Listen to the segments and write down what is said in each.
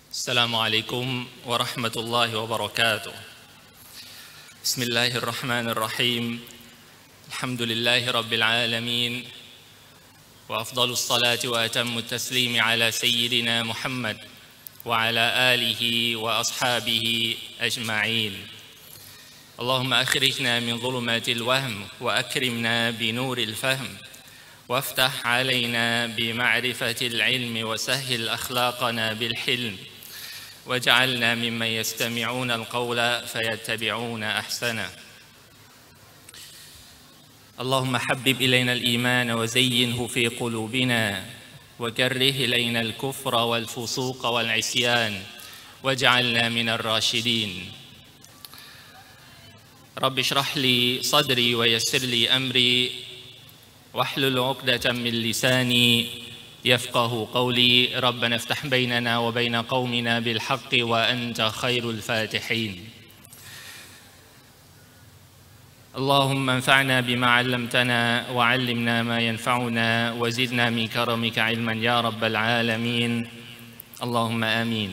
السلام عليكم ورحمة الله وبركاته بسم الله الرحمن الرحيم الحمد لله رب العالمين وأفضل الصلاة وأتم التسليم على سيدنا محمد وعلى آله وأصحابه أجمعين اللهم أخرجنا من ظلمات الوهم وأكرمنا بنور الفهم وافتح علينا بمعرفة العلم وسهل أخلاقنا بالحلم واجعلنا ممن يستمعون القول فيتبعون أحسنه اللهم حبب إلينا الإيمان وزينه في قلوبنا وكره إلينا الكفر والفسوق والعصيان واجعلنا من الراشدين رب اشرح لي صدري ويسر لي أمري واحلل عقدة من لساني يفقه قولي ربنا افتح بيننا وبين قومنا بالحق وأنت خير الفاتحين اللهم انفعنا بما علمتنا وعلمنا ما ينفعنا وزدنا من كرمك علما يا رب العالمين اللهم آمين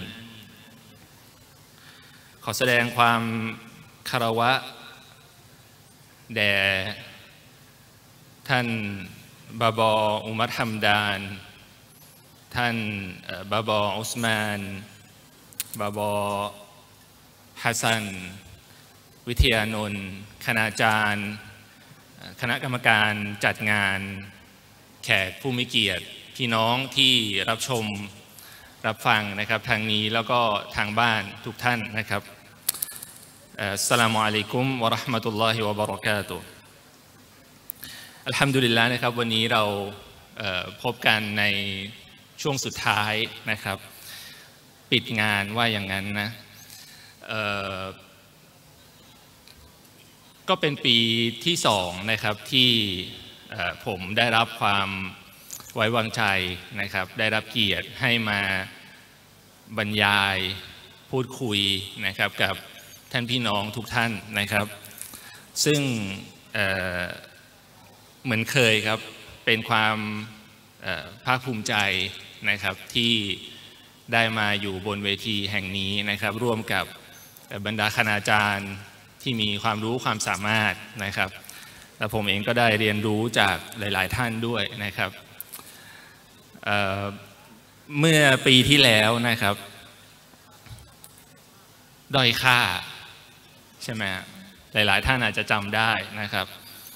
ขอแสดงความคารวะแด่ท่านบาบออุมัรฮัมดานท่านบาบออุสมานบาบอฮัสซันวิทยานนท์คณาจารย์คณะกรรมการจัดงานแขกผู้มีเกียรติพี่น้องที่รับชมรับฟังนะครับทางนี้แล้วก็ทางบ้านทุกท่านนะครับอัสสลามุอะลัยกุมวะเราะห์มะตุลลอฮิวะบะเราะกาตุฮ์อัลฮัมดุลิลลาห์นะครับวันนี้เราพบกันในช่วงสุดท้ายนะครับปิดงานว่าอย่างนั้นนะก็เป็นปีที่2นะครับที่ผมได้รับความไว้วางใจนะครับได้รับเกียรติให้มาบรรยายพูดคุยนะครับกับท่านพี่น้องทุกท่านนะครับซึ่งเหมือนเคยครับเป็นความภาคภูมิใจนะครับที่ได้มาอยู่บนเวทีแห่งนี้นะครับร่วมกับบรรดาคณาจารย์ที่มีความรู้ความสามารถนะครับและผมเองก็ได้เรียนรู้จากหลายๆท่านด้วยนะครับเมื่อปีที่แล้วนะครับด้อยค่าใช่ไหมหลายๆท่านอาจจะจำได้นะครับ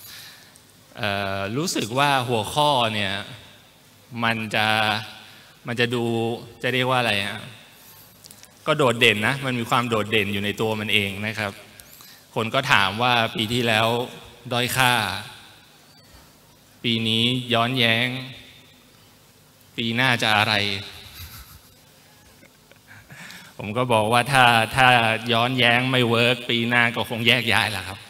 รู้สึกว่าหัวข้อเนี่ยมันจะดูจะเรียกว่าอะไรฮะก็โดดเด่นนะมันมีความโดดเด่นอยู่ในตัวมันเองนะครับคนก็ถามว่าปีที่แล้วด้อยค่าปีนี้ย้อนแย้งปีหน้าจะอะไรผมก็บอกว่าถ้าย้อนแย้งไม่เวิร์กปีหน้าก็คงแยกย้ายแหละครับ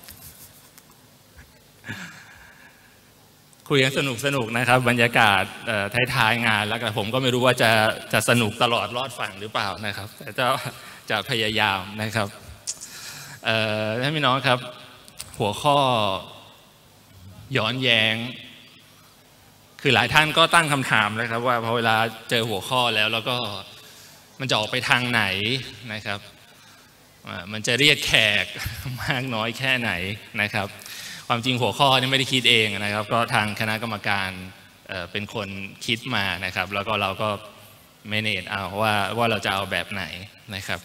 คุยกันสนุกนะครับบรรยากาศท้ายๆงานแล้วก็ผมก็ไม่รู้ว่าจะสนุกตลอดรอดฝั่งหรือเปล่านะครับแต่จะพยายามนะครับท่านพี่น้องครับหัวข้อย้อนแย้งคือหลายท่านก็ตั้งคำถามนะครับว่าพอเวลาเจอหัวข้อแล้วก็มันจะออกไปทางไหนนะครับมันจะเรียกแขกมากน้อยแค่ไหนนะครับความจริงหัวข้อนี่ไม่ได้คิดเองนะครับก็ทางคณะกรรมการเป็นคนคิดมานะครับแล้วก็เราก็เมเนจเอาว่าเราจะเอาแบบไหนนะครับ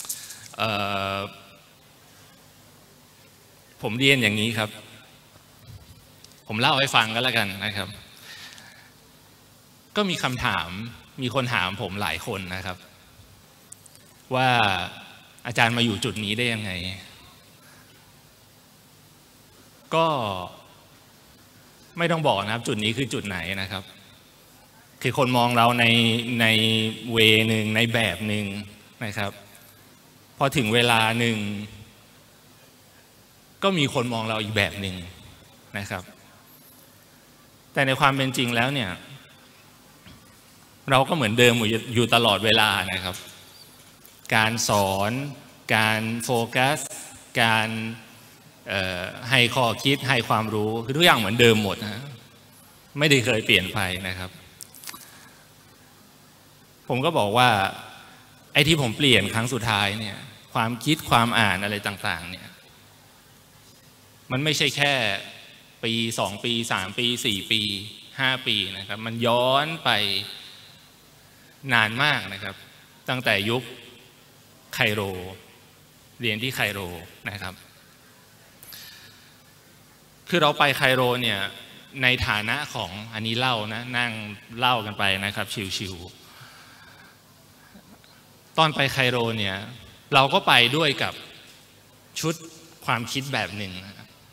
ผมเรียนอย่างนี้ครับผมเล่าให้ฟังก็แล้วกันนะครับก็มีคำถามมีคนถามผมหลายคนนะครับว่าอาจารย์มาอยู่จุดนี้ได้ยังไงก็ไม่ต้องบอกนะครับจุดนี้คือจุดไหนนะครับคือคนมองเราในเวนึงในแบบหนึ่งนะครับพอถึงเวลาหนึ่งก็มีคนมองเราอีกแบบหนึ่งนะครับแต่ในความเป็นจริงแล้วเนี่ยเราก็เหมือนเดิมอยู่ตลอดเวลานะครับการสอนการโฟกัสการให้ข้อคิดให้ความรู้คือทุกอย่างเหมือนเดิมหมดนะไม่ได้เคยเปลี่ยนไปนะครับ ผมก็บอกว่าไอ้ที่ผมเปลี่ยนครั้งสุดท้ายเนี่ยความคิดความอ่านอะไรต่างๆเนี่ยมันไม่ใช่แค่ปี2 ปี3 ปี4 ปี5 ปีนะครับมันย้อนไปนานมากนะครับตั้งแต่ยุคไคโรเรียนที่ไคโรนะครับคือเราไปไคโรเนี่ยในฐานะของอันนี้เล่านะนั่งเล่ากันไปนะครับชิวๆตอนไปไคโรเนี่ยเราก็ไปด้วยกับชุดความคิดแบบหนึ่ง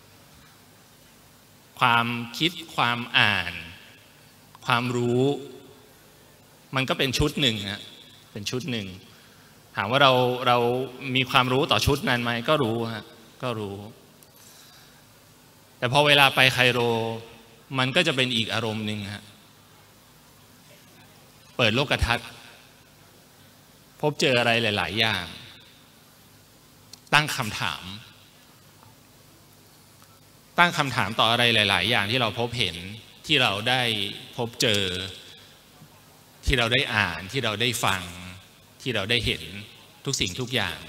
ความคิดความอ่านความรู้มันก็เป็นชุดหนึ่งฮะเป็นชุดหนึ่งถามว่าเรามีความรู้ต่อชุดนั้นไหมก็รู้ฮะก็รู้แต่พอเวลาไปไคโรมันก็จะเป็นอีกอารมณ์หนึ่งฮะเปิดโลกทัศน์พบเจออะไรหลายๆอย่างตั้งคำถามต่ออะไรหลายๆอย่างที่เราพบเห็นที่เราได้พบเจอที่เราได้อ่านที่เราได้ฟังที่เราได้เห็นทุกสิ่งทุกอย่าง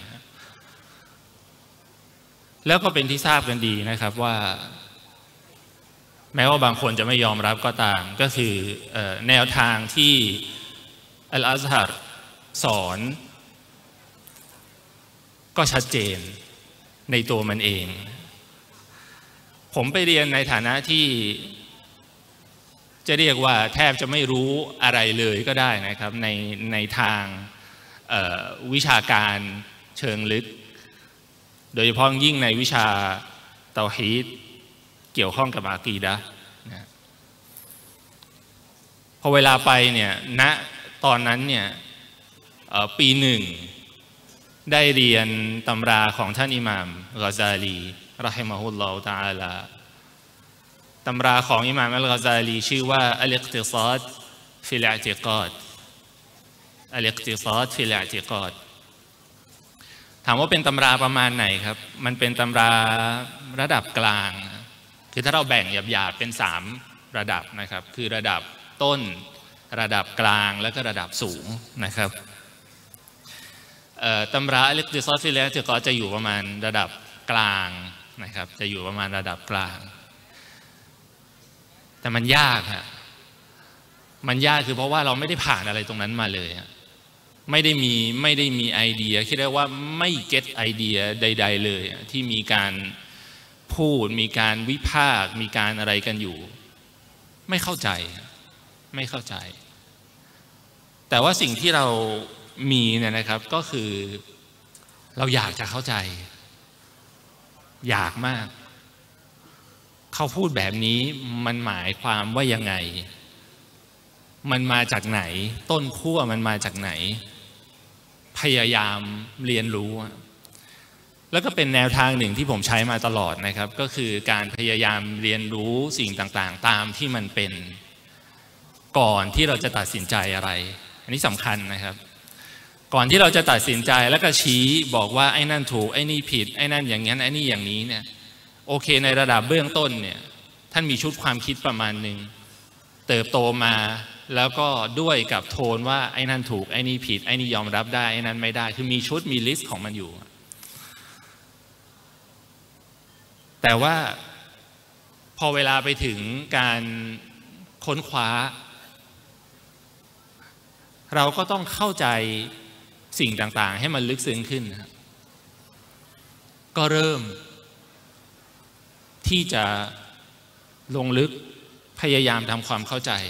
แล้วก็เป็นที่ทราบกันดีนะครับว่าแม้ว่าบางคนจะไม่ยอมรับก็ตามก็คือแนวทางที่อัลอาซฮัรสอนก็ชัดเจนในตัวมันเองผมไปเรียนในฐานะที่จะเรียกว่าแทบจะไม่รู้อะไรเลยก็ได้นะครับในทางวิชาการเชิงลึกโดยเฉพาะยิ่งในวิชาเตาฮีดเกี่ยวข้องกับอากีดะห์นะพอเวลาไปเนี่ยณตอนนั้นเนี่ยปี 1ได้เรียนตำราของท่านอิหม่ามกอซาลีเราะฮิมะฮุลลอฮุตะอาลาตำราของอิหม่ามอัลกอซาลีชื่อว่าอัลอิกติศาดฟิลอิอ์ติกาดอัลอิกติศาดฟิลอิอ์ติกาดถามว่าเป็นตำราประมาณไหนครับมันเป็นตำราระดับกลางคือถ้าเราแบ่งหยาบๆเป็น3ระดับนะครับคือระดับต้นระดับกลางและก็ระดับสูงนะครับตำราอัลอิกติศาดฟิลอิอ์ติกาดจะอยู่ประมาณระดับกลางนะครับจะอยู่ประมาณระดับกลางแต่มันยากฮะมันยากคือเพราะว่าเราไม่ได้ผ่านอะไรตรงนั้นมาเลยไม่ได้มีไอเดียคิดได้ว่าไม่เก็ตไอเดียใดๆเลยที่มีการพูดมีการวิพากษ์มีการอะไรกันอยู่ไม่เข้าใจแต่ว่าสิ่งที่เรามีเนี่ยนะครับก็คือเราอยากจะเข้าใจอยากมากเขาพูดแบบนี้มันหมายความว่ายังไงมันมาจากไหนต้นขั้วมันมาจากไหนพยายามเรียนรู้แล้วก็เป็นแนวทางหนึ่งที่ผมใช้มาตลอดนะครับก็คือการพยายามเรียนรู้สิ่งต่างๆตามที่มันเป็นก่อนที่เราจะตัดสินใจอะไรอันนี้สำคัญนะครับก่อนที่เราจะตัดสินใจแล้วก็ชี้บอกว่าไอ้นั่นถูกไอ้นี่ผิดไอ้นั่นอย่างนั้นไอ้นี่อย่างนี้เนี่ยโอเคในระดับเบื้องต้นเนี่ยท่านมีชุดความคิดประมาณหนึ่งเติบโตมาแล้วก็ด้วยกับโทนว่าไอ้นั่นถูกไอ้นี่ผิดไอ้นี่ยอมรับได้ไอ้นั้นไม่ได้คือมีชุดมีลิสต์ของมันอยู่แต่ว่าพอเวลาไปถึงการค้นคว้าเราก็ต้องเข้าใจสิ่งต่างๆให้มันลึกซึ้งขึ้นก็เริ่มที่จะลงลึกพยายามทำความเข้าใจ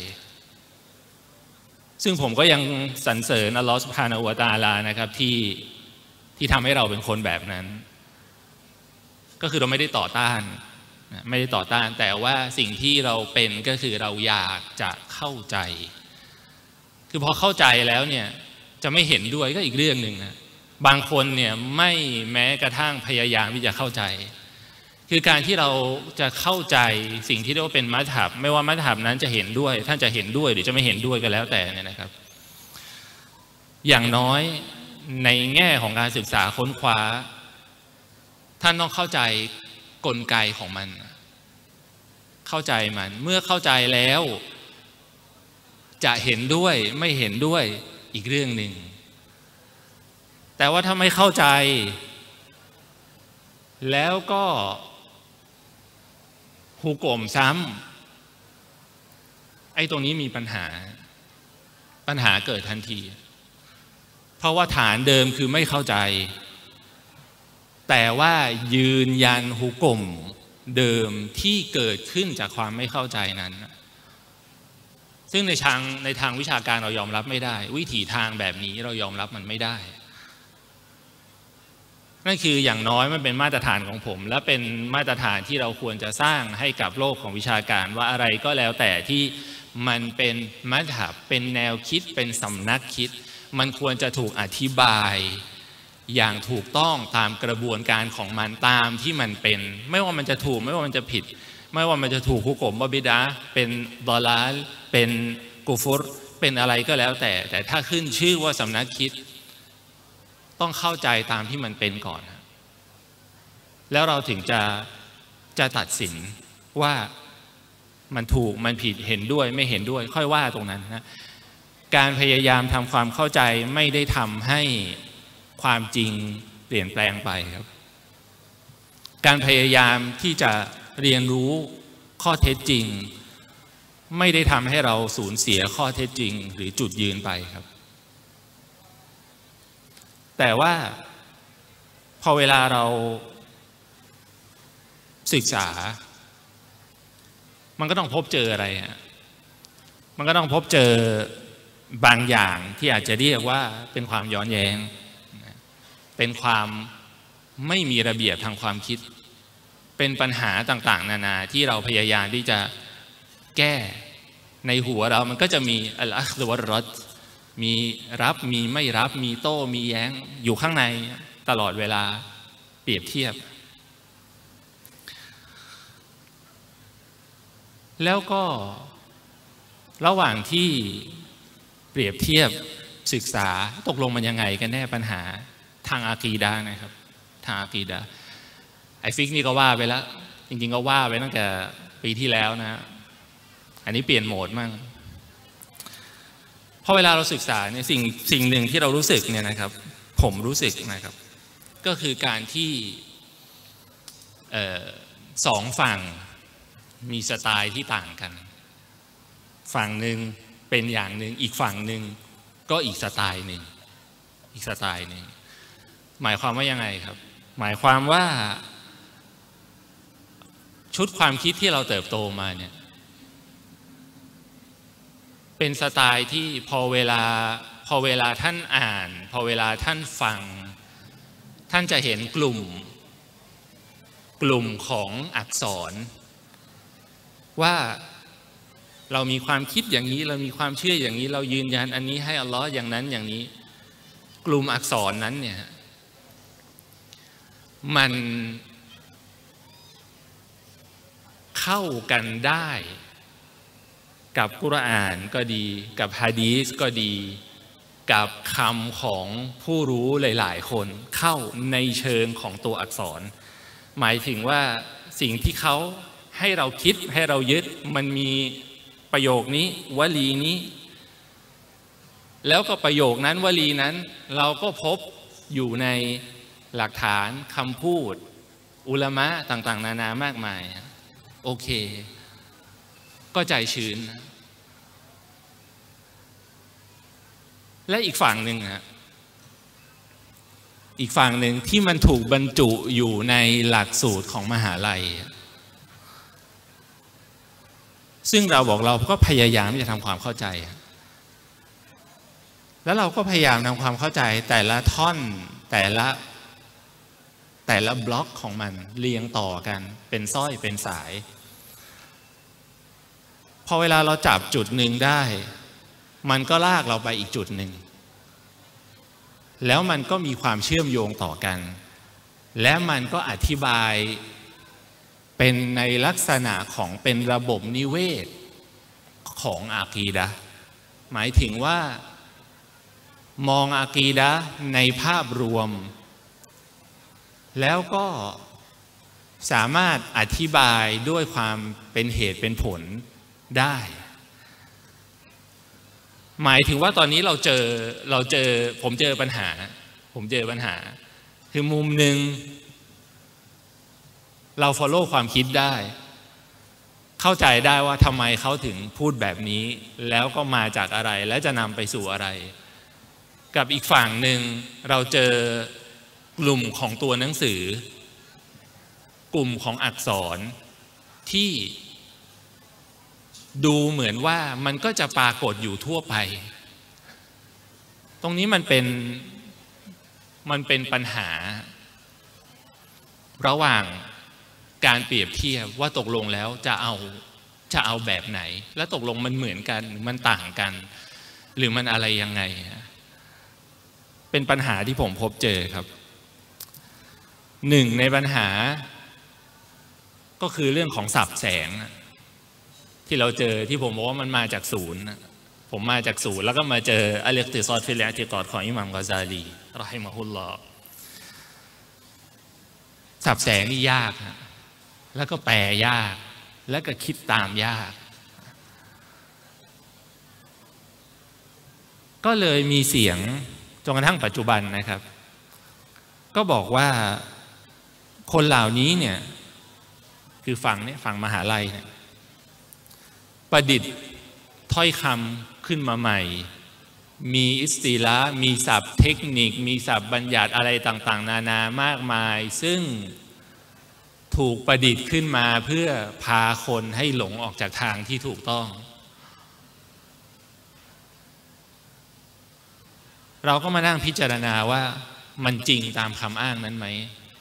ซึ่งผมก็ยังสรรเสริญอัลลอฮฺซุบฮานะฮูวะตะอาลานะครับที่ทำให้เราเป็นคนแบบนั้นก็คือเราไม่ได้ต่อต้านแต่ว่าสิ่งที่เราเป็นก็คือเราอยากจะเข้าใจคือพอเข้าใจแล้วเนี่ยจะไม่เห็นด้วยก็อีกเรื่องหนึ่งนะบางคนเนี่ยไม่แม้กระทั่งพยายามที่จะเข้าใจคือการที่เราจะเข้าใจสิ่งที่เรียกว่าเป็นมัธยับไม่ว่ามัธยับนั้นจะเห็นด้วยท่านจะเห็นด้วยหรือจะไม่เห็นด้วยก็แล้วแต่เนี่ยนะครับอย่างน้อยในแง่ของการศึกษาค้นคว้าท่านต้องเข้าใจกลไกของมันเข้าใจมันเมื่อเข้าใจแล้วจะเห็นด้วยไม่เห็นด้วยอีกเรื่องหนึ่งแต่ว่าถ้าไม่เข้าใจแล้วก็หุกมซ้ำไอ้ตรงนี้มีปัญหาเกิดทันทีเพราะว่าฐานเดิมคือไม่เข้าใจแต่ว่ายืนยันหุกมเดิมที่เกิดขึ้นจากความไม่เข้าใจนั้นซึ่งในทางวิชาการเรายอมรับไม่ได้วิถีทางแบบนี้เรายอมรับมันไม่ได้นั่นคืออย่างน้อยมันเป็นมาตรฐานของผมและเป็นมาตรฐานที่เราควรจะสร้างให้กับโลกของวิชาการว่าอะไรก็แล้วแต่ที่มันเป็นมัธยับเป็นแนวคิดเป็นสำนักคิดมันควรจะถูกอธิบายอย่างถูกต้องตามกระบวนการของมันตามที่มันเป็นไม่ว่ามันจะถูกไม่ว่ามันจะผิดไม่ว่ามันจะถูกหุกมบิดาเป็นดอลาลเป็นกุฟรเป็นอะไรก็แล้วแต่ถ้าขึ้นชื่อว่าสำนักคิดต้องเข้าใจตามที่มันเป็นก่อนแล้วเราถึงจะตัดสินว่ามันถูกมันผิดเห็นด้วยไม่เห็นด้วยค่อยว่าตรงนั้นนะการพยายามทำความเข้าใจไม่ได้ทำให้ความจริงเปลี่ยนแปลงไปครับการพยายามที่จะเรียนรู้ข้อเท็จจริงไม่ได้ทำให้เราสูญเสียข้อเท็จจริงหรือจุดยืนไปครับแต่ว่าพอเวลาเราศึกษามันก็ต้องพบเจออะไรมันก็ต้องพบเจอบางอย่างที่อาจจะเรียกว่าเป็นความย้อนแย้งเป็นความไม่มีระเบียบทางความคิดเป็นปัญหาต่างๆนานาที่เราพยายามที่จะแก้ในหัวเรามันก็จะมีอัลอัคฎวัรรดมีรับมีไม่รับมีโต้มีแย้งอยู่ข้างในตลอดเวลาเปรียบเทียบแล้วก็ระหว่างที่เปรียบเทียบศึกษาตกลงมันยังไงกันแน่ปัญหาทางอากีดะห์นะครับทางอากีดะห์ไอฟิกนี่ก็ว่าไปแล้วจริงๆก็ว่าไปตั้งแต่ปีที่แล้วนะอันนี้เปลี่ยนโหมดมั่งพอเวลาเราศึกษาเนี่ยสิ่งหนึ่งที่เรารู้สึกเนี่ยนะครับผมรู้สึกนะครับก็คือการที่สองฝั่งมีสไตล์ที่ต่างกันฝั่งหนึ่งเป็นอย่างหนึ่งอีกฝั่งหนึ่งก็อีกสไตล์หนึ่งหมายความว่ายังไงครับหมายความว่าชุดความคิดที่เราเติบโตมาเนี่ยเป็นสไตล์ที่พอเวลาท่านอ่านพอเวลาท่านฟังท่านจะเห็นกลุ่มของอักษรว่าเรามีความคิดอย่างนี้เรามีความเชื่ออย่างนี้เรายืนยันอันนี้ให้อัลลอฮ์อย่างนั้นอย่างนี้กลุ่มอักษรนั้นเนี่ยมันเข้ากันได้กับกุรอานก็ดีกับฮะดีษก็ดีกับคำของผู้รู้หลายๆคนเข้าในเชิงของตัวอักษรหมายถึงว่าสิ่งที่เขาให้เราคิดให้เรายึดมันมีประโยคนี้วลีนี้แล้วก็ประโยคนั้นวลีนั้นเราก็พบอยู่ในหลักฐานคำพูดอุลามะต่างๆนานามากมายโอเคก็ใจชื้นและอีกฝั่งหนึ่งที่มันถูกบรรจุอยู่ในหลักสูตรของมหาลัยซึ่งเราบอกเราก็พยายามที่จะทำความเข้าใจแล้วเราก็พยายามทำความเข้าใจแต่ละท่อนแต่ละบล็อกของมันเรียงต่อกันเป็นสร้อยเป็นสายพอเวลาเราจับจุดหนึ่งได้มันก็ลากเราไปอีกจุดหนึ่งแล้วมันก็มีความเชื่อมโยงต่อกันและมันก็อธิบายเป็นในลักษณะของเป็นระบบนิเวศของอากีดะห์หมายถึงว่ามองอากีดะห์ในภาพรวมแล้วก็สามารถอธิบายด้วยความเป็นเหตุเป็นผลได้หมายถึงว่าตอนนี้ผมเจอปัญหาผมเจอปัญหาคือมุมหนึ่งเรา follow ความคิดได้เข้าใจได้ว่าทำไมเขาถึงพูดแบบนี้แล้วก็มาจากอะไรและจะนำไปสู่อะไรกับอีกฝั่งหนึ่งเราเจอกลุ่มของตัวหนังสือกลุ่มของอักษรที่ดูเหมือนว่ามันก็จะปรากฏอยู่ทั่วไปตรงนี้มันเป็นปัญหาระหว่างการเปรียบเทียบว่าตกลงแล้วจะเอาแบบไหนและตกลงมันเหมือนกันหรือมันต่างกันหรือมันอะไรยังไงเป็นปัญหาที่ผมพบเจอครับหนึ่งในปัญหาก็คือเรื่องของศัพท์แสงที่เราเจอที่ผมบอกว่ามันมาจากศูนย์ผมมาจากศูนย์แล้วก็มาเจออัลอิกติซอดฟิลอิอ์ติกอดของอิหม่ามกอซาลีเราะฮิมะฮุลลอฮ์ศัพท์แสงนี่ยากแล้วก็แปลยากแล้วก็คิดตามยากก็เลยมีเสียงจนกระทั่งปัจจุบันนะครับก็บอกว่าคนเหล่านี้เนี่ยคือฝั่งมหาลัยเนี่ยประดิษฐ์ถ้อยคำขึ้นมาใหม่มีอิสติละห์มีศัพท์เทคนิคมีศัพท์บัญญัติอะไรต่างๆนานามากมายซึ่งถูกประดิษฐ์ขึ้นมาเพื่อพาคนให้หลงออกจากทางที่ถูกต้องเราก็มานั่งพิจารณาว่ามันจริงตามคำอ้างนั้นไหม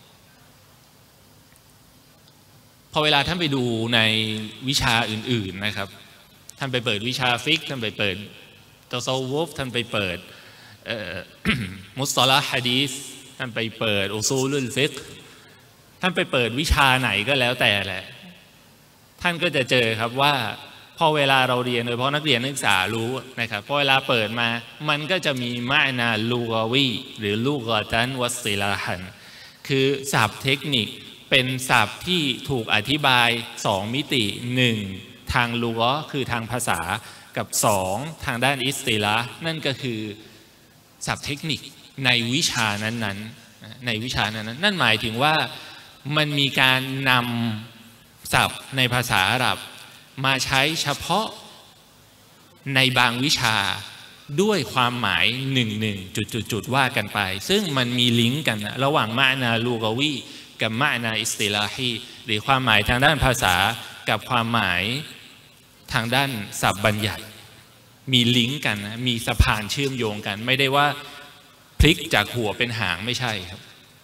พอเวลาท่านไปดูในวิชาอื่นๆนะครับท่านไปเปิดวิชาฟิกท่านไปเปิดตะซอวุฟท่านไปเปิดมุสตะละห์หะดีษท่านไปเปิดอุซูลุลฟิกท่านไปเปิดวิชาไหนก็แล้วแต่แหละท่านก็จะเจอครับว่าพอเวลาเราเรียนโดยเฉพาะนักเรียนนักศึกษารู้นะครับพอเวลาเปิดมามันก็จะมีมะนาลูกาวีหรือลูกะตันวัสซิลาฮันคือศัพท์เทคนิคเป็นศัพท์ที่ถูกอธิบาย2มิติ1ทางลูกะคือทางภาษากับ2ทางด้านอิสติละห์นั่นก็คือศัพท์เทคนิคในวิชานั้นๆในวิชานั้นนั่นหมายถึงว่ามันมีการนำศัพท์ในภาษาอาหรับมาใช้เฉพาะในบางวิชาด้วยความหมายจุดว่ากันไปซึ่งมันมีลิงก์กันระหว่างมะนาลูกาวีกับมะนาอิสติลาฮีหรือความหมายทางด้านภาษากับความหมายทางด้านศัพท์บัญญัติมีลิงก์กันนะมีสะพานเชื่อมโยงกันไม่ได้ว่าพลิกจากหัวเป็นหางไม่ใช่ครับ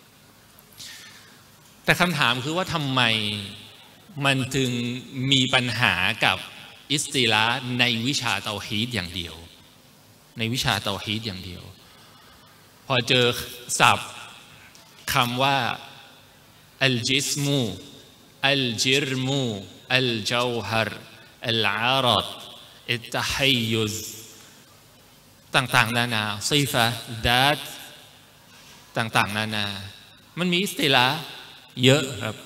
แต่คำถามคือว่าทำไมมันจึงมีปัญหากับอิสติลาห์ในวิชาเตาฮีดอย่างเดียวในวิชาเตาฮีดอย่างเดียวพอเจอศัพท์คำว่าอัลจิสมูอัลจิรมูอัลเจาฮรอัลอารัดอิตตะฮัยยุซต่างๆนานาซิฟะดาตต่างๆนานามันมีอิสติลาห์เยอะครับ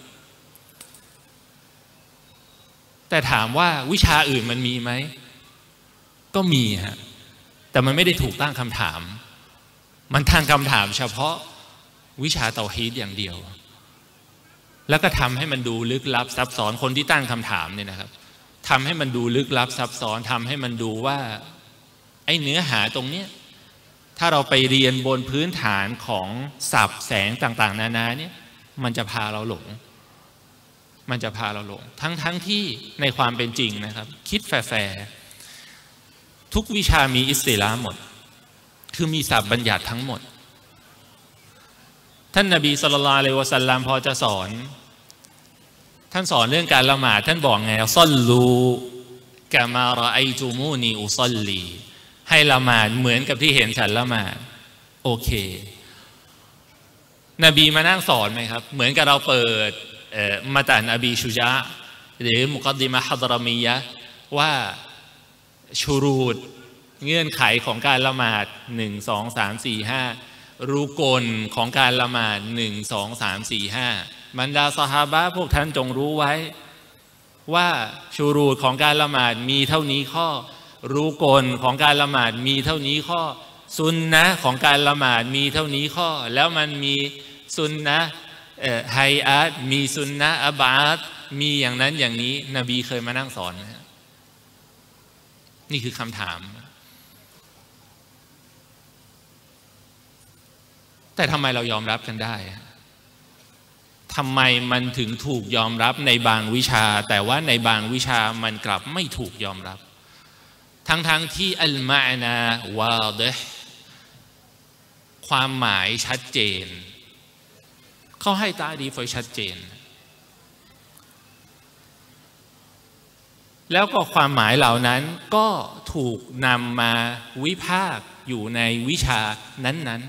แต่ถามว่าวิชาอื่นมันมีไหมก็มีฮะแต่มันไม่ได้ถูกตั้งคำถามมันตั้งคำถามเฉพาะวิชาเตาฮีดอย่างเดียวแล้วก็ทำให้มันดูลึกลับซับซ้อนคนที่ตั้งคำถามเนี่ยนะครับทำให้มันดูลึกลับซับซ้อนทำให้มันดูว่าไอ้เนื้อหาตรงเนี้ยถ้าเราไปเรียนบนพื้นฐานของศัพท์แสงต่างๆนานาเนี่ยมันจะพาเราหลงมันจะพาเราหลงทั้งที่ในความเป็นจริงนะครับคิดแฟร์ทุกวิชามีอิสติลาห์หมดคือมีศัพท์บัญญัติทั้งหมดท่านนบีศ็อลลัลลอฮุอะลัยฮิวะซัลลัมพอจะสอนท่านสอนเรื่องการละหมาดท่านบอกไงศ็อลลูกะมารออัยตุมูนีอุศอลลีให้ละหมาดเหมือนกับที่เห็นฉันละหมาดโอเคนบีมานั่งสอนไหมครับเหมือนกับเราเปิดมาตันอบีชุจาหรือมุกัดดิมะฮัดรมียะว่าชูรูดเงื่อนไขของการละหมาด1 2 3 4 5รูกลของการละหมาด1 2 3 4 5บรรดาซอฮาบะห์พวกท่านจงรู้ไว้ว่าชูรูดของการละหมาดมีเท่านี้ข้อรูกลของการละหมาดมีเท่านี้ข้อซุนนะของการละหมาดมีเท่านี้ข้อแล้วมันมีซุนนะไฮอาตมีซุนนะอับาดมีอย่างนั้นอย่างนี้นบีเคยมานั่งสอนนะนี่คือคำถามแต่ทำไมเรายอมรับกันได้ทำไมมันถึงถูกยอมรับในบางวิชาแต่ว่าในบางวิชามันกลับไม่ถูกยอมรับทั้งที่อัลมาอ์นาวาฎิฮ์ความหมายชัดเจนเขาให้ตาดีไฟชัดเจนแล้วก็ความหมายเหล่านั้นก็ถูกนำมาวิพากษ์อยู่ในวิชานั้น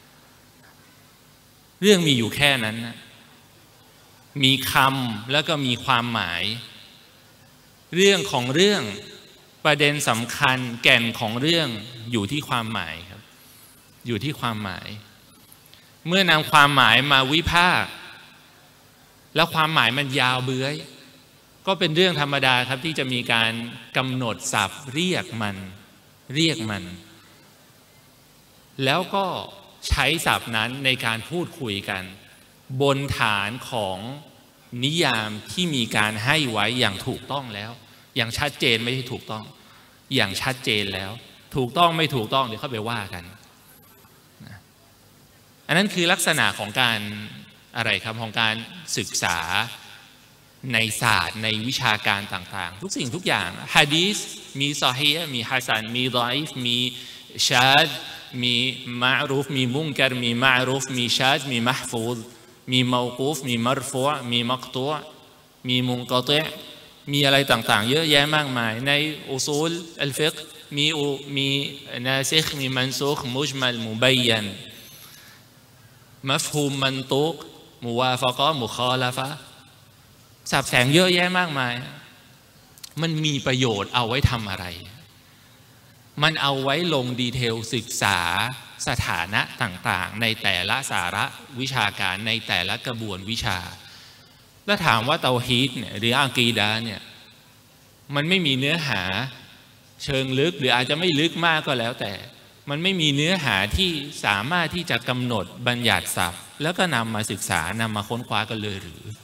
ๆเรื่องมีอยู่แค่นั้นนะมีคำแล้วก็มีความหมายเรื่องของเรื่องประเด็นสำคัญแก่นของเรื่องอยู่ที่ความหมายครับอยู่ที่ความหมายเมื่อนำความหมายมาวิพากษ์แล้วความหมายมันยาวเบื้อยก็เป็นเรื่องธรรมดาครับที่จะมีการกำหนดศัพท์เรียกมันแล้วก็ใช้ศัพท์นั้นในการพูดคุยกันบนฐานของนิยามที่มีการให้ไว้อย่างถูกต้องแล้วอย่างชัดเจนไม่ใช่ถูกต้องอย่างชัดเจนแล้วถูกต้องไม่ถูกต้องเดี๋ยวเข้าไปว่ากันอันนั้นคือลักษณะของการอะไรครับของการศึกษาในศาสตร์ในวิชาการต่างๆทุกสิ่งทุกอย่างฮะดีษมีซอฮีฮ์มีฮะซันมีฎออีฟมีชาดมีมะรูฟมีมุนกัรมีมะรูฟมีชาดมีมะห์ฟูซมีเมากูฟมีมัรฟูอ์มีมักตุอ์มีมุนกอติอ์มีอะไรต่างๆเยอะแยะมากมายในอุซูลอัลฟิกห์มีนาซิคมีมันซุคมุจมัลมุบัยยันมัฟฮูมมันตุกมุวาฟะกะมุคอลาฟะสับแสงเยอะแยะมากมายมันมีประโยชน์เอาไว้ทำอะไรมันเอาไว้ลงดีเทลศึกษาสถานะต่างๆในแต่ละสาระวิชาการในแต่ละกระบวนวิชาแล้วถามว่าเตาฮีดเนี่ยหรืออากีดะห์เนี่ยมันไม่มีเนื้อหาเชิงลึกหรืออาจจะไม่ลึกมากก็แล้วแต่มันไม่มีเนื้อหาที่สามารถที่จะกำหนดบัญญัติศัพท์แล้วก็นำมาศึกษานำมาค้นคว้ากันเลยหรือ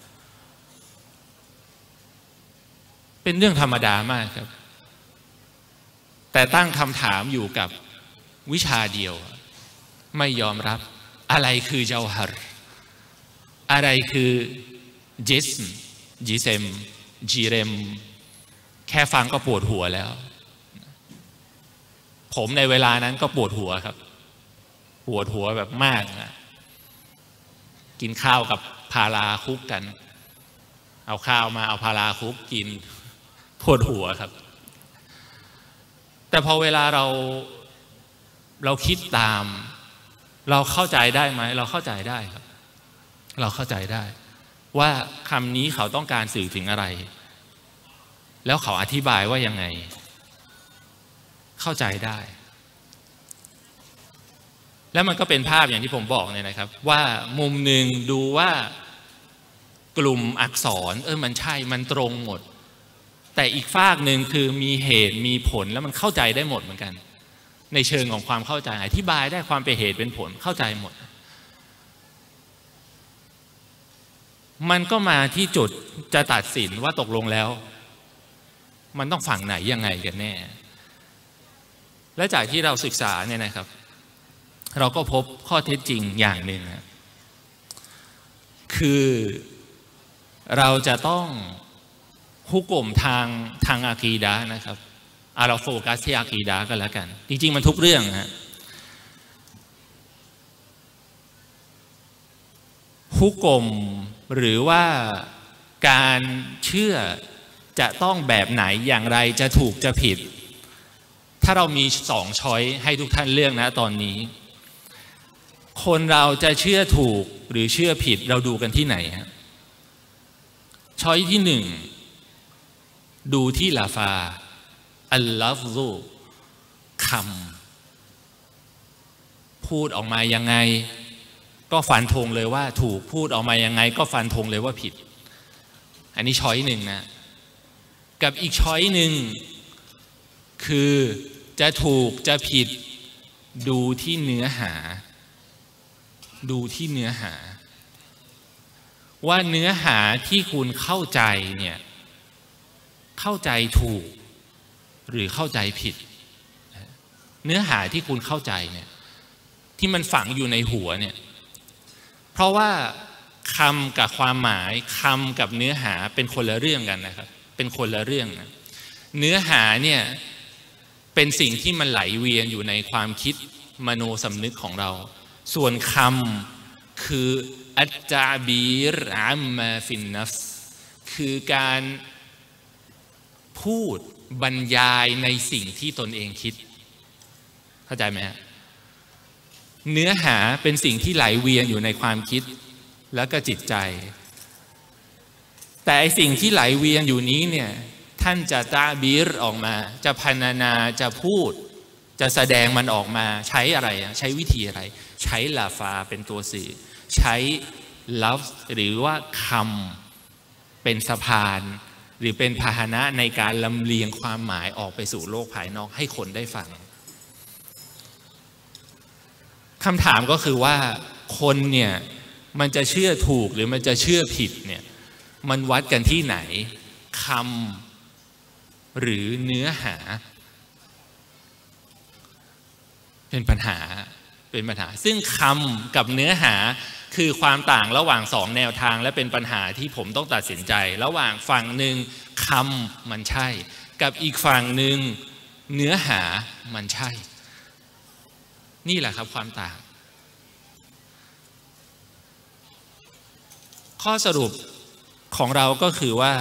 เป็นเรื่องธรรมดามากครับแต่ตั้งคำถามอยู่กับวิชาเดียวไม่ยอมรับอะไรคือเจาฮัรอะไรคือจิสม์จิเซมจีเรมแค่ฟังก็ปวดหัวแล้วผมในเวลานั้นก็ปวดหัวครับปวดหัวแบบมากนะกินข้าวกับพาราคุกกันเอาข้าวมาเอาพาราคุกกินปวดหัวครับแต่พอเวลาเราคิดตามเราเข้าใจได้ไหมเราเข้าใจได้ครับเราเข้าใจได้ว่าคำนี้เขาต้องการสื่อถึงอะไรแล้วเขาอธิบายว่ายังไงเข้าใจได้แล้วมันก็เป็นภาพอย่างที่ผมบอกเนี่ยนะครับว่ามุมหนึ่งดูว่ากลุ่มอักษรมันใช่มันตรงหมดแต่อีกฝากหนึ่งคือมีเหตุมีผลแล้วมันเข้าใจได้หมดเหมือนกันในเชิงของความเข้าใจอธิบายได้ความเป็นเหตุเป็นผลเข้าใจหมดมันก็มาที่จุดจะตัดสินว่าตกลงแล้วมันต้องฝั่งไหนยังไงกันแน่และจากที่เราศึกษาเนี่ยนะครับเราก็พบข้อเท็จจริงอย่างหนึ่งนะคือเราจะต้องฮุกมทางอากีดะห์นะครับเราโฟกัสที่อากีดะห์กันแล้วกันจริงๆมันทุกเรื่องฮะฮุกมหรือว่าการเชื่อจะต้องแบบไหนอย่างไรจะถูกจะผิดถ้าเรามี2 ช้อยให้ทุกท่านเลือกนะตอนนี้คนเราจะเชื่อถูกหรือเชื่อผิดเราดูกันที่ไหนฮะช้อยที่1ดูที่ลาฟาอัลลัฟซุคำพูดออกมายังไงก็ฟันธงเลยว่าถูกพูดออกมายังไงก็ฟันธงเลยว่าผิดอันนี้ช้อยหนึ่งนะกับอีกช้อยหนึ่งคือจะถูกจะผิดดูที่เนื้อหาดูที่เนื้อหาว่าเนื้อหาที่คุณเข้าใจเนี่ยเข้าใจถูกหรือเข้าใจผิดเนื้อหาที่คุณเข้าใจเนี่ยที่มันฝังอยู่ในหัวเนี่ยเพราะว่าคำกับความหมายคำกับเนื้อหาเป็นคนละเรื่องกันนะครับเป็นคนละเรื่องนะเนื้อหาเนี่ยเป็นสิ่งที่มันไหลเวียนอยู่ในความคิดมโนสำนึกของเราส่วนคำคืออัจจาบีรอัมมาฟินนัฟคือการพูดบรรยายในสิ่งที่ตนเองคิดเข้าใจไหมฮะเนื้อหาเป็นสิ่งที่ไหลเวียนอยู่ในความคิดแล้วก็จิตใจแต่ไอสิ่งที่ไหลเวียนอยู่นี้เนี่ยท่านจะตาบีรออกมาจะพรรณนาจะพูดจะแสดงมันออกมาใช้อะไรใช้วิธีอะไรใช้ลาฟาเป็นตัวสื่อใช้ลัฟหรือว่าคำเป็นสะพานหรือเป็นพาหนะในการลำเลียงความหมายออกไปสู่โลกภายนอกให้คนได้ฟังคำถามก็คือว่าคนเนี่ยมันจะเชื่อถูกหรือมันจะเชื่อผิดเนี่ยมันวัดกันที่ไหนคำหรือเนื้อหาเป็นปัญหาซึ่งคำกับเนื้อหาคือความต่างระหว่างสองแนวทางและเป็นปัญหาที่ผมต้องตัดสินใจระหว่างฝั่งหนึ่งคำมันใช่กับอีกฝั่งหนึ่งเนื้อหามันใช่นี่แหละครับความต่างข้อสรุปของเราก็คือว่า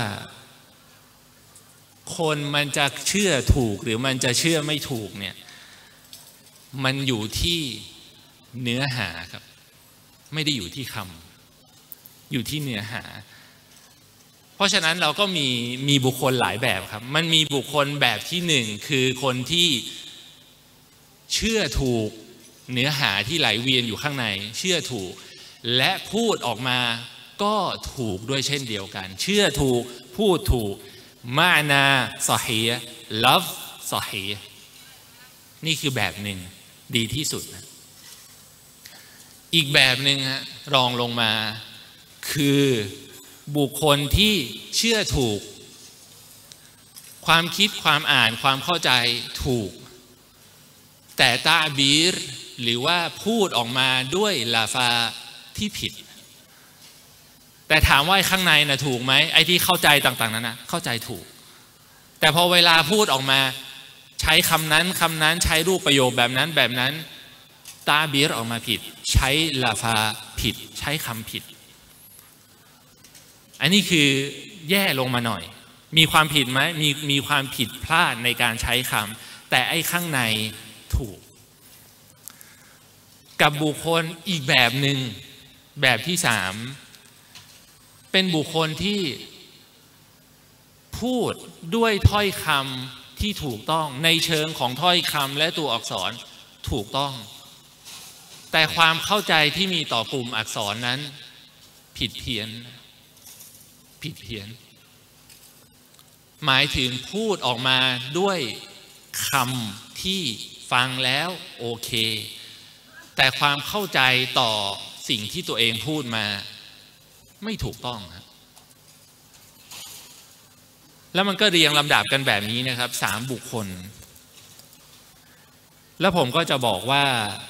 คนมันจะเชื่อถูกหรือมันจะเชื่อไม่ถูกเนี่ยมันอยู่ที่เนื้อหาครับไม่ได้อยู่ที่คำอยู่ที่เนื้อหาเพราะฉะนั้นเราก็มีบุคคลหลายแบบครับมันมีบุคคลแบบที่หนึ่งคือคนที่เชื่อถูกเนื้อหาที่ไหลเวียนอยู่ข้างในเชื่อถูกและพูดออกมาก็ถูกด้วยเช่นเดียวกันเชื่อถูกพูดถูกมานาซอฮีฮ์ลัฟซอฮีฮ์นี่คือแบบหนึ่งดีที่สุดนะอีกแบบหนึ่งฮะรองลงมาคือบุคคลที่เชื่อถูกความคิดความอ่านความเข้าใจถูกแต่ตาบีรหรือว่าพูดออกมาด้วยลาฟาที่ผิดแต่ถามว่าข้างในนะถูกไหมไอ้ที่เข้าใจต่างๆนั้นนะเข้าใจถูกแต่พอเวลาพูดออกมาใช้คำนั้นใช้รูปประโยคแบบนั้นตาบีรออกมาผิดใช้ลาฟาผิดใช้คำผิดอันนี้คือแย่ลงมาหน่อยมีความผิดไหมมีความผิดพลาดในการใช้คำแต่ไอ้ข้างในถูกกับบุคคลอีกแบบหนึ่งแบบที่สามเป็นบุคคลที่พูดด้วยถ้อยคำที่ถูกต้องในเชิงของถ้อยคำและตัวอักษรถูกต้องแต่ความเข้าใจที่มีต่อกลุ่มอักษรนั้นผิดเพี้ยนหมายถึงพูดออกมาด้วยคำที่ฟังแล้วโอเคแต่ความเข้าใจต่อสิ่งที่ตัวเองพูดมาไม่ถูกต้องครับแล้วมันก็เรียงลำดับกันแบบนี้นะครับ3บุคคลแล้วผมก็จะบอกว่า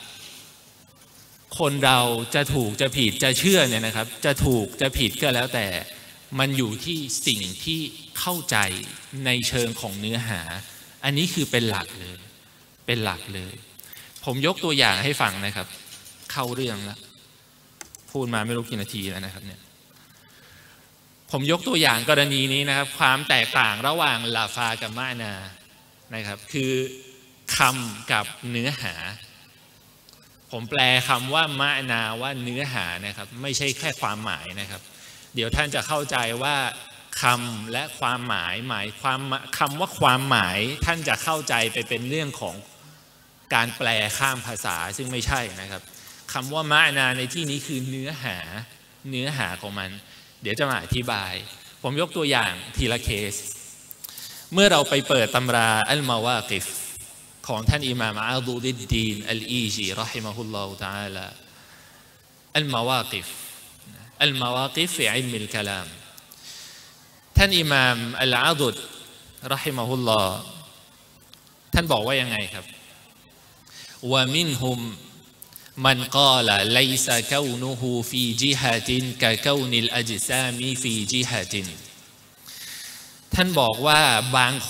คนเราจะถูกจะผิดจะเชื่อเนี่ยนะครับจะถูกจะผิดก็แล้วแต่มันอยู่ที่สิ่งที่เข้าใจในเชิงของเนื้อหาอันนี้คือเป็นหลักเลยผมยกตัวอย่างให้ฟังนะครับเข้าเรื่องแล้วพูดมาไม่รู้กี่นาทีแล้วนะครับเนี่ยผมยกตัวอย่างกรณีนี้นะครับความแตกต่างระหว่างลาฟากับมานานะครับคือคำกับเนื้อหาผมแปลคำว่ามะนาว่าเนื้อหานะครับไม่ใช่แค่ความหมายนะครับเดี๋ยวท่านจะเข้าใจว่าคำและความหมายคำว่าความหมายท่านจะเข้าใจไปเป็นเรื่องของการแปลข้ามภาษาซึ่งไม่ใช่นะครับคำว่ามะนาในที่นี้คือเนื้อหาของมันเดี๋ยวจะมาอธิบายผมยกตัวอย่างทีละเคสเมื่อเราไปเปิดตำราอัลมาวากิฟขของท่านอิหม่ามอาดูดิดดีนอัลอีจีรอฮิมะฮุลลอฮุตะอาลาอัลมาวากิฟฟีอิลมิลกะลามท่านอิหม่ามอัลอาดุดรอฮิมะฮุลลอฮ์ท่านบอกว่ายังไงครับวะมินฮุมมันกาละไลซะกาวนุฮูฟีจิฮะตินกะกาวนิลอัจซามีฟีจิฮะตินท่านบอกว่าบาง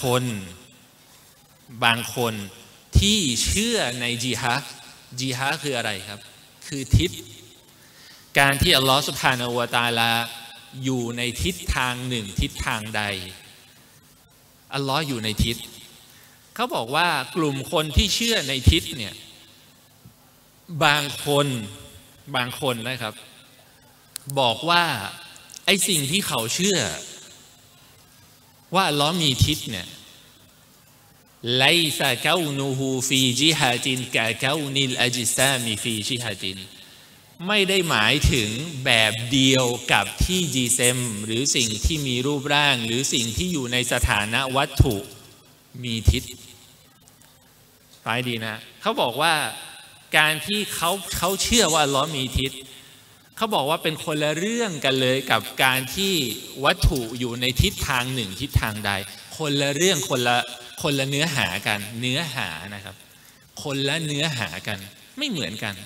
คนที่เชื่อในจิฮะคืออะไรครับคือทิศการที่อัลลอฮฺซุบฮานะฮูวะตะอาลาอยู่ในทิศทางหนึ่งทิศทางใดอัลลอฮ์อยู่ในทิศเขาบอกว่ากลุ่มคนที่เชื่อในทิศเนี่ยบางคนนะครับบอกว่าไอ้สิ่งที่เขาเชื่อว่าอัลลอฮ์มีทิศเนี่ยไลซะกาวนูฮูฟีจิฮะตินกะกาวนิลอัจซามีฟีจิฮะตินไม่ได้หมายถึงแบบเดียวกับที่จีเซมหรือสิ่งที่มีรูปร่างหรือสิ่งที่อยู่ในสถานะวัตถุมีทิศฟังดีนะเขาบอกว่าการที่เขาเชื่อว่าอัลเลาะห์มีทิศเขาบอกว่าเป็นคนละเรื่องกันเลยกับการที่วัตถุอยู่ในทิศทางหนึ่งทิศทางใดคนละเรื่องคนละเนื้อหากันเนื้อหานะครับคนละเนื้อหากันไม่เหมือนกัน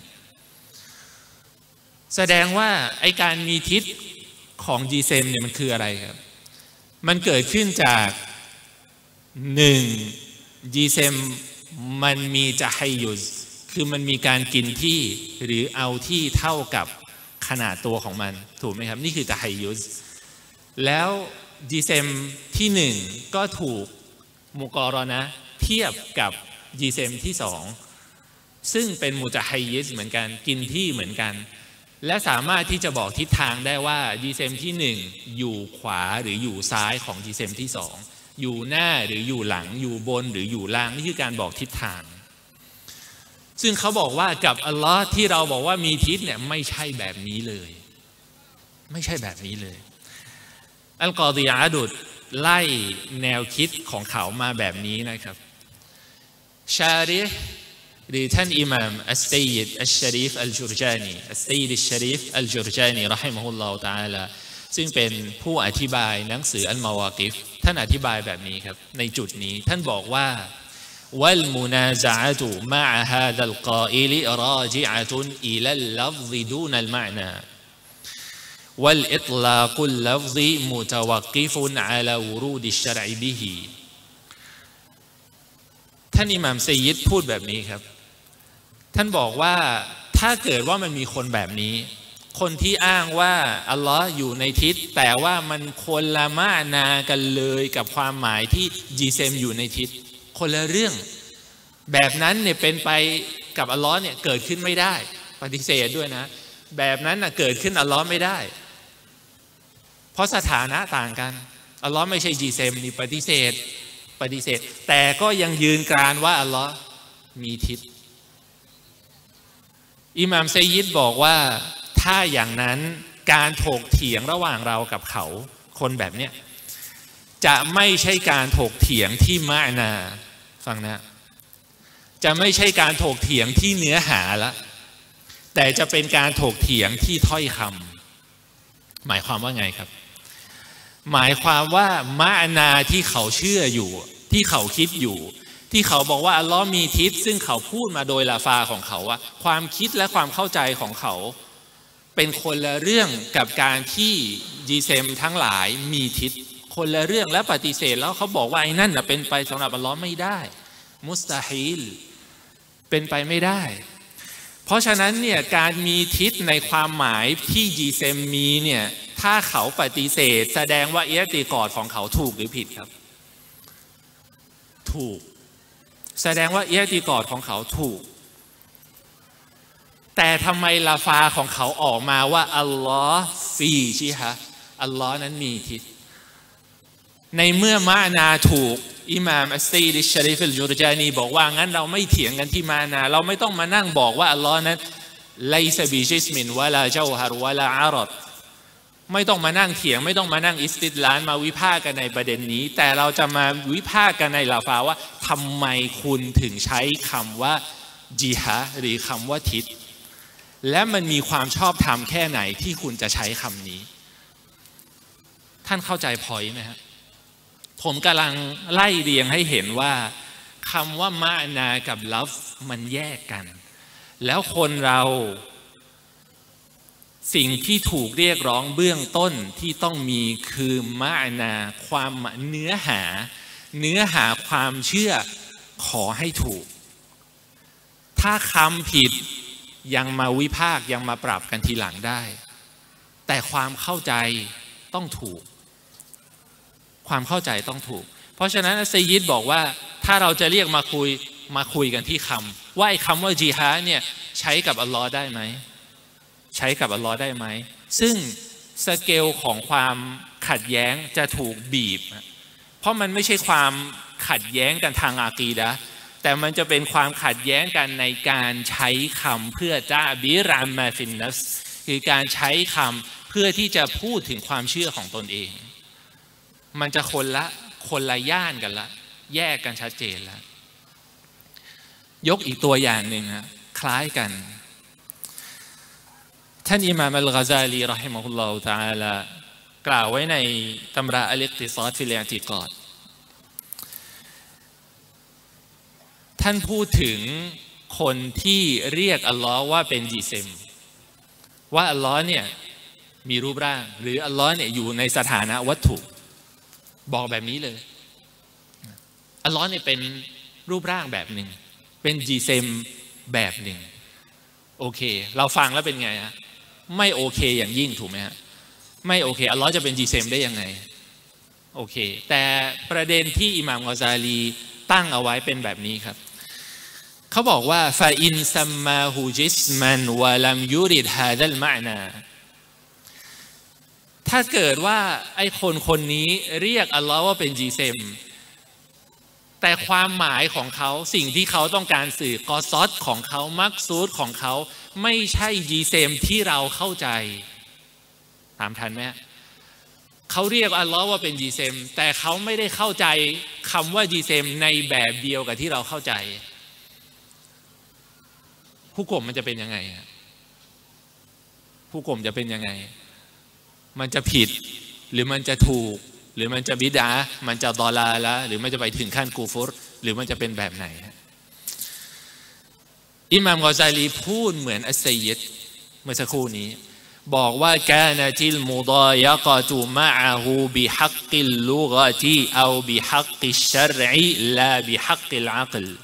แสดงว่าไอการมีทิศของจีเซมเนี่ยมันคืออะไรครับมันเกิดขึ้นจากหนึ่งจีเซมมันมีจะให้ยุสคือมันมีการกินที่หรือเอาที่เท่ากับขนาดตัวของมันถูกไหมครับนี่คือจะให้ยุสแล้วจีเซมที่หนึ่งก็ถูกมุกอรอนะเทียบกับจีเซมที่สองซึ่งเป็นมุจะให้ยิสเหมือนกันกินที่เหมือนกันและสามารถที่จะบอกทิศทางได้ว่าจีเซมที่หนึ่งอยู่ขวาหรืออยู่ซ้ายของจีเซมที่สองอยู่หน้าหรืออยู่หลังอยู่บนหรืออยู่ล่างนี่คือการบอกทิศทางซึ่งเขาบอกว่ากับอัลลอฮ์ที่เราบอกว่ามีทิศเนี่ยไม่ใช่แบบนี้เลยไม่ใช่แบบนี้เลยอัลกอฎีอาดุดไล่แนวคิดของเขามาแบบนี้นะครับชาริห์หรือท่านอิหม่ามอัสซัยยิดอัชชะรีฟอัลจุรจานีอัสซัยยิดอัชชะรีฟอัลจุรจานีเราะฮิมะฮุลลอฮุตะอาลาซึ่งเป็นผู้อธิบายหนังสืออัลมาวากิฟท่านอธิบายแบบนี้ครับในจุดนี้ท่านบอกว่าวัลมุนาซะอะตุมะอะฮาซัลกออิลราจิอะตุนอิลัลลัฟซิดูนัลมะนาوالإطلاق اللفظي متوقف على ورود الشرع به ท่านอิหม่ามซัยยิดพูดแบบนี้ครับท่านบอกว่าถ้าเกิดว่ามันมีคนแบบนี้คนที่อ้างว่าอัลลอฮ์อยู่ในทิศแต่ว่ามันคนละมะนากันเลยกับความหมายที่จีเซมอยู่ในทิศคนละเรื่องแบบนั้นเนี่ยเป็นไปกับอัลลอฮ์เนี่ยเกิดขึ้นไม่ได้ปฏิเสธด้วยนะแบบนั้นน่ะเกิดขึ้นอัลลอฮ์ไม่ได้เพราะสถานะต่างกันอัลลอฮ์ไม่ใช่จีเซมนี่ปฏิเสธแต่ก็ยังยืนกรานว่าอัลลอฮ์มีทิศอิหม่ามซัยยิดบอกว่าถ้าอย่างนั้นการถกเถียงระหว่างเรากับเขาคนแบบเนี้ยจะไม่ใช่การถกเถียงที่มะนาฟังนะจะไม่ใช่การถกเถียงที่เนื้อหาละแต่จะเป็นการถกเถียงที่ถ้อยคำหมายความว่าไงครับหมายความว่ามะนาที่เขาเชื่ออยู่ที่เขาคิดอยู่ที่เขาบอกว่าอัลลอฮ์มีทิศซึ่งเขาพูดมาโดยลาฟาของเขาว่าความคิดและความเข้าใจของเขาเป็นคนละเรื่องกับการที่จีเซมทั้งหลายมีทิศคนละเรื่องและปฏิเสธแล้วเขาบอกว่าไอ้นั่นน่ะเป็นไปสำหรับอัลลอฮ์ไม่ได้มุสตาฮิลเป็นไปไม่ได้เพราะฉะนั้นเนี่ยการมีทิศในความหมายที่จีเซมมีเนี่ยถ้าเขาปฏิเสธแสดงว่าอิอติกอดของเขาถูกหรือผิดครับถูกแสดงว่าอิอติกอดของเขาถูกแต่ทำไมลาฟาของเขาออกมาว่าอัลลอฮ์ฟีชิฮะอัลลอฮ์นั้นมีทิศในเมื่อมะนาถูกอิหม่ามอัสซัยยิดอัชชะรีฟอัลจุรจานีบอกว่างั้นเราไม่เถียงกันที่มะนาเราไม่ต้องมานั่งบอกว่าอัลลอฮ์นั้นไลซะบิจิสมินวะลาเจ้าฮารวะลาอารัดไม่ต้องมานั่งเถียงไม่ต้องมานั่งอิสติดลานมาวิพากษ์กันในประเด็นนี้แต่เราจะมาวิพากษ์กันในลาฟาว่าทำไมคุณถึงใช้คำว่าจิฮะหรือคำว่าทิศและมันมีความชอบธรรมแค่ไหนที่คุณจะใช้คำนี้ท่านเข้าใจพอยต์ไหมครับผมกำลังไล่เรียงให้เห็นว่าคำว่ามะนากับลัฟมันแยกกันแล้วคนเราสิ่งที่ถูกเรียกร้องเบื้องต้นที่ต้องมีคือมะนาความเนื้อหาความเชื่อขอให้ถูกถ้าคำผิดยังมาวิพากษ์ยังมาปรับกันทีหลังได้แต่ความเข้าใจต้องถูกความเข้าใจต้องถูกเพราะฉะนั้นอัสซัยยิดบอกว่าถ้าเราจะเรียกมาคุยกันที่คำว่าไอ้คำว่าจิฮาดเนี่ยใช้กับอัลลอฮ์ได้ไหมใช้กับอัลลอฮ์ได้ไหมซึ่งสเกลของความขัดแย้งจะถูกบีบเพราะมันไม่ใช่ความขัดแย้งกันทางอากีดะห์แต่มันจะเป็นความขัดแย้งกันในการใช้คำเพื่อจาบิรัมมาฟินนัสคือการใช้คำเพื่อที่จะพูดถึงความเชื่อของตนเองมันจะคนละย่านกันละแยกกันชัดเจนแล้วยกอีกตัวอย่างหนึ่งฮะคล้ายกันท่านอิหม่ามอัลกอซาลีเราะฮิมะฮุลลอฮุตะอาลากล่าวไว้ในตำราอัลอิกติศอดฟิลอิอ์ติกอดท่านพูดถึงคนที่เรียกอัลลอฮ์ว่าเป็นจิเซมว่าอัลลอฮ์เนี่ยมีรูปร่างหรืออัลลอฮ์เนี่ยอยู่ในสถานะวัตถุบอกแบบนี้เลยอัลลอฮ์เนี่ยเป็นรูปร่างแบบหนึ่งเป็นจิเซมแบบหนึ่งโอเคเราฟังแล้วเป็นไงฮะไม่โอเคอย่างยิ่งถูกไหมฮะไม่โอเคอัลลอฮ์จะเป็นจิเซมได้ยังไงโอเคแต่ประเด็นที่อิหม่ามกอซาลีตั้งเอาไว้เป็นแบบนี้ครับเขาบอกว่าฟาอินซัมมาฮูจิสมันวะลัมยูริดฮาดัลมะนาถ้าเกิดว่าไอ้คนนี้เรียกอัลลอฮ์ว่าเป็นจีเซมแต่ความหมายของเขาสิ่งที่เขาต้องการสื่อกอซอดของเขามักซูดของเขาไม่ใช่จีเซมที่เราเข้าใจตามทันไหมเขาเรียกอัลลอฮ์ว่าเป็นจีเซมแต่เขาไม่ได้เข้าใจคำว่าจีเซมในแบบเดียวกับที่เราเข้าใจผู้กลมมันจะเป็นยังไงผู้กลมจะเป็นยังไงมันจะผิดหรือมันจะถูกหรือมันจะบิดามันจะดอลาละหรือมันจะไปถึงขั้นกูฟุรหรือมันจะเป็นแบบไหนอิหม่ามกอซาลีพูดเหมือนอัสซัยยิดเมื่อสักครู่นี้บอกว่ากานะติลมุฎายะกะตุมะอะฮูบิฮักกิลลุกะติเอาบิฮักกิชชัรอิลาบิฮักกิลอะกล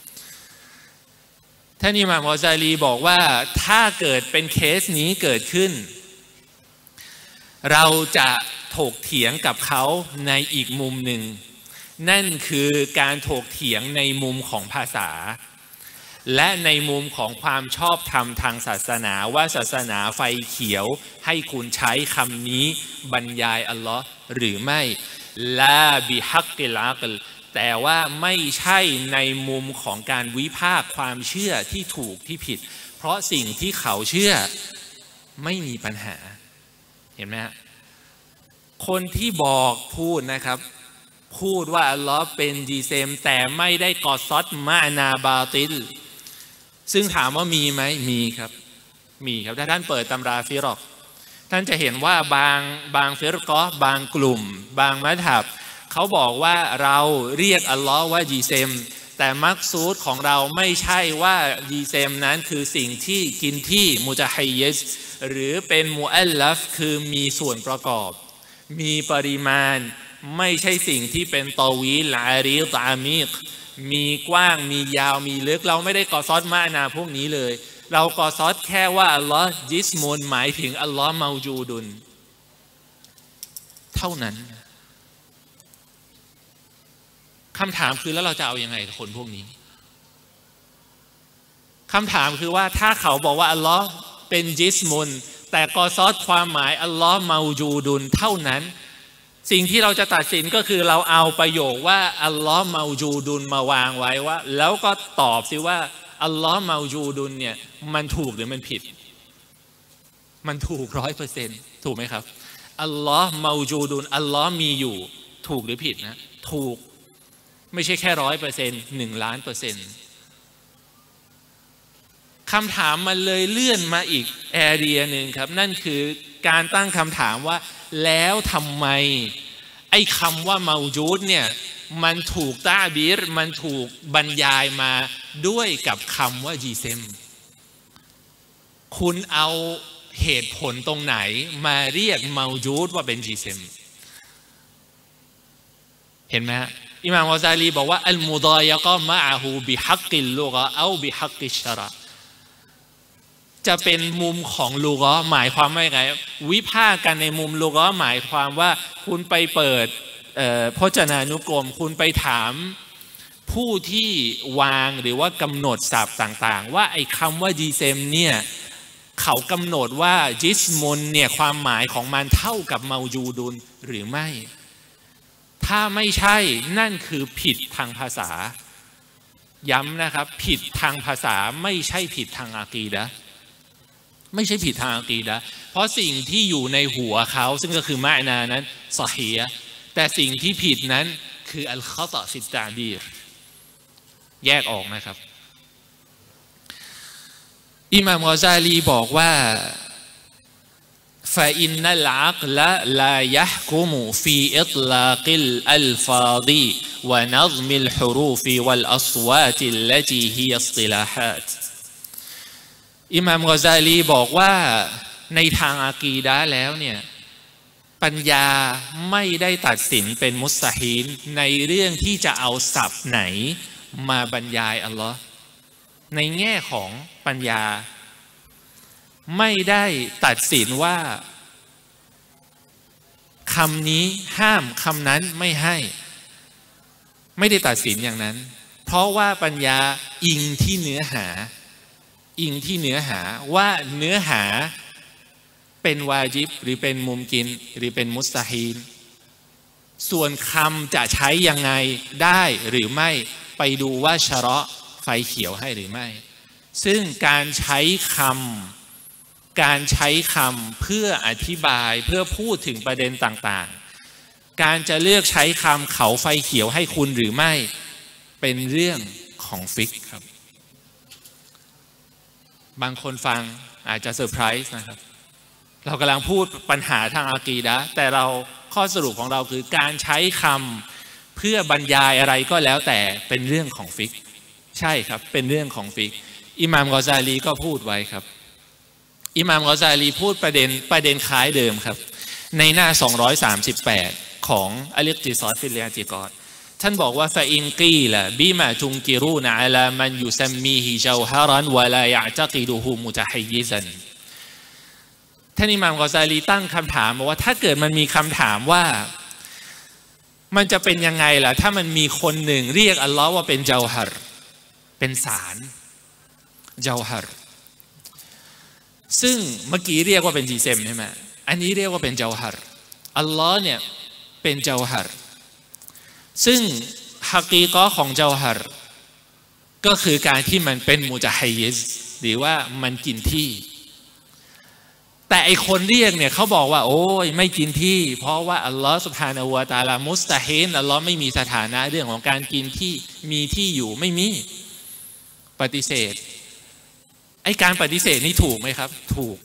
ท่านอิหม่ามกอซาลีบอกว่าถ้าเกิดเป็นเคสนี้เกิดขึ้นเราจะถกเถียงกับเขาในอีกมุมหนึ่งนั่นคือการถกเถียงในมุมของภาษาและในมุมของความชอบธรรมทางศาสนาว่าศาสนาไฟเขียวให้คุณใช้คำนี้บรรยายอัลลอฮ์หรือไม่ลาบิฮักกิลอะกลแต่ว่าไม่ใช่ในมุมของการวิพากษ์ความเชื่อที่ถูกที่ผิดเพราะสิ่งที่เขาเชื่อไม่มีปัญหาเห็นไหมฮะคนที่บอกพูดนะครับพูดว่าอัลลอฮ์เป็นจีเซมแต่ไม่ได้กอซอดมะนาบาติลซึ่งถามว่ามีไหมมีครับมีครับถ้าท่านเปิดตำราฟิรอกท่านจะเห็นว่าบางฟิรกะห์บางกลุ่มบางมัซฮับเขาบอกว่าเราเรียกอัลลอฮ์ว่าจีเซมแต่มักซูดของเราไม่ใช่ว่าจีเซมนั้นคือสิ่งที่กินที่มุตะฮัยยิซหรือเป็นมุอัลลัฟคือมีส่วนประกอบมีปริมาณไม่ใช่สิ่งที่เป็นตอวีลอารีตอามีกมีกว้างมียาวมีลึกเราไม่ได้กอซอดมานาพวกนี้เลยเรากอซอดแค่ว่าอัลลอฮ์จิสมุนหมายถึงอัลลอฮ์เมาจูดุนเท่านั้นคำถามคือแล้วเราจะเอายังไงกับคนพวกนี้คำถามคือว่าถ้าเขาบอกว่าอัลลอฮ์เป็นจิสมุนแต่กอซอดความหมายอัลลอฮ์เมาจูดุนเท่านั้นสิ่งที่เราจะตัดสินก็คือเราเอาประโยคว่าอัลลอฮ์เมาจูดุนมาวางไว้ว่าแล้วก็ตอบสิว่าอัลลอฮ์เมาจูดุนเนี่ยมันถูกหรือมันผิดมันถูก100%ถูกไหมครับอัลลอฮ์เมาจูดุนอัลลอฮ์มีอยู่ถูกหรือผิดนะถูกไม่ใช่แค่100% 1,000,000%คำถามมันเลยเลื่อนมาอีกแอเรียหนึ่งครับนั่นคือการตั้งคำถามว่าแล้วทำไมไอ้คำว่าเมาจูดเนี่ยมันถูกตาบีรมันถูกบรรยายมาด้วยกับคำว่าจีเซมคุณเอาเหตุผลตรงไหนมาเรียกเมาจูดว่าเป็นจีเซมเห็นไหมฮะอิหม่ามกอซาลีบอกว่าอัลมุดายะกะมะอะฮูบิฮักกิลลุกะเอาบิฮักกิชชะเราะห์จะเป็นมุมของลุกะหมายความว่าไงวิพากษ์กันในมุมลุกะหมายความว่าคุณไปเปิดพจนานุกรมคุณไปถามผู้ที่วางหรือว่ากำหนดศัพท์ต่างๆว่าไอ้คำว่าจีเซมเนี่ยเขากำหนดว่าจิสมุนเนี่ยความหมายของมันเท่ากับเมาจูดุนหรือไม่ถ้าไม่ใช่นั่นคือผิดทางภาษาย้ำนะครับผิดทางภาษาไม่ใช่ผิดทางอากีดะห์ไม่ใช่ผิดทางอากีดะห์เพราะสิ่งที่อยู่ในหัวเขาซึ่งก็คือมะนานั้นซอฮีฮ์แต่สิ่งที่ผิดนั้นคืออัลคอตอฟิตตาบีรแยกออกนะครับอิหม่ามกอซาลีบอกว่าفإن العقل لا يحكم في إطلاق الألفاظ ونظم الحروف والأصوات التي هي اصطلاحات อิหม่ามกอซาลีบอกว่าในทางอากีดะห์แล้วเนี่ยปัญญาไม่ได้ตัดสินเป็นมุสตะฮีลในเรื่องที่จะเอาศัพท์ไหนมาบรรยายอัลลอฮ์ในแง่ของปัญญาไม่ได้ตัดสินว่าคำนี้ห้ามคำนั้นไม่ให้ไม่ได้ตัดสินอย่างนั้นเพราะว่าปัญญาอิงที่เนื้อหาว่าเนื้อหาเป็นวาญิบหรือเป็นมุมกินหรือเป็นมุสตะฮีลส่วนคำจะใช้ยังไงได้หรือไม่ไปดูว่าชะเราะห์ไฟเขียวให้หรือไม่ซึ่งการใช้คำเพื่ออธิบายเพื่อพูดถึงประเด็นต่างๆการจะเลือกใช้คำเขาไฟเขียวให้คุณหรือไม่เป็นเรื่องของฟิกครับบางคนฟังอาจจะเซอร์ไพรส์นะครับเรากำลังพูดปัญหาทางอากีดะห์แต่เราข้อสรุปของเราคือการใช้คำเพื่อบรรยายอะไรก็แล้วแต่เป็นเรื่องของฟิกใช่ครับเป็นเรื่องของฟิกอิหม่ามกอซาลีก็พูดไว้ครับอิหม่ามกอซาลีพูดประเด็นคล้ายเดิมครับในหน้า238ของอัลอิกติซอดฟิลอิอ์ติกอดท่านบอกว่าฟะอินกีละบิมาตุนกิรูนอะลามันยุซัมมีฮิญาวฮารันวะลายะตะกิดุฮูมุตะฮัยยิซันท่านอิหม่ามกอซาลีตั้งคำถามว่าถ้าเกิดมันมีคำถามว่ามันจะเป็นยังไงล่ะถ้ามันมีคนหนึ่งเรียกอัลลอฮ์ว่าเป็นเจาฮัรเป็นสารเจาฮัรซึ่งเมื่อกี้เรียกว่าเป็นจีเซมใช่ไหมอันนี้เรียกว่าเป็นเจาฮัรอัลลอฮ์เนี่ยเป็นเจาฮัรซึ่งฮักีกะห์ของเจาฮัรก็คือการที่มันเป็นมุตะฮัยยิซหรือว่ามันกินที่แต่ไอคนเรียกเนี่ยเขาบอกว่าโอ้ยไม่กินที่เพราะว่าอัลลอฮ์ซุบฮานะฮูวะตะอาลามุสตะฮีลอัลลอฮ์ไม่มีสถานะเรื่องของการกินที่มีที่อยู่ไม่มีปฏิเสธไอการปฏิเสธนี่ถูกไหมครับถูก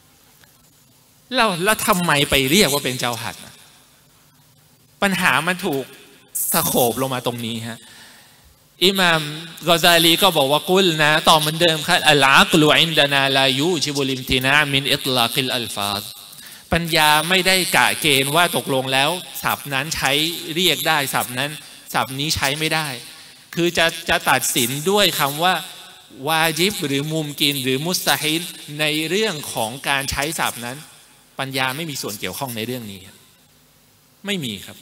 แล้วทำไมไปเรียกว่าเป็นเจ้าหัดปัญหามันถูกสะโขบลงมาตรงนี้ฮะอิหม่ามกอซาลีก็บอกว่ากุลนะต่อเหมือนเดิมครับอัลอักลุอินดานาลายูจิบุลิมตินามินอิตลากิลอัลฟาซปัญญาไม่ได้กะเกณฑ์ว่าตกลงแล้วศัพท์นั้นใช้เรียกได้ศัพท์นั้นศัพท์นี้ใช้ไม่ได้คือจะตัดสินด้วยคำว่าวาญิบหรือมุมกินหรือมุสตะฮีลในเรื่องของการใช้ศัพท์นั้นปัญญาไม่มีส่วนเกี่ยวข้องในเรื่องนี้ไม่มีครับ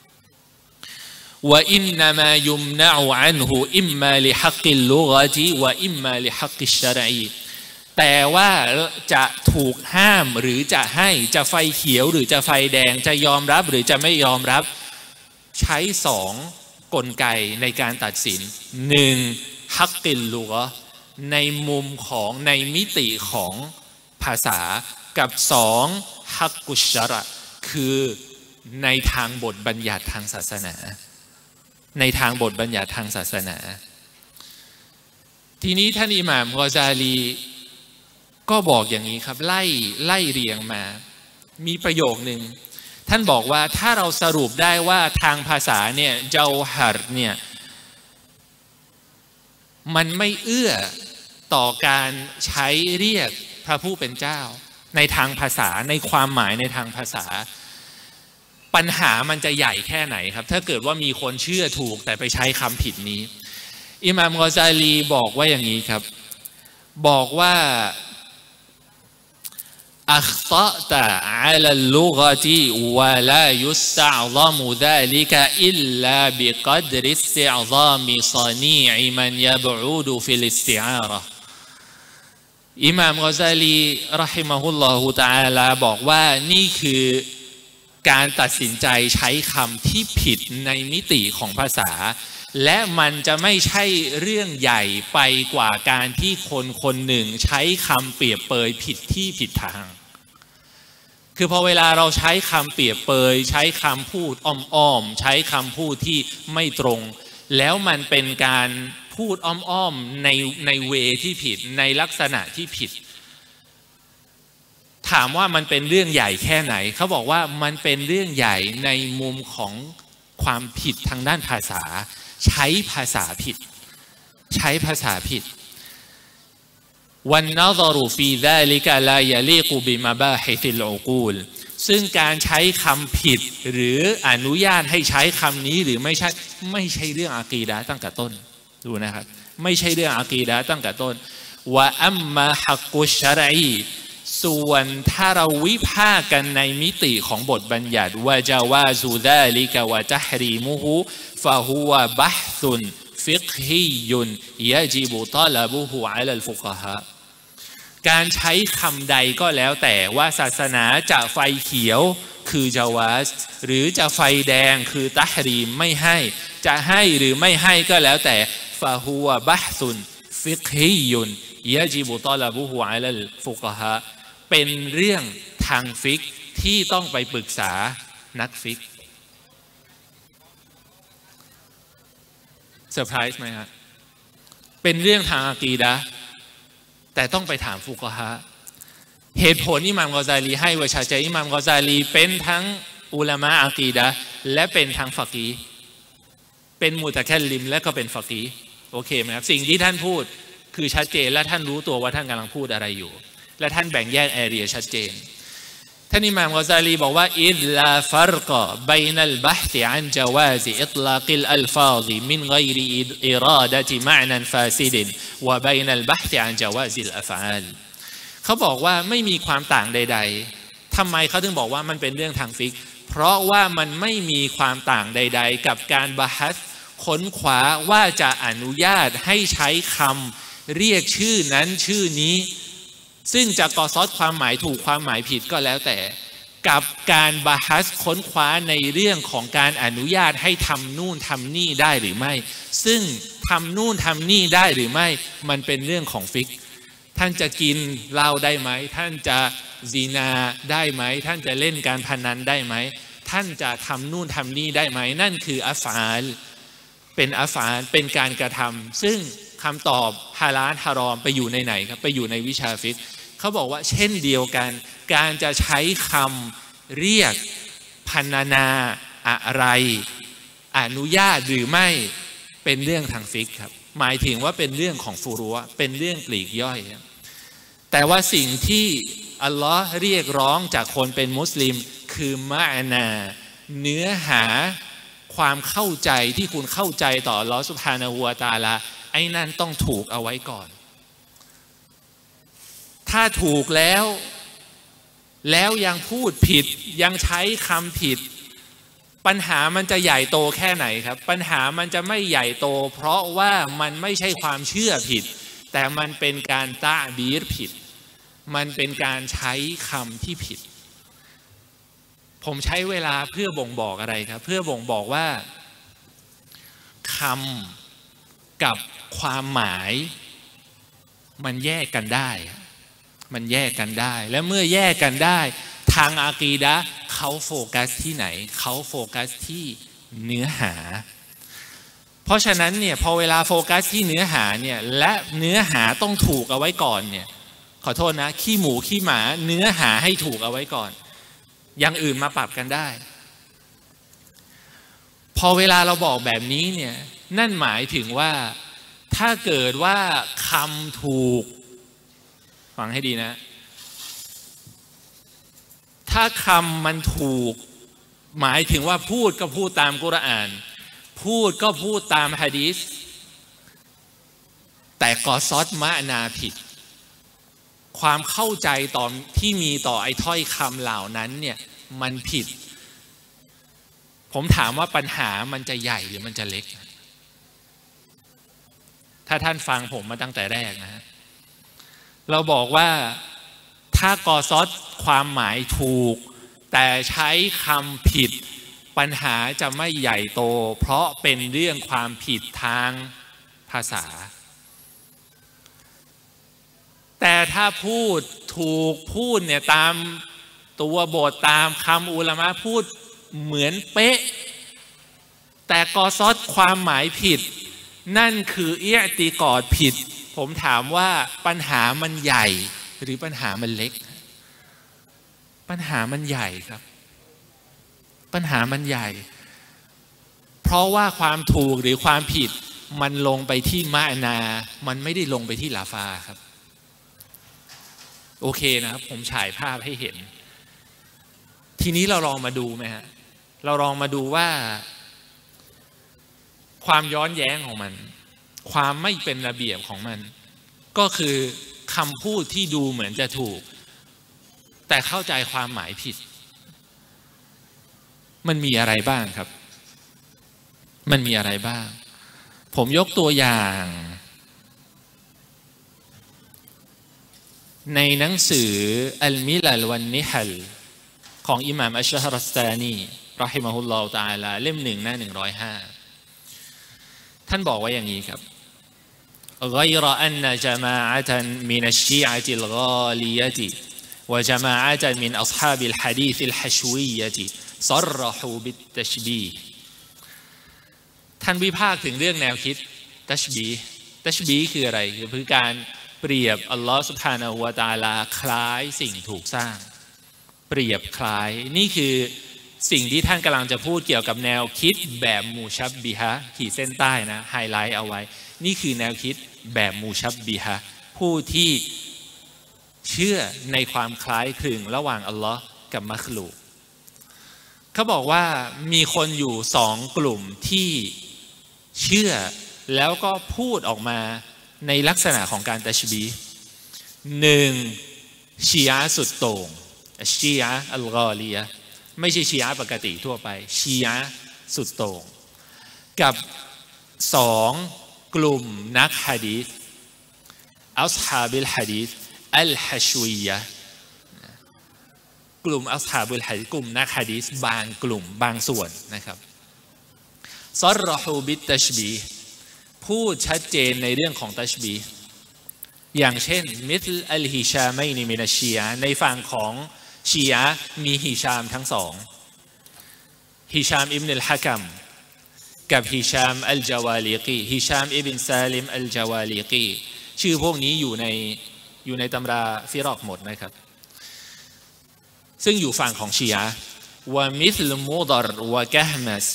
وإنما يمنع عنه إما لحق اللغة وإما لحق الشرع แต่ว่าจะถูกห้ามหรือจะให้จะไฟเขียวหรือจะไฟแดงจะยอมรับหรือจะไม่ยอมรับใช้สองกลไกในการตัดสินหนึ่งฮักกิลลุกะห์ในมุมของในมิติของภาษากับสองฮักกุชชะเราะห์คือในทางบทบัญญัติทางศาสนาในทางบทบัญญัติทางศาสนาทีนี้ท่านอิหม่ามกอซาลีก็บอกอย่างนี้ครับไล่เรียงมามีประโยคนึงท่านบอกว่าถ้าเราสรุปได้ว่าทางภาษาเนี่ยเจ้าหัรเนี่ยมันไม่เอื้อต่อการใช้เรียกพระผู้เป็นเจ้าในทางภาษาในความหมายในทางภาษาปัญหามันจะใหญ่แค่ไหนครับถ้าเกิดว่ามีคนเชื่อถูกแต่ไปใช้คำผิดนี้อิหม่ามกอซาลีบอกว่าอย่างนี้ครับบอกว่าأخطأت على اللغة ولا يستعظم ذلك إلا بقدر استعظام صنيع من يبعد في الاستعارة อิหม่ามกอซาลีเราะฮิมะฮุลลอฮุตะอาลาบอกว่านี่คือการตัดสินใจใช้คำที่ผิดในมิติของภาษาและมันจะไม่ใช่เรื่องใหญ่ไปกว่าการที่คนหนึ่งใช้คำเปรียบเปยผิดที่ผิดทางคือพอเวลาเราใช้คำเปรียบเปยใช้คำพูดอ้อมๆใช้คำพูดที่ไม่ตรงแล้วมันเป็นการพูดอ้อมๆในเวที่ผิดในลักษณะที่ผิดถามว่ามันเป็นเรื่องใหญ่แค่ไหนเขาบอกว่ามันเป็นเรื่องใหญ่ในมุมของความผิดทางด้านภาษาใช้ภาษาผิดใช้ภาษาผิดวันนัซรุฟีซาลิกะลายะลีกุบิมะบาฮิซิลอุกูลซึ่งการใช้คำผิดหรืออนุญาตให้ใช้คำนี้หรือไม่ใช่เรื่องอากีดะห์ตั้งแต่ต้นดูนะครับไม่ใช่เรื่องอากีดะห์ตั้งแต่ต้นวะอัมมาฮักกุชชะรอีส่วนถ้าเราวิพากษ์กันในมิติของบทบัญญัติว่าจาวาซูซาลิกะวะตัฮรีมุฮุฟะฮุวะบะฮซุนฟิกฮียุนยะญิบุตอลบุฮุอะลัลฟุกะฮาการใช้คำใดก็แล้วแต่ว่าศาสนาจะไฟเขียวคือจาวาสหรือจะไฟแดงคือตัฮรีมไม่ให้จะให้หรือไม่ให้ก็แล้วแต่ฟะฮุวะบะฮซุนฟิกฮียุนยะญิบุตอลบุฮุอะลัลฟุกะฮาเป็นเรื่องทางฟิกที่ต้องไปปรึกษานักฟิกเซอร์ไพรส์ไหมครับเป็นเรื่องทางอากีดะห์แต่ต้องไปถามฟุกะฮะเหตุผลอิหม่ามกอซาลีให้ไว้ชัดเจนอิหม่ามกอซาลีเป็นทั้งอุลามะอากีดะห์และเป็นทั้งฟักีห์เป็นมุตะคัลลิมและก็เป็นฟักีห์โอเคไหมครับสิ่งที่ท่านพูดคือชัดเจนและท่านรู้ตัวว่าท่านกำลังพูดอะไรอยู่และท่านแบ่งแยกแอเรียชัดเจนท่านอิหม่ามกอซาลีบอกว่าอิดลาฟัรกะบัยนัลบะฮ์อันจาวาซิอิตลากิลอัลฟาซิมินฆอยริอิราดะติมะอนันฟาซิดวะบัยนัลบะฮ์อันจาวาซิลอัฟอาลเขาบอกว่าไม่มีความต่างใดๆทำไมเขาถึงบอกว่ามันเป็นเรื่องทางฟิกเพราะว่ามันไม่มีความต่างใดๆกับการบะฮัสค้นคว้าว่าจะอนุญาตให้ใช้คำเรียกชื่อนั้นชื่อนี้ซึ่งจะกอซอดความหมายถูกความหมายผิดก็แล้วแต่กับการบาฮัสค้นคว้าในเรื่องของการอนุญาตให้ทำนู่นทำนี่ได้หรือไม่ซึ่งทำนู่นทำนี่ได้หรือไม่มันเป็นเรื่องของฟิกท่านจะกินเหล้าได้ไหมท่านจะซีนาได้ไหมท่านจะเล่นการพนันได้ไหมท่านจะทำนู่นทำนี่ได้ไหมนั่นคืออัฟอาลเป็นอัฟอาลเป็นการกระทำซึ่งคำตอบฮาลาลฮารอมไปอยู่ในไหนครับไปอยู่ในวิชาฟิกเขาบอกว่าเช่นเดียวกันการจะใช้คำเรียกพรรณนาอะไรอนุญาตหรือไม่เป็นเรื่องทางฟิกครับหมายถึงว่าเป็นเรื่องของฟุรุะเป็นเรื่องปลีกย่อยแต่ว่าสิ่งที่อัลลอฮ์เรียกร้องจากคนเป็นมุสลิมคือมะอานาเนื้อหาความเข้าใจที่คุณเข้าใจต่ออัลลอฮ์ซุบฮานะฮูวะตะอาลาไอ้นั่นต้องถูกเอาไว้ก่อนถ้าถูกแล้วยังพูดผิดยังใช้คำผิดปัญหามันจะใหญ่โตแค่ไหนครับปัญหามันจะไม่ใหญ่โตเพราะว่ามันไม่ใช่ความเชื่อผิดแต่มันเป็นการตะบีรผิดมันเป็นการใช้คำที่ผิดผมใช้เวลาเพื่อบ่งบอกอะไรครับเพื่อบ่งบอกว่าคำกับความหมายมันแยกกันได้มันแยกกันได้และเมื่อแยกกันได้ทางอากีดะห์เขาโฟกัสที่ไหนเขาโฟกัสที่เนื้อหาเพราะฉะนั้นเนี่ยพอเวลาโฟกัสที่เนื้อหาเนี่ยและเนื้อหาต้องถูกเอาไว้ก่อนเนี่ยขอโทษนะขี้หมูขี้หมาเนื้อหาให้ถูกเอาไว้ก่อนอย่างอื่นมาปรับกันได้พอเวลาเราบอกแบบนี้เนี่ยนั่นหมายถึงว่าถ้าเกิดว่าคำถูกฟังให้ดีนะถ้าคำมันถูกหมายถึงว่าพูดก็พูดตามกุรอานพูดก็พูดตามหะดีษแต่กอซอดมะนาผิดความเข้าใจต่อที่มีต่อไอ้ถ้อยคำเหล่านั้นเนี่ยมันผิดผมถามว่าปัญหามันจะใหญ่หรือมันจะเล็กถ้าท่านฟังผมมาตั้งแต่แรกนะฮะเราบอกว่าถ้ากอซอดความหมายถูกแต่ใช้คำผิดปัญหาจะไม่ใหญ่โตเพราะเป็นเรื่องความผิดทางภาษาแต่ถ้าพูดถูกพูดเนี่ยตามตัวบทตามคำอุลามะพูดเหมือนเป๊ะแต่กอซอดความหมายผิดนั่นคืออิอติกอดผิดผมถามว่าปัญหามันใหญ่หรือปัญหามันเล็กปัญหามันใหญ่ครับปัญหามันใหญ่เพราะว่าความถูกหรือความผิดมันลงไปที่มะนามันไม่ได้ลงไปที่ลาฟาครับโอเคนะครับผมฉายภาพให้เห็นทีนี้เราลองมาดูไหมฮะเราลองมาดูว่าความย้อนแย้งของมันความไม่เป็นระเบียบของมันก็คือคำพูดที่ดูเหมือนจะถูกแต่เข้าใจความหมายผิดมันมีอะไรบ้างครับมันมีอะไรบ้างผมยกตัวอย่างในหนังสืออัลมิลัลวันนิฮัลของอิหม่ามอัชชะฮ์รัสตานีเราะฮิมะฮุลลอฮุตะอาลาเล่ม 1 หน้า 105ท่านบอกว่าอย่างนี้ครับغير أن جماعة من الشيعة الغالية وجماعة من أصحاب الحديث الحشوية صرحوا بالتشبيه ท่านวิพากษ์ถึงเรื่องแนวคิดตัชบีห์คืออะไรคือการเปรียบอัลลอฮฺซุบฮานะฮูวะตะอาลาคล้ายสิ่งถูกสร้างเปรียบคล้ายนี่คือสิ่งที่ท่านกำลังจะพูดเกี่ยวกับแนวคิดแบบมูชับบิฮะขีดเส้นใต้นะไฮไลท์เอาไว้นี่คือแนวคิดแบบมูชับบิฮะผู้ที่เชื่อในความคล้ายคลึงระหว่างอัลลอฮ์กับมัคลูกเขาบอกว่ามีคนอยู่สองกลุ่มที่เชื่อแล้วก็พูดออกมาในลักษณะของการตัชบีห์หนึ่งชีอะห์สุดโต่งชีอะห์อัลกอลียะไม่ใช่ชีอะห์ปกติทั่วไปชีอะห์สุดโต่งกับสองกลุ่มนักหะดีษอัศฮาบิลหะดีษอัลฮะชวียะห์กลุ่มอัศฮาบิลหะดีษกลุ่มนักหะดีษบางกลุ่มบางส่วนนะครับซอรฮูบิตตัชบีห์พูดชัดเจนในเรื่องของตัชบีห์อย่างเช่นมิธลอัลฮิชามัยนิมินัชชีอะห์ในฝั่งของชีอะห์มีฮิชามทั้งสองฮิชามอิบนุลฮะกัมกับฮิชามอัลจาวาลิกีฮิชามอิบนุซาลิมอัลจาวาลิกีชื่อพวกนี้อยู่ในตำราฟิรอกหมดนะครับซึ่งอยู่ฝั่งของชีอะห์ومثل مضر وكهمس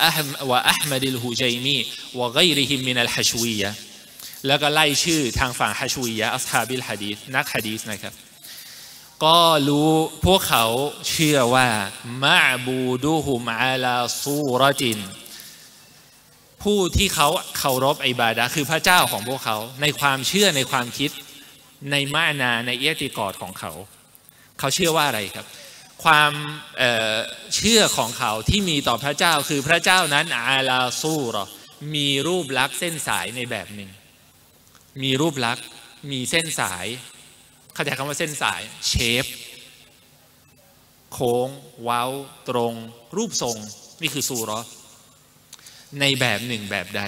وأحمد الهجيمي وغيرهم من الحشوية แล้วก็ไล่ชื่อทางฝั่งฮะชวียะอัศฮาบิลหะดีษนักหะดีษนะครับก็รู้พวกเขาเชื่อว่ามะบูดูฮุมอาลาซูรตินผู้ที่เขาเคารพอิบาดะห์คือพระเจ้าของพวกเขาในความเชื่อในความคิดในมะนาในอิอติกอดของเขาเชื่อว่าอะไรครับความเชื่อของเขาที่มีต่อพระเจ้าคือพระเจ้านั้นอาลาซูรอมีรูปลักษณ์เส้นสายในแบบหนึ่งมีรูปลักษณ์มีเส้นสายเข้าใจคำว่าเส้นสายเชฟโค้งเว้าตรงรูปทรงนี่คือซูรอในแบบหนึ่งแบบใด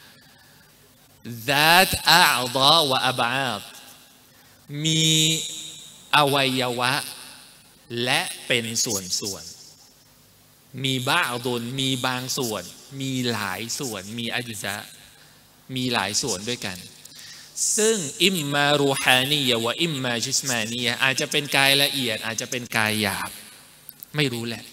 ذات أعضاء وأبعاد มีอวัยวะและเป็นส่วนมีบ้าดุลมีบางส่วนมีหลายส่วนมีอัจจะมีหลายส่วนด้วยกันซึ่งอิมมารูฮานียะวะอิมมาจิสมานียะอาจจะเป็นกายละเอียดอาจจะเป็นกายหยาบไม่รู้แหละ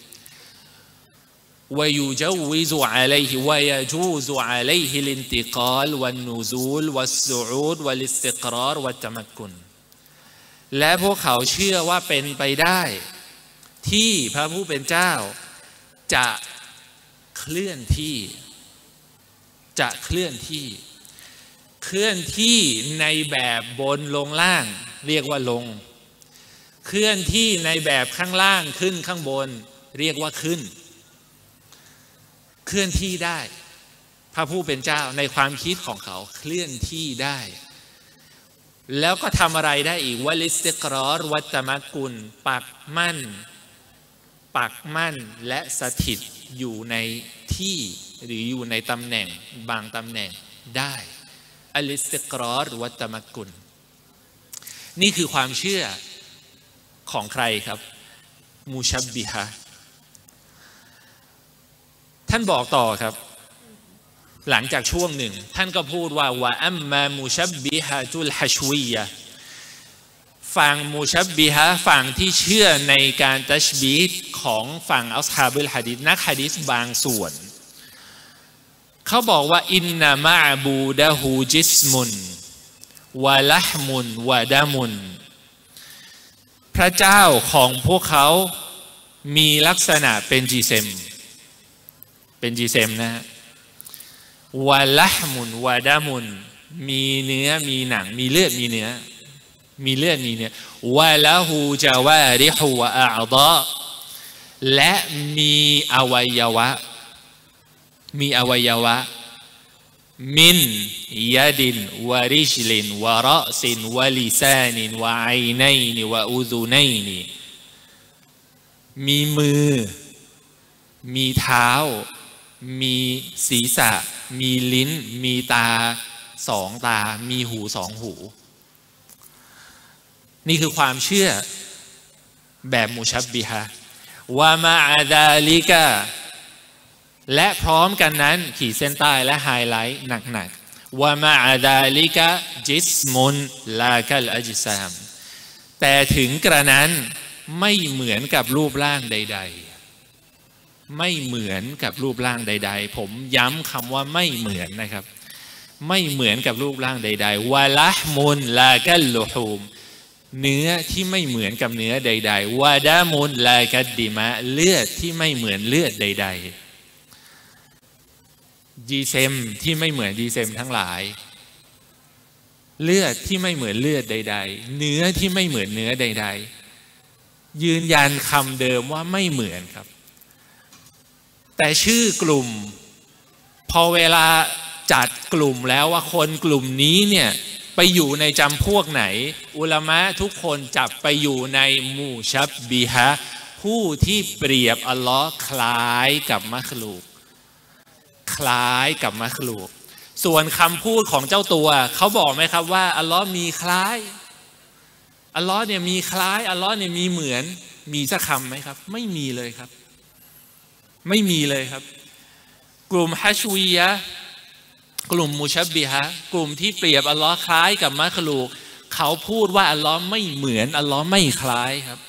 ويجوز عليه ويجوز عليه الانتقال والنزول والصعود والاستقرار والتمكن และพวกเขาเชื่อว่าเป็นไปได้ที่พระผู้เป็นเจ้าจะเคลื่อนที่ในแบบบนลงล่างเรียกว่าลงเคลื่อนที่ในแบบข้างล่างขึ้นข้างบนเรียกว่าขึ้นเคลื่อนที่ได้พระผู้เป็นเจ้าในความคิดของเขาเคลื่อนที่ได้แล้วก็ทำอะไรได้อีกวะลิสติกรอรวัตตมักกุลปักมั่นและสถิตอยู่ในที่หรืออยู่ในตำแหน่งบางตำแหน่งได้อัลิสติกรอรวัตตมักกุลนี่คือความเชื่อของใครครับมุชับบิฮะท่านบอกต่อครับหลังจากช่วงหนึ่งท่านก็พูดว่าวะอัมมามุชับบิฮะตุลฮัชวียะฝั่งมุชับบิฮะฝั่งที่เชื่อในการตัชบีฮ์ของฝั่งอัศฮาบุลหะดีษนักหะดีษบางส่วนเขาบอกว่าอินนามะอบูดะฮูจิสมุนวะละห์มุนวะดะมุนพระเจ้าของพวกเขามีลักษณะเป็นจีเซมนะฮะวะละห์มุนวะดะมุนมีเนื้อมีหนังมีเลือดมีเนื้อวะละฮูจาวาริฮุวะอาอฎอและมีอวัยวะมินยะดินวะริจลินวะรอซินวะลิซานินวะไอนัยนิวะอุซุนัยนิมีมือมีเท้ามีศีรษะมีลิ้นมีตาสองตามีหูสองหูนี่คือความเชื่อแบบมุชับบิฮะวะมาอะดาลิกะและพร้อมกันนั้นขีดเส้นใต้และไฮไลท์หนักๆวะมาอะดาลิกะจิสมุนลาคัลอัจซามแต่ถึงกระนั้นไม่เหมือนกับรูปร่างใดๆไม่เหมือนกับรูปร่างใดๆผมย้ำคำว่าไม่เหมือนนะครับไม่เหมือนกับรูปร่างใดๆวะละห์มุนลากัลลุฮูมเนื้อที่ไม่เหมือนกับเนื้อใดๆวะดะมุนลากัดดิมะเลือดที่ไม่เหมือนเลือดใดๆจีเซมที่ไม่เหมือนจีเซมทั้งหลายเลือดที่ไม่เหมือนเลือดใดๆเนื้อที่ไม่เหมือนเนื้อใดๆยืนยันคำเดิมว่าไม่เหมือนครับแต่ชื่อกลุ่มพอเวลาจัดกลุ่มแล้วว่าคนกลุ่มนี้เนี่ยไปอยู่ในจำพวกไหนอุลามะทุกคนจับไปอยู่ในมุชับบิฮะผู้ที่เปรียบอัลลอฮ์คล้ายกับมัคลูกส่วนคำพูดของเจ้าตัวเขาบอกไหมครับว่าอัลลอฮ์มีคล้ายอัลลอฮ์เนี่ยมีคล้ายอัลลอฮ์เนี่ยมีเหมือนมีสักคำไหมครับไม่มีเลยครับไม่มีเลยครับกลุ่มฮัชวียะกลุ่มมุชับบิฮะกลุ่มที่เปรียบอัลลอฮ์คล้ายกับมัคลูกเขาพูดว่าอัลลอฮ์ไม่เหมือนอัลลอฮ์ไม่คล้ายครับ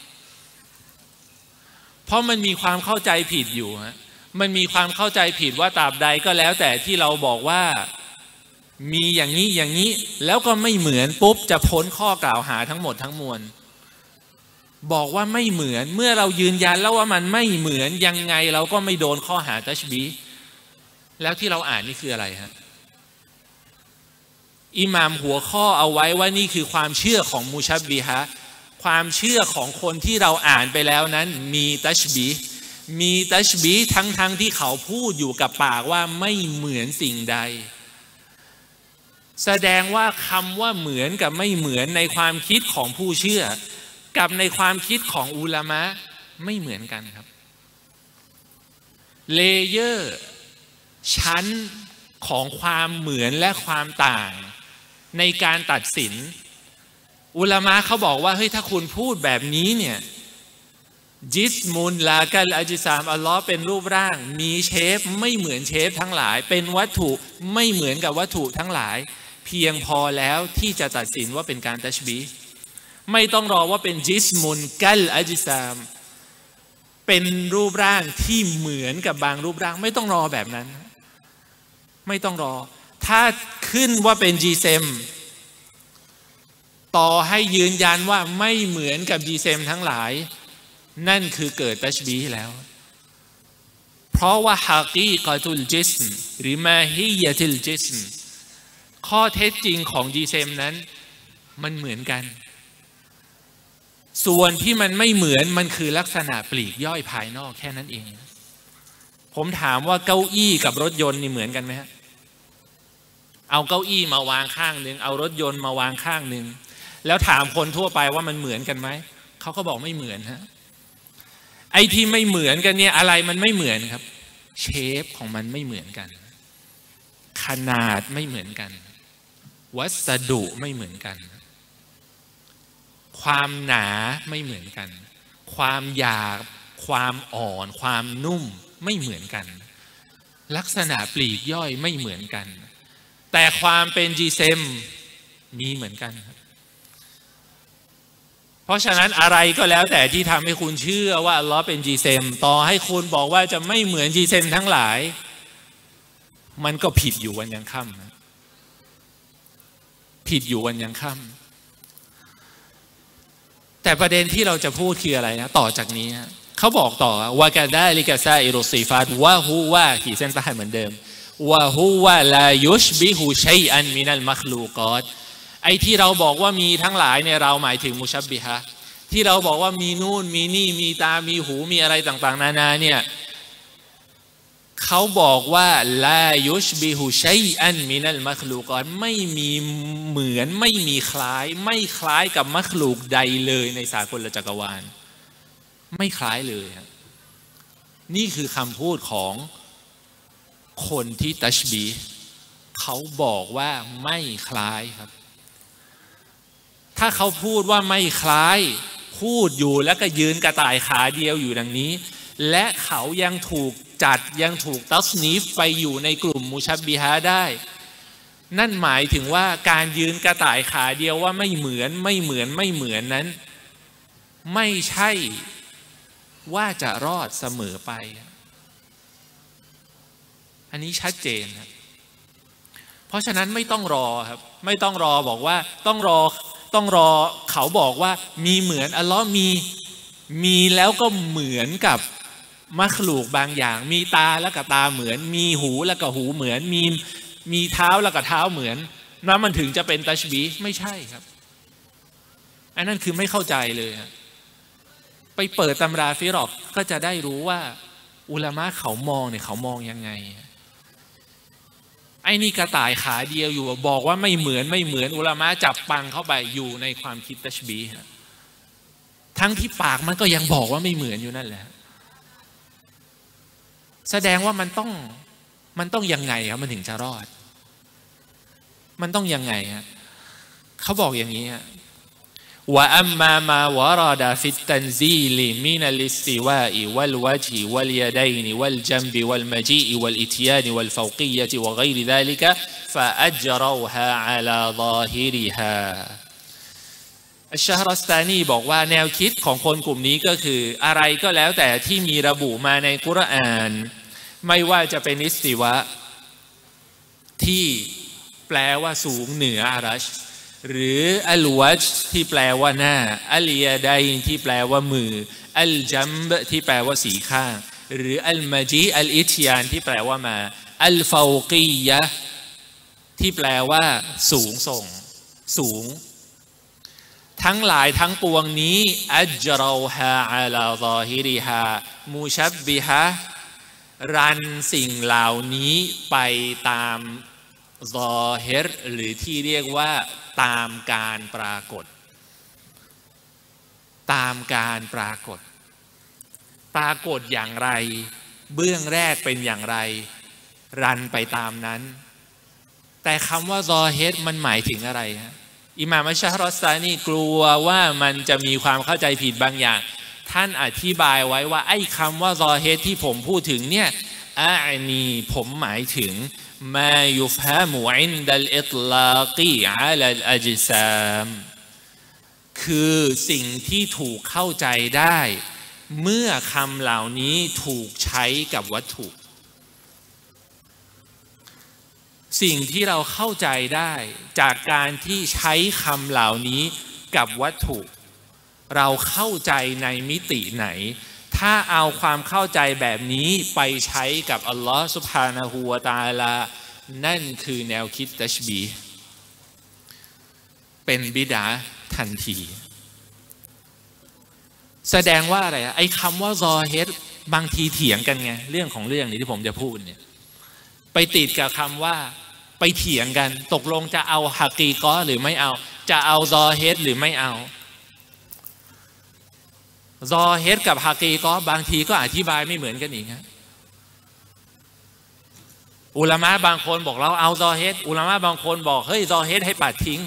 เพราะมันมีความเข้าใจผิดอยู่ฮะมันมีความเข้าใจผิดว่าตราบใดก็แล้วแต่ที่เราบอกว่ามีอย่างนี้แล้วก็ไม่เหมือนปุ๊บจะพ้นข้อกล่าวหาทั้งหมดทั้งมวลบอกว่าไม่เหมือนเมื่อเรายืนยันแล้วว่ามันไม่เหมือนยังไงเราก็ไม่โดนข้อหาตัชบีฮ์แล้วที่เราอ่านนี่คืออะไรฮะอิหม่ามหัวข้อเอาไว้ว่านี่คือความเชื่อของมุชับบิฮะความเชื่อของคนที่เราอ่านไปแล้วนั้นมีตัชบีฮ์ทั้งที่เขาพูดอยู่กับปากว่าไม่เหมือนสิ่งใดแสดงว่าคำว่าเหมือนกับไม่เหมือนในความคิดของผู้เชื่อกับในความคิดของอุลามะไม่เหมือนกันครับเลเยอร์ชั้นของความเหมือนและความต่างในการตัดสินอุลามะเขาบอกว่าเฮ้ยถ้าคุณพูดแบบนี้เนี่ยจิสมุนลากัลอัจซามอัลลอฮ์เป็นรูปร่างมีเชฟไม่เหมือนเชฟทั้งหลายเป็นวัตถุไม่เหมือนกับวัตถุทั้งหลายเพียงพอแล้วที่จะตัดสินว่าเป็นการตัชบีฮ์ไม่ต้องรอว่าเป็นจิสมุนกัลอัจซามเป็นรูปร่างที่เหมือนกับบางรูปร่างไม่ต้องรอแบบนั้นไม่ต้องรอถ้าขึ้นว่าเป็นจีเซมต่อให้ยืนยันว่าไม่เหมือนกับจีเซมทั้งหลายนั่นคือเกิดตัชบีฮ์แล้วเพราะว่าฮากีกะตุลจิสมหรือมาฮิยะตุลจิสมข้อเท็จจริงของจีเซมนั้นมันเหมือนกันส่วนที่มันไม่เหมือนมันคือลักษณะปลีกย่อยภายนอกแค่นั้นเองผมถามว่าเก้าอี้กับรถยนต์นี่เหมือนกันไหมฮะเอาเก้าอี้มาวางข้างหนึ่งเอารถยนต์มาวางข้างหนึ่งแล้วถามคนทั่วไปว่ามันเหมือนกันไหมเขาก็บอกไม่เหมือนฮะไอ้ที่ไม่เหมือนกันเนี่ยอะไรมันไม่เหมือนครับเชฟของมันไม่เหมือนกันขนาดไม่เหมือนกันวัสดุไม่เหมือนกันความหนาไม่เหมือนกันความหยาบความอ่อนความนุ่มไม่เหมือนกันลักษณะปลีกย่อยไม่เหมือนกันแต่ความเป็นจีเซมมีเหมือนกันเพราะฉะนั้นอะไรก็แล้วแต่ที่ทำให้คุณเชื่อว่าอัลลอฮ์เป็นจีเซมต่อให้คุณบอกว่าจะไม่เหมือนจีเซมทั้งหลายมันก็ผิดอยู่วันยังค่ำนะผิดอยู่วันยังค่ำแต่ประเด็นที่เราจะพูดคืออะไรนะต่อจากนี้เขาบอกต่อว่ากาดาลิกาซาอิรุซีฟาตว่าฮูว่าขีดเส้นใต้เหมือนเดิมว่าฮูว่าลายุชบิฮูชัยอันมินัลมัคลูกอตไอ้ที่เราบอกว่ามีทั้งหลายเนี่ยเราหมายถึงมุชับบิฮะที่เราบอกว่ามีนู่นมีนี่มีตามีหูมีอะไรต่างๆนานาเนี่ยเขาบอกว่าลายุชบิฮูชัยอันมินัลมัคลูกอตไม่มีเหมือนไม่มีคล้ายไม่คล้ายกับมัคลูกใดเลยในสากลจักรวาลไม่คล้ายเลยนี่คือคำพูดของคนที่ตัชบีฮ์เขาบอกว่าไม่คล้ายครับถ้าเขาพูดว่าไม่คล้ายพูดอยู่แล้วก็ยืนกระต่ายขาเดียวอยู่ดังนี้และเขายังถูกจัดยังถูกตัสนีฟไปอยู่ในกลุ่มมุชับบิฮะได้นั่นหมายถึงว่าการยืนกระต่ายขาเดียวว่าไม่เหมือนนั้นไม่ใช่ว่าจะรอดเสมอไปอันนี้ชัดเจนครับเพราะฉะนั้นไม่ต้องรอครับไม่ต้องรอบอกว่าต้องรอเขาบอกว่ามีเหมือนอัลลอฮ์มีแล้วก็เหมือนกับมัคลูกบางอย่างมีตาแล้วก็ตาเหมือนมีหูแล้วก็หูเหมือนมีเท้าแล้วก็เท้าเหมือนนั้นมันถึงจะเป็นตัชบีฮ์ไม่ใช่ครับอันนั้นคือไม่เข้าใจเลยครับไปเปิดตำราฟิรอกก็จะได้รู้ว่าอุลามะเขามองเนี่ยเขามองยังไงไอ้นี่กระต่ายขาเดียวอยู่บอกว่าไม่เหมือนอุลามะจับปังเข้าไปอยู่ในความคิดตัชบีฮ์ทั้งที่ปากมันก็ยังบอกว่าไม่เหมือนอยู่นั่นแหละแสดงว่ามันต้องยังไงครับมันถึงจะรอดมันต้องยังไงฮะเขาบอกอย่างนี้ฮะว่าอัมมามาวะรอดาฟิตตันซีลิมินัลอิสติวาอิวัลวะจิวัลยะดัยนิวัลจัมบิวัลมะจีอิวัลอิทยานวัลฟาวกียะติวะฆอยริซาลิกะฟะอัจเราฮาอะลาซอฮิริฮาอัชชะฮ์รอสตานีบอกว่าแนวคิดของคนกลุ่มนี้ก็คืออะไรก็แล้วแต่ที่มีระบุมาในกุรอานไม่ว่าจะเป็นอิสติวะที่แปลว่าสูงเหนืออารัชหรืออัลวัจที่แปลว่าหน้าอัลยาดัยที่แปลว่ามืออัลจัมบที่แปลว่าสีข้างหรืออัลมาจีอัลอิทยานที่แปลว่ามาอัลฟาวกียะที่แปลว่าสูงส่งสูงทั้งหลายทั้งปวงนี้อัจเราฮาอะลาซอฮิริฮามุชับบิฮะรันสิ่งเหล่านี้ไปตามซอฮิรหรือที่เรียกว่าตามการปรากฏตามการปรากฏอย่างไรเบื้องแรกเป็นอย่างไรรันไปตามนั้นแต่คำว่าซอฮิรมันหมายถึงอะไรฮะอิหม่ามอัชชะฮ์รอสตานีกลัวว่ามันจะมีความเข้าใจผิดบางอย่างท่านอธิบายไว้ว่าไอ้คำว่าซอเฮดที่ผมพูดถึงเนี่ยอานีผมหมายถึงมายุฟฮามุอินดัลอิตลากีอะลัลอัจซามคือสิ่งที่ถูกเข้าใจได้เมื่อคำเหล่านี้ถูกใช้กับวัตถุสิ่งที่เราเข้าใจได้จากการที่ใช้คำเหล่านี้กับวัตถุเราเข้าใจในมิติไหนถ้าเอาความเข้าใจแบบนี้ไปใช้กับอัลลอฮฺซุบฮานะฮูวะตะอาลานั่นคือแนวคิดตัชบีฮ์เป็นบิดาทันทีแสดงว่าอะไรไอ้คำว่าซอเฮดบางทีเถียงกันไงเรื่องของเรื่องนี้ที่ผมจะพูดเนี่ยไปติดกับคำว่าไปเถียงกันตกลงจะเอาฮะกีกอหรือไม่เอาจะเอาซอเฮดหรือไม่เอาซอเฮดกับฮะกีกอบางทีก็อธิบายไม่เหมือนกันอีกนะอุลามะบางคนบอกเราเอาซอเฮดอุลามะบางคนบอกเฮ้ยซอเฮดให้ปัดทิ้ง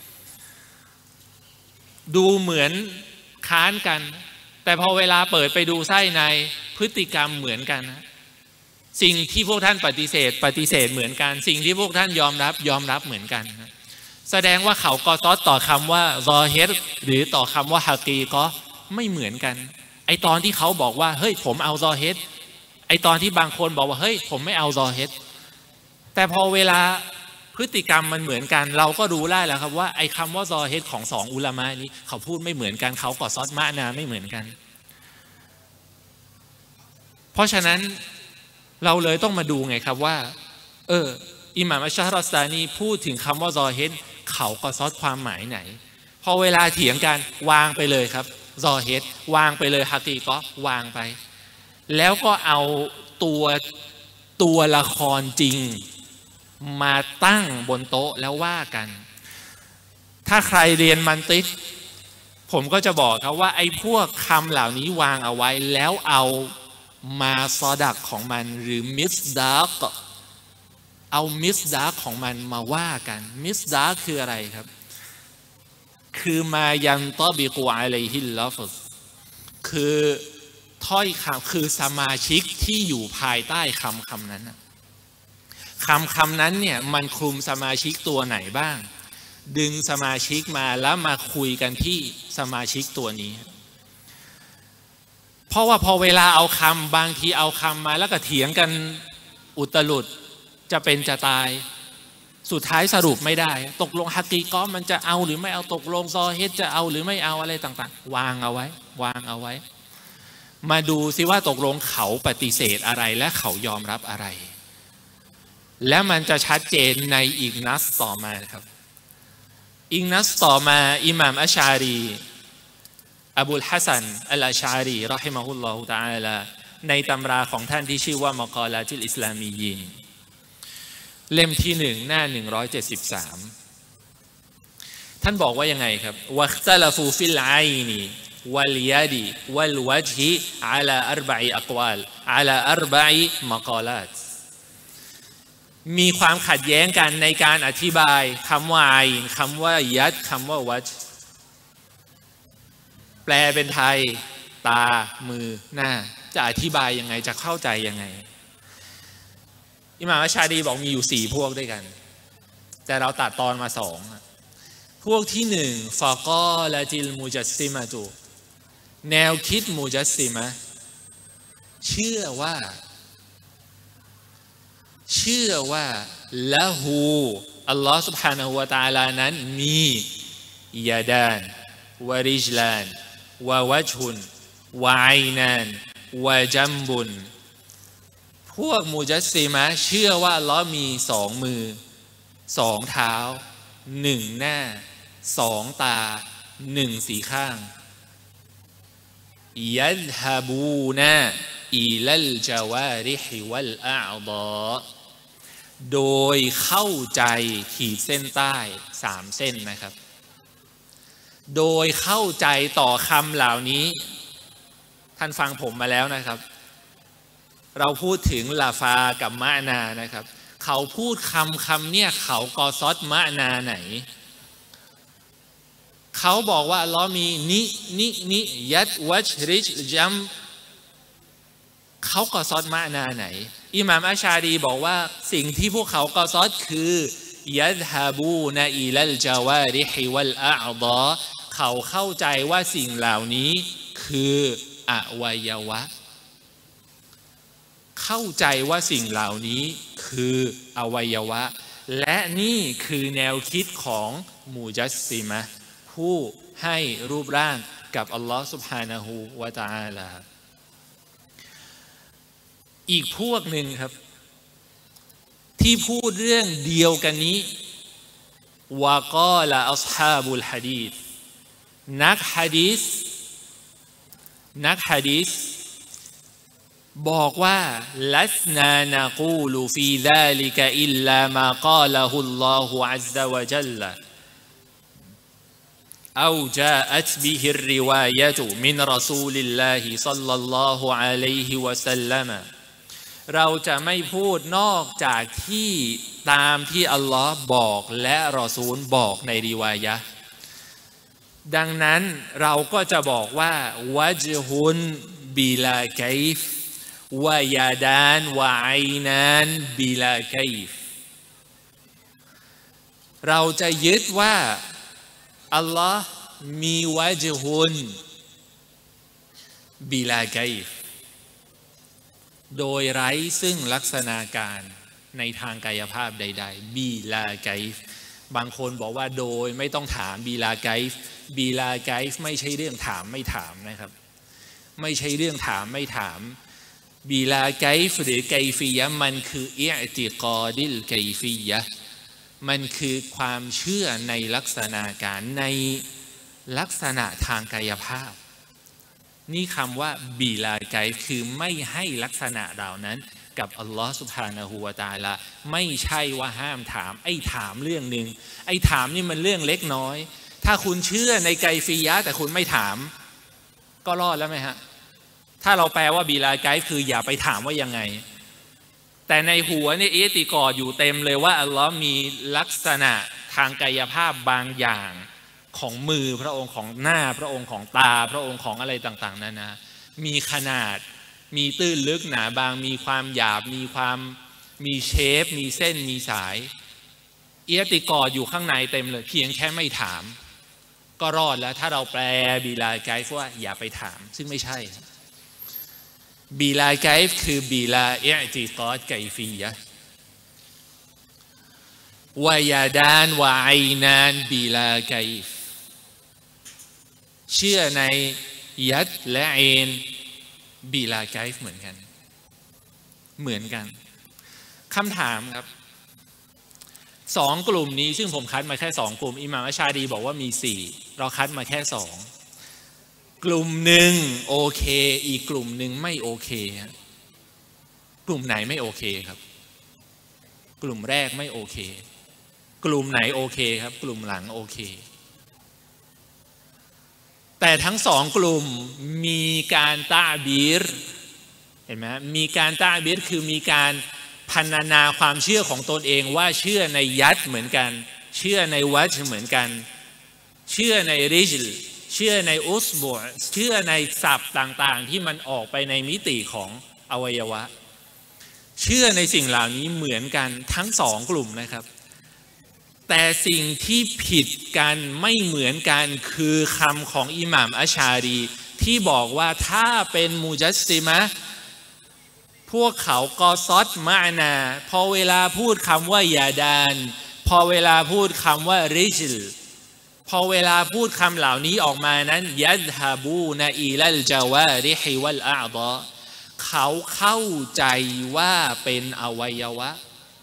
ดูเหมือนค้านกันแต่พอเวลาเปิดไปดูไส้ในพฤติกรรมเหมือนกันนะสิ่งที่พวกท่านปฏิเสธเหมือนกันสิ่งที่พวกท่านยอมรับเหมือนกันนะแสดงว่าเขากอซอดต่อคำว่าซอเฮดหรือต่อคำว่าฮะกีกอไม่เหมือนกันไอตอนที่เขาบอกว่าเฮ้ยผมเอาซอเฮดไอตอนที่บางคนบอกว่าเฮ้ยผมไม่เอาซอเฮดแต่พอเวลาพฤติกรรมมันเหมือนกันเราก็รู้ได้แล้วครับว่าไอ้คำว่าซอเฮดของสองอุลามะนี้เขาพูดไม่เหมือนกันเขาก็ซอดมะนาไม่เหมือนกันเพราะฉะนั้นเราเลยต้องมาดูไงครับว่าอิหม่ามอัชชะรอสตานีพูดถึงคำว่าซอเฮดเขาก็ซอดความหมายไหนพอเวลาเถียงกันวางไปเลยครับซอเฮดวางไปเลยฮะกีกอวางไปแล้วก็เอาตัวละครจริงมาตั้งบนโต๊ะแล้วว่ากันถ้าใครเรียนมันติกผมก็จะบอกครับว่าไอ้พวกคำเหล่านี้วางเอาไว้แล้วเอามาซอดักของมันหรือมิสดาร์กเอามิสดาร์กของมันมาว่ากันมิสดาร์กคืออะไรครับคือมายันตอบิกูอะลัยฮิลลอฟซคือถ้อยคำคือสมาชิกที่อยู่ภายใต้คำนั้นคำนั้นเนี่ยมันคลุมสมาชิกตัวไหนบ้างดึงสมาชิกมาแล้วมาคุยกันที่สมาชิกตัวนี้เพราะว่าพอเวลาเอาคำบางทีเอาคำมาแล้วก็เถียงกันอุตลุดจะเป็นจะตายสุดท้ายสรุปไม่ได้ตกลงฮะกีกอมันจะเอาหรือไม่เอาตกลงซอเฮดจะเอาหรือไม่เอาอะไรต่างๆวางเอาไว้มาดูซิว่าตกลงเขาปฏิเสธอะไรและเขายอมรับอะไรและมันจะชัดเจนในอีกนัสต่อมาครับอีกนัสต่อมาอิหม่ามอัชชารีอบูลฮัสซันอัลอาชารีเราะฮิมะฮุลลอฮุตะอาลาในตำราของท่านที่ชื่อว่ามะกอลาติลอิสลามียีนเล่มที่1หน้า173ท่านบอกว่ายังไงครับวัคตะลฟูฟิลอัยนีวัลยาดีวัลวัจฮิอะลาอัรบะอิอักวาลอะลาอัรบะอิมะกอลาตมีความขัดแย้งกันในการอธิบายคำว่าอัยน์คำว่ายัดคำว่าวัจแปลเป็นไทยตามือหน้าจะอธิบายยังไงจะเข้าใจยังไงอิหม่ามอัชชารีบอกมีอยู่4พวกด้วยกันแต่เราตัดตอนมา2พวกที่1ฟะกอละติลมุจัสซิมะตุแนวคิดมุจัสซิมะเชื่อว่าละหูอัลลอฮฺ سبحانه และ تعالى นั้นมียาดานวะริจลานวะวัจฮุนวะอัยนานวะจัมบุนพวกมุจัสซิมะเชื่อว่าอัลลอฮ์มี2มือ2เท้า1หน้า2ตา1สีข้างยัซฮะบูนะอิลัลจาวาริฮิวัลอาอฎอโดยเข้าใจขีดเส้นใต้3เส้นนะครับโดยเข้าใจต่อคำเหล่านี้ท่านฟังผมมาแล้วนะครับเราพูดถึงลาฟากับมะนานะครับเขาพูดคำเนี่ยเขากอซอดมะนาไหนเขาบอกว่าอัลลอฮ์มีนิยัดวัชริจจัมเขากอซอดมะนาไหนอิหม่ามอัชชารีบอกว่าสิ่งที่พวกเขากอซอดคือยัดฮาบูนอิลัลจาวาริฮิวัลอาฎอเขาเข้าใจว่าสิ่งเหล่านี้คืออวัยวะเข้าใจว่าสิ่งเหล่านี้คืออวัยวะและนี่คือแนวคิดของมุจัสซิมะห์ผู้ให้รูปร่างกับอัลลอฮ์ سبحانه และ تعالى อีกพวกหนึ่งครับที่พูดเรื่องเดียวกันนี้วะกอละอัศฮาบุลหะดีษนักหะดีษบอกว่าลัสนานะกูลูฟีซาลิกะอิลลามากาละฮุลลอฮุอัซซะวะญัลละأو جاءت به الرواية من رسول الله صلى الله عليه وسلم เราจะไม่พูดนอกจากที่ตามที่อัลลอฮ์บอกและรอซูลบอกในริวายะห์ดังนั้นเราก็จะบอกว่าวะจฮุนบิลาไกฟวะยาดานวะไอนานบิลาไกฟเราจะยึดว่าอัลลอฮ์มีวะจฮุนบิลาไกฟโดยไร้ซึ่งลักษณะการในทางกายภาพใดๆบิลาไกฟบางคนบอกว่าโดยไม่ต้องถามบิลาไกฟบิลาไกฟไม่ใช่เรื่องถามไม่ถามนะครับไม่ใช่เรื่องถามไม่ถามบิลาไกฟหรือไกฟียะมันคืออิอติกอดิลไกฟียะมันคือความเชื่อในลักษณะการในลักษณะทางกายภาพนี่คำว่าบิลาไกฟคือไม่ให้ลักษณะเหล่านั้นกับอัลลอฮ์ซุบฮานะฮูวะตะอาลาไม่ใช่ว่าห้ามถามไอ้ถามเรื่องหนึ่งไอ้ถามนี่มันเรื่องเล็กน้อยถ้าคุณเชื่อในไกฟียะแต่คุณไม่ถามก็รอดแล้วไหมฮะถ้าเราแปลว่าบิลาไกฟคืออย่าไปถามว่ายังไงแต่ในหัวเนี่ยอิอติกอดอยู่เต็มเลยว่าอัลลอฮ์มีลักษณะทางกายภาพบางอย่างของมือพระองค์ของหน้าพระองค์ของตาพระองค์ของอะไรต่างๆนั่นนะมีขนาดมีตื้นลึกหนาบางมีความหยาบมีเชฟมีเส้นมีสายอิอติกอดอยู่ข้างในเต็มเลยเพียงแค่ไม่ถามก็รอดแล้วถ้าเราแปลบิลาไกฟว่าอย่าไปถามซึ่งไม่ใช่บิลาไกฟคือบิลาอิอติกอดไกฟียะวะยาดานวะไอนานบิลาไกฟเชื่อในยัดและเอนบิลาไกฟเหมือนกันคำถามครับสองกลุ่มนี้ซึ่งผมคัดมาแค่2กลุ่มอิหม่ามอัชชารีบอกว่ามี4เราคัดมาแค่2กลุ่มหนึ่งโอเคอีกกลุ่มหนึ่งไม่โอเคกลุ่มไหนไม่โอเคครับกลุ่มแรกไม่โอเคกลุ่มไหนโอเคครับกลุ่มหลังโอเคแต่ทั้งสองกลุ่มมีการตะบีรเห็นไหมมีการตะบีรคือมีการพรรณนาความเชื่อของตนเองว่าเชื่อในยัดเหมือนกันเชื่อในวัจเหมือนกันเชื่อในริจลเชื่อในอุสบุเชื่อในศัพท์ต่างๆที่มันออกไปในมิติของอวัยวะเชื่อในสิ่งเหล่านี้เหมือนกันทั้งสองกลุ่มนะครับแต่สิ่งที่ผิดกันไม่เหมือนกันคือคำของอิหม่ามอัชชารีที่บอกว่าถ้าเป็นมุจัสซิมะห์พวกเขากอซอดมะนาพอเวลาพูดคำว่ายาดานพอเวลาพูดคำว่าริจลพอเวลาพูดคำเหล่านี้ออกมานั้นยัดฮาบูนอิลัลจาวาริฮิวัลอาฎอเขาเข้าใจว่าเป็นอวัยวะ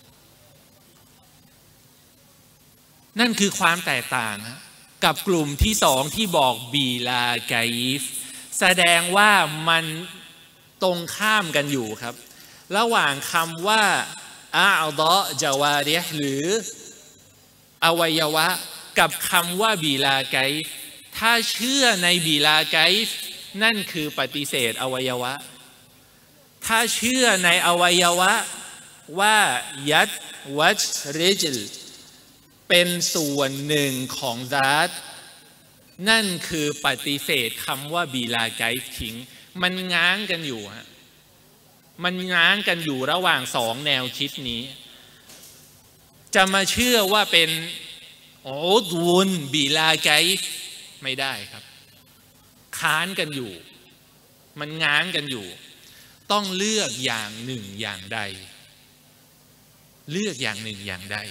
นั่นคือความแตกต่างกับกลุ่มที่สองที่บอกบิลาไกฟแสดงว่ามันตรงข้ามกันอยู่ครับระหว่างคำว่าอาฎอจาวาริฮหรืออวัยวะกับคำว่าบิลาไกฟถ้าเชื่อในบิลาไกฟนั่นคือปฏิเสธอวัยวะถ้าเชื่อในอวัยวะว่ายัดวัจริจลเป็นส่วนหนึ่งของซาตนั่นคือปฏิเสธคำว่าบีลาไกด์ทิ้งมันง้างกันอยู่ฮะมันง้างกันอยู่ระหว่างสองแนวคิดนี้จะมาเชื่อว่าเป็นดูนบีลาไกด์ไม่ได้ครับค้านกันอยู่มันง้างกันอยู่ต้องเลือกอย่างหนึ่งอย่างใดเลือกอย่างหนึ่งอย่างใด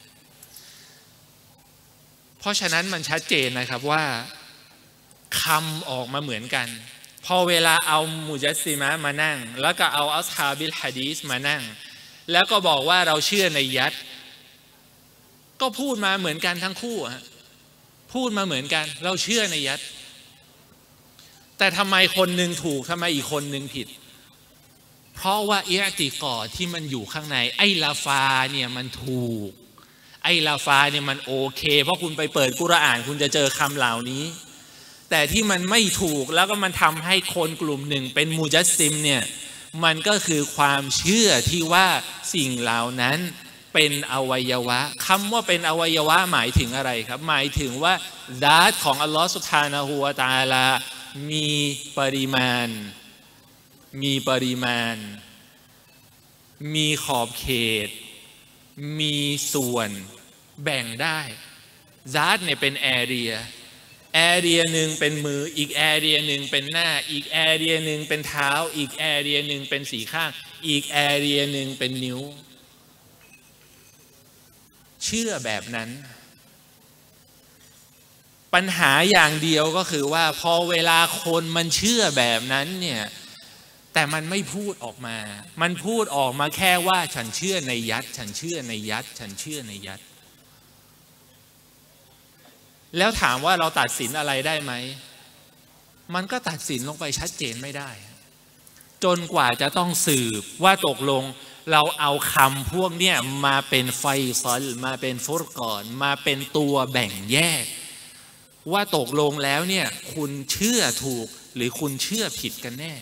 เพราะฉะนั้นมันชัดเจนนะครับว่าคำออกมาเหมือนกันพอเวลาเอามุจัสซิมะมานั่งแล้วก็เอาอัศฮาบิลฮะดีษมานั่งแล้วก็บอกว่าเราเชื่อในยัดก็พูดมาเหมือนกันทั้งคู่พูดมาเหมือนกันเราเชื่อในยัดแต่ทำไมคนหนึ่งถูกทำไมอีกคนหนึ่งผิดเพราะว่าอิอ์ติกอดที่มันอยู่ข้างในไอ้ลาฟาเนี่ยมันถูกไอ้ลาฟาเนี่ยมันโอเคเพราะคุณไปเปิดกุรอานคุณจะเจอคำเหล่านี้แต่ที่มันไม่ถูกแล้วก็มันทำให้คนกลุ่มหนึ่งเป็นมุจัสซิมเนี่ยมันก็คือความเชื่อที่ว่าสิ่งเหล่านั้นเป็นอวัยวะคำว่าเป็นอวัยวะหมายถึงอะไรครับหมายถึงว่าซาตของอัลลอฮฺซุบฮานะฮูวะตะอาลามีปริมาณมีขอบเขตมีส่วนแบ่งได้ซาตเนี่ยเป็นแอเรียหนึ่งเป็นมืออีกแอเรียหนึ่งเป็นหน้าอีกแอเรียหนึ่งเป็นเท้าอีกแอเรียหนึ่งเป็นสีข้างอีกแอเรียหนึ่งเป็นนิ้วเชื่อแบบนั้นปัญหาอย่างเดียวก็คือว่าพอเวลาคนมันเชื่อแบบนั้นเนี่ยแต่มันไม่พูดออกมามันพูดออกมาแค่ว่าฉันเชื่อในยัดฉันเชื่อในยัดฉันเชื่อในยัดแล้วถามว่าเราตัดสินอะไรได้ไหมมันก็ตัดสินลงไปชัดเจนไม่ได้จนกว่าจะต้องสืบว่าตกลงเราเอาคำพวกเนี้ยมาเป็นไฟซอลมาเป็นฟุรกอนมาเป็นตัวแบ่งแยกว่าตกลงแล้วเนี่ยคุณเชื่อถูกหรือคุณเชื่อผิดกันแน่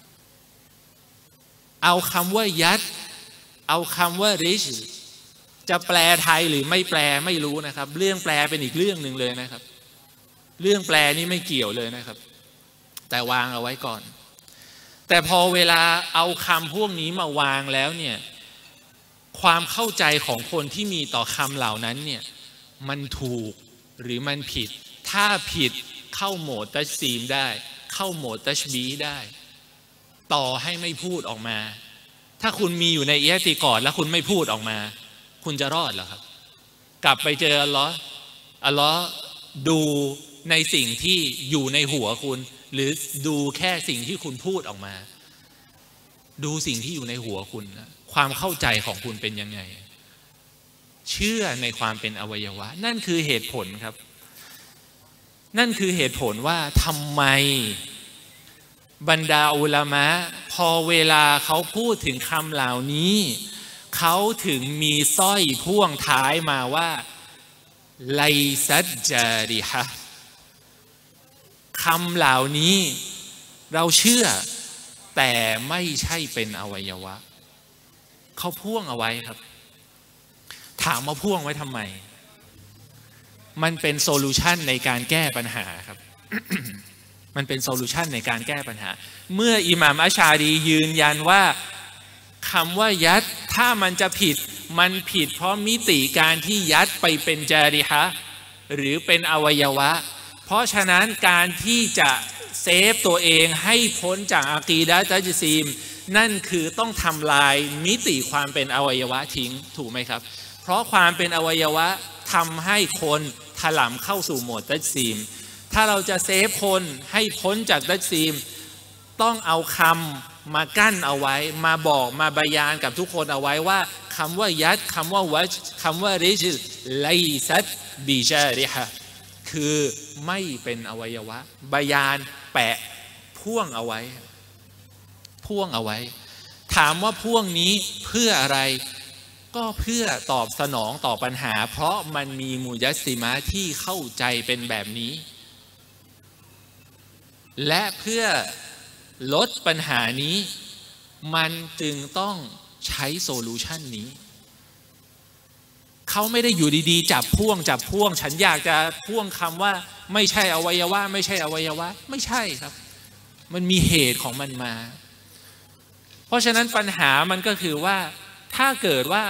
เอาคำว่ายัดเอาคำว่าริชจะแปลไทยหรือไม่แปลไม่รู้นะครับเรื่องแปลเป็นอีกเรื่องหนึ่งเลยนะครับเรื่องแปลนี่ไม่เกี่ยวเลยนะครับแต่วางเอาไว้ก่อนแต่พอเวลาเอาคำพวกนี้มาวางแล้วเนี่ยความเข้าใจของคนที่มีต่อคำเหล่านั้นเนี่ยมันถูกหรือมันผิดถ้าผิดเข้าโหมดตัชซีมได้เข้าโหมดตัชบีได้ต่อให้ไม่พูดออกมาถ้าคุณมีอยู่ในอิอ์ติกอดแล้วคุณไม่พูดออกมาคุณจะรอดเหรอครับกลับไปเจออัลลอฮ์ดูในสิ่งที่อยู่ในหัวคุณหรือดูแค่สิ่งที่คุณพูดออกมาดูสิ่งที่อยู่ในหัวคุณความเข้าใจของคุณเป็นยังไงเชื่อในความเป็นอวัยวะนั่นคือเหตุผลครับนั่นคือเหตุผลว่าทำไมบรรดาอุลามะพอเวลาเขาพูดถึงคำเหล่านี้เขาถึงมีสร้อยพ่วงท้ายมาว่าไลซัจจาริฮะคำเหล่านี้เราเชื่อแต่ไม่ใช่เป็นอวัยวะเขาพ่วงเอาไว้ครับถามว่าพ่วงไว้ทำไมมันเป็นโซลูชันในการแก้ปัญหาครับ มันเป็นโซลูชันในการแก้ปัญหาเมื่ออิหม่ามอัชอารียืนยันว่าคำว่ายัดถ้ามันจะผิดมันผิดเพราะมิติการที่ยัดไปเป็นจาริฮะหรือเป็นอวัยวะเพราะฉะนั้นการที่จะเซฟตัวเองให้พ้นจากอากีดะห์ตัจซีมนั่นคือต้องทำลายมิติความเป็นอวัยวะทิ้งถูกไหมครับเพราะความเป็นอวัยวะทำให้คนถลำเข้าสู่โหมดตัจซีมถ้าเราจะเซฟคนให้พ้นจากตัจซีมต้องเอาคำมากั้นเอาไว้มาบอกมาบยานกับทุกคนเอาไว้ว่าคำว่ายัดคำว่าวัจคำว่าริจลไลซัตบิจาริฮะคือไม่เป็นอวัยวะบยานแปะพ่วงเอาไว้ถามว่าพ่วงนี้เพื่ออะไรก็เพื่อตอบสนองต่อปัญหาเพราะมันมีมุญัสซิมะห์ที่เข้าใจเป็นแบบนี้และเพื่อลดปัญหานี้มันจึงต้องใช้โซลูชันนี้คเขาไม่ได้อยู่ดีๆจับพ่วงฉันอยากจะพ่วงคำว่าไม่ใช่อวัยวะไม่ใช่อวัยวะไม่ใช่ครับมันมีเหตุของมันมาเพราะฉะนั้นปัญหามันก็คือว่าถ้าเกิดว่า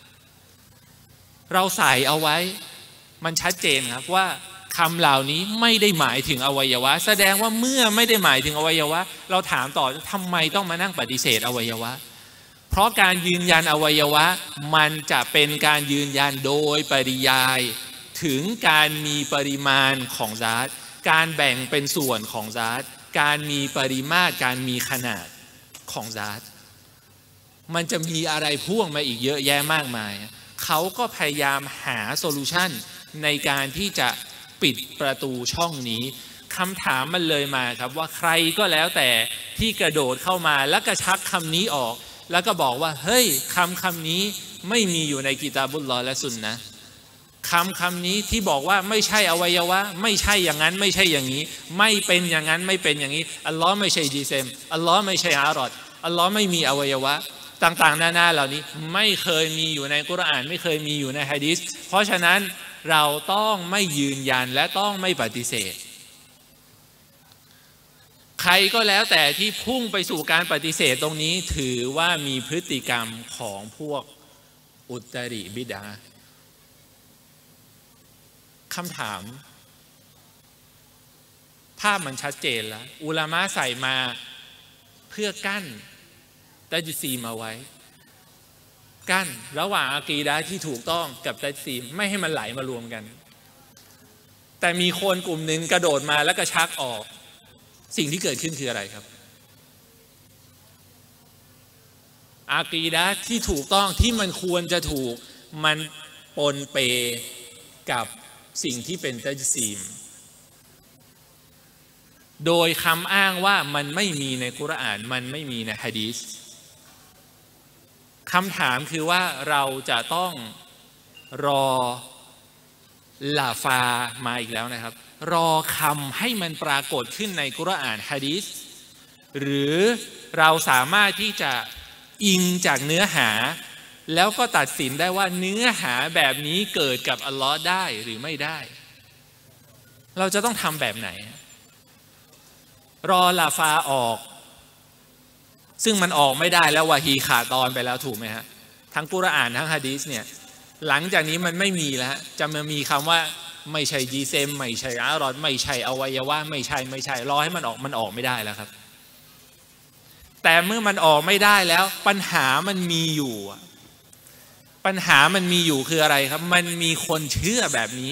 เราใส่เอาไว้มันชัดเจนครับว่าคำเหล่านี้ไม่ได้หมายถึงอวัยวะแสดงว่าเมื่อไม่ได้หมายถึงอวัยวะเราถามต่อทำไมต้องมานั่งปฏิเสธอวัยวะเพราะการยืนยันอวัยวะมันจะเป็นการยืนยันโดยปริยายถึงการมีปริมาณของซาตการแบ่งเป็นส่วนของซาตการมีปริมาตรการมีขนาดของซาตมันจะมีอะไรพ่วงมาอีกเยอะแยะมากมายเขาก็พยายามหาโซลูชันในการที่จะปิดประตูช่องนี้คำถามมันเลยมาครับว่าใครก็แล้วแต่ที่กระโดดเข้ามาแล้วก็ชักคำนี้ออกแล้วก็บอกว่าเฮ้ยคำนี้ไม่มีอยู่ในกิตาบุลลอฮ์และสุนนะคำนี้ที่บอกว่าไม่ใช่อวัยวะไม่ใช่อย่างนั้นไม่ใช่อย่างนี้ไม่เป็นอย่างนั้นไม่เป็นอย่างนี้อัลลอฮ์ไม่ใช่จีเซมอัลลอฮ์ไม่ใช่อารอดอัลลอฮ์ไม่มีอวัยวะต่างๆนานาเหล่านี้ไม่เคยมีอยู่ในกุรอานไม่เคยมีอยู่ในหะดีษเพราะฉะนั้นเราต้องไม่ยืนยันและต้องไม่ปฏิเสธใครก็แล้วแต่ที่พุ่งไปสู่การปฏิเสธตรงนี้ถือว่ามีพฤติกรรมของพวกอุตริบิดาคำถามภาพมันชัดเจนแล้วอุลามะใส่มาเพื่อกั้นตัจซีมเอาไว้กั้นระหว่างอากีดะห์ที่ถูกต้องกับตัจซีมไม่ให้มันไหลมารวมกันแต่มีคนกลุ่มหนึ่งกระโดดมาแล้วก็ชักออกสิ่งที่เกิดขึ้นคืออะไรครับอากีดะห์ที่ถูกต้องที่มันควรจะถูกมันปนเปกับสิ่งที่เป็นตัจซีมโดยคำอ้างว่ามันไม่มีในกุรอานมันไม่มีในหะดีษคำถามคือว่าเราจะต้องรอลาฟามาอีกแล้วนะครับรอคำให้มันปรากฏขึ้นในกุรอานหะดีษหรือเราสามารถที่จะอิงจากเนื้อหาแล้วก็ตัดสินได้ว่าเนื้อหาแบบนี้เกิดกับอัลลอฮ์ได้หรือไม่ได้เราจะต้องทำแบบไหนรอลาฟาออกซึ่งมันออกไม่ได้แล้ววะฮีขาดตอนไปแล้วถูกไหมฮะทั้งกุรอานทั้งหะดีษเนี่ยหลังจากนี้มันไม่มีแล้วจะมามีคำว่าไม่ใช่จีเซมไม่ใช่อารอดไม่ใช่อวัยวะไม่ใช่รอให้มันออกไม่ได้แล้วครับแต่เมื่อมันออกไม่ได้แล้วปัญหามันมีอยู่ปัญหามันมีอยู่คืออะไรครับมันมีคนเชื่อแบบนี้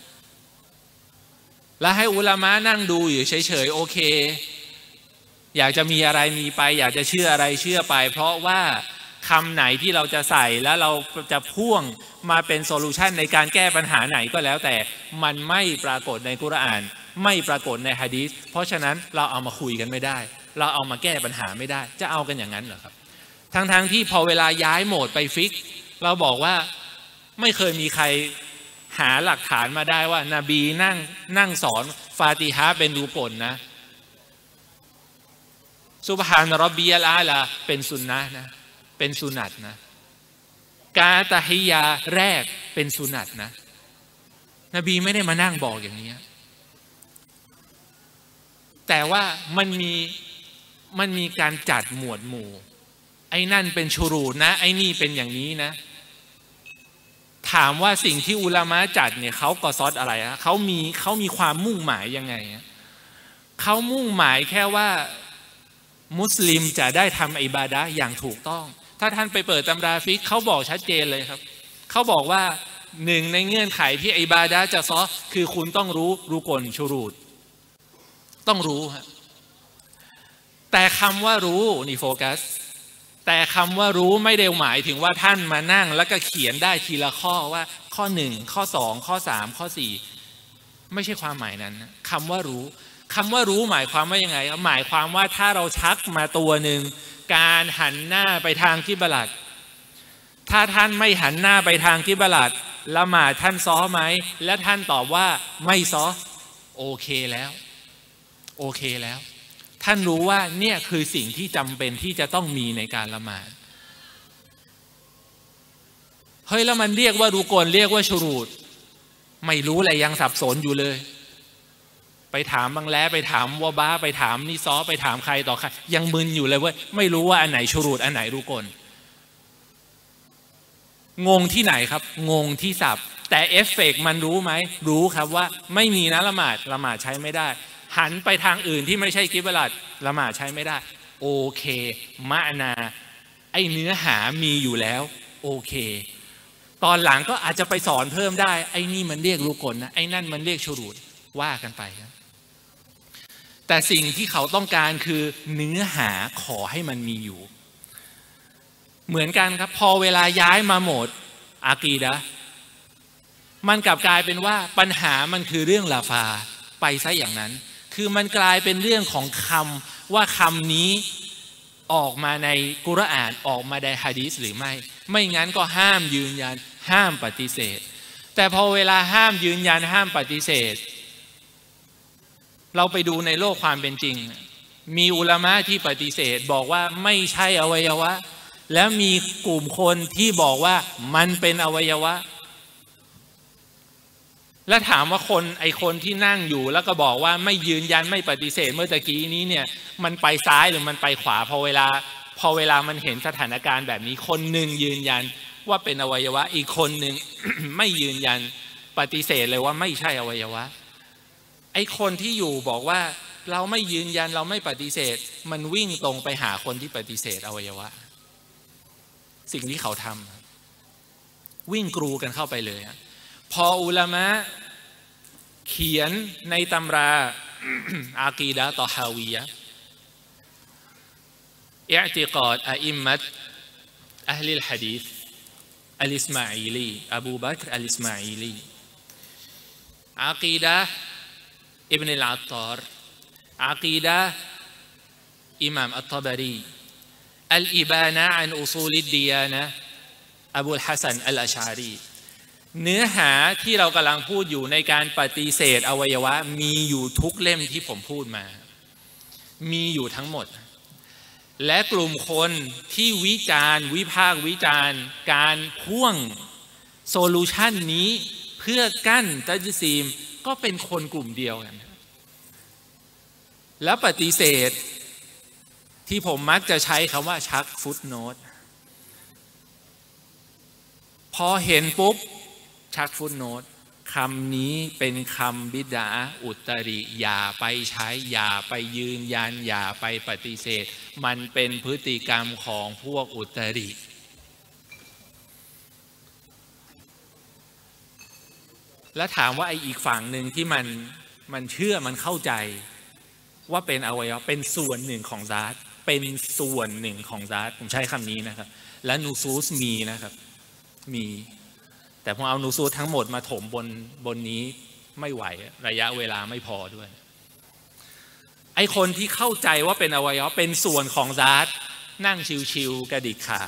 แล้วให้อุลามะนั่งดูอยู่เฉยๆโอเคอยากจะมีอะไรมีไปอยากจะเชื่ออะไรเชื่อไปเพราะว่าคำไหนที่เราจะใส่แล้วเราจะพ่วงมาเป็นโซลูชันในการแก้ปัญหาไหนก็แล้วแต่มันไม่ปรากฏในกุรอานไม่ปรากฏในหะดีษเพราะฉะนั้นเราเอามาคุยกันไม่ได้เราเอามาแก้ปัญหาไม่ได้จะเอากันอย่างนั้นเหรอครับทั้งที่พอเวลาย้ายโหมดไปฟิกเราบอกว่าไม่เคยมีใครหาหลักฐานมาได้ว่านบีนั่งสอนฟาติฮะห์เป็นรูปนนะซุบฮานร็อบบียัลอาลาเป็นสุนนะห์นะเป็นสุนัตนะกาตะฮิยาแรกเป็นสุนัตนะนบีไม่ได้มานั่งบอกอย่างนี้แต่ว่ามันมีการจัดหมวดหมู่ไอ้นั่นเป็นชุรูตนะไอ้นี่เป็นอย่างนี้นะถามว่าสิ่งที่อุลามะจัดเนี่ยเขากอซอดอะไรฮะเขามีความมุ่งหมายยังไงเขามุ่งหมายแค่ว่ามุสลิมจะได้ทำอิบาดะห์อย่างถูกต้องถ้าท่านไปเปิดตำราฟิกเขาบอกชัดเจนเลยครับเขาบอกว่าหนึ่งในเงื่อนไขที่อิบาดะห์จะซอคือคุณต้องรู้รุกลชุรูตต้องรู้ฮะแต่คำว่ารู้นี่โฟกัสแต่คำว่ารู้ไม่ได้หมายถึงว่าท่านมานั่งแล้วก็เขียนได้ทีละข้อว่าข้อ1ข้อ2ข้อ3ข้อ4ไม่ใช่ความหมายนั้นคำว่ารู้หมายความว่ายังไงหมายความว่าถ้าเราชักมาตัวหนึ่งการหันหน้าไปทางกิบลัตถ้าท่านไม่หันหน้าไปทางกิบลัตละหมาดท่านซ้อไหมและท่านตอบว่าไม่ซ้อโอเคแล้วท่านรู้ว่าเนี่ยคือสิ่งที่จำเป็นที่จะต้องมีในการละหมาดเฮ้ยแล้วมันเรียกว่ารุกนเรียกว่าชุรูตไม่รู้อะไรยังสับสนอยู่เลยไปถามบังแลไปถามวะบ้าไปถามนิซอไปถามใครต่อใครยังมึนอยู่เลยเว้ยไม่รู้ว่าอันไหนชุรูตอันไหนรุกนงงที่ไหนครับงงที่ศัพท์แต่เอฟเฟกต์มันรู้ไหมรู้ครับว่าไม่มีนะละหมาดใช้ไม่ได้หันไปทางอื่นที่ไม่ใช่กิบลัดละหมาดใช้ไม่ได้โอเคมะนาไอเนื้อหามีอยู่แล้วโอเคตอนหลังก็อาจจะไปสอนเพิ่มได้ไอ้นี่มันเรียกรุกนนะไอ้นั่นมันเรียกชุรูตว่ากันไปครับแต่สิ่งที่เขาต้องการคือเนื้อหาขอให้มันมีอยู่เหมือนกันครับพอเวลาย้ายมาโหมดอากีดะห์มันกลับกลายเป็นว่าปัญหามันคือเรื่องลาฟาไปซะอย่างนั้นคือมันกลายเป็นเรื่องของคำว่าคำนี้ออกมาในกุรอานออกมาในหะดีษหรือไม่งั้นก็ห้ามยืนยันห้ามปฏิเสธแต่พอเวลาห้ามยืนยันห้ามปฏิเสธเราไปดูในโลกความเป็นจริงมีอุลามะที่ปฏิเสธบอกว่าไม่ใช่อวัยวะแล้วมีกลุ่มคนที่บอกว่ามันเป็นอวัยวะและถามว่าคนที่นั่งอยู่แล้วก็บอกว่าไม่ยืนยันไม่ปฏิเสธเมื่อตะกี้นี้เนี่ยมันไปซ้ายหรือมันไปขวาพอเวลามันเห็นสถานการณ์แบบนี้คนหนึ่งยืนยันว่าเป็นอวัยวะอีกคนหนึ่ง ไม่ยืนยันปฏิเสธเลยว่าไม่ใช่อวัยวะไอ้คนที่อยู่บอกว่าเราไม่ยืนยันเราไม่ปฏิเสธมันวิ่งตรงไปหาคนที่ปฏิเสธอวัยวะสิ่งที่เขาทำวิ่งกรูกันเข้าไปเลยพออุลามะเขียนในตำราอากีดะห์ตอฮาวียะห์อิอ์ติกอดอะอิมมัตอะห์ลิลหะดีษอัลอิสมาอีลีอบูบักรอัลอิสมาอีลีอากีดะห์อิบนุลอัตตาร์อากีดะห์อิหม่ามอัตตะบะรีอัลอิบานะอันอุซูลิดดิยานะห์อบูลฮัสซันอัลอัชอารีเนื้อหาที่เรากำลังพูดอยู่ในการปฏิเสธอวัยวะมีอยู่ทุกเล่มที่ผมพูดมามีอยู่ทั้งหมดและกลุ่มคนที่วิพากษ์วิจารณ์การพ่วงโซลูชันนี้เพื่อกั้นตัจซีมก็เป็นคนกลุ่มเดียวกันแล้วปฏิเสธที่ผมมักจะใช้คำว่าชักฟุตโนตพอเห็นปุ๊บชักฟุตโนตคำนี้เป็นคำบิดาอุตริอย่าไปใช้อย่าไปยืนยันอย่าไปปฏิเสธมันเป็นพฤติกรรมของพวกอุตริและถามว่าไอ้อีกฝั่งหนึ่งที่มันเชื่อมันเข้าใจว่าเป็นอวัยวะเป็นส่วนหนึ่งของซาตเป็นส่วนหนึ่งของซาตผมใช้คำนี้นะครับและนูซูสมีนะครับมีแต่ผมเอานูซูสทั้งหมดมาถมบนนี้ไม่ไหวระยะเวลาไม่พอด้วยไอคนที่เข้าใจว่าเป็นอวัยวะเป็นส่วนของซาตนั่งชิวๆกระดิกขา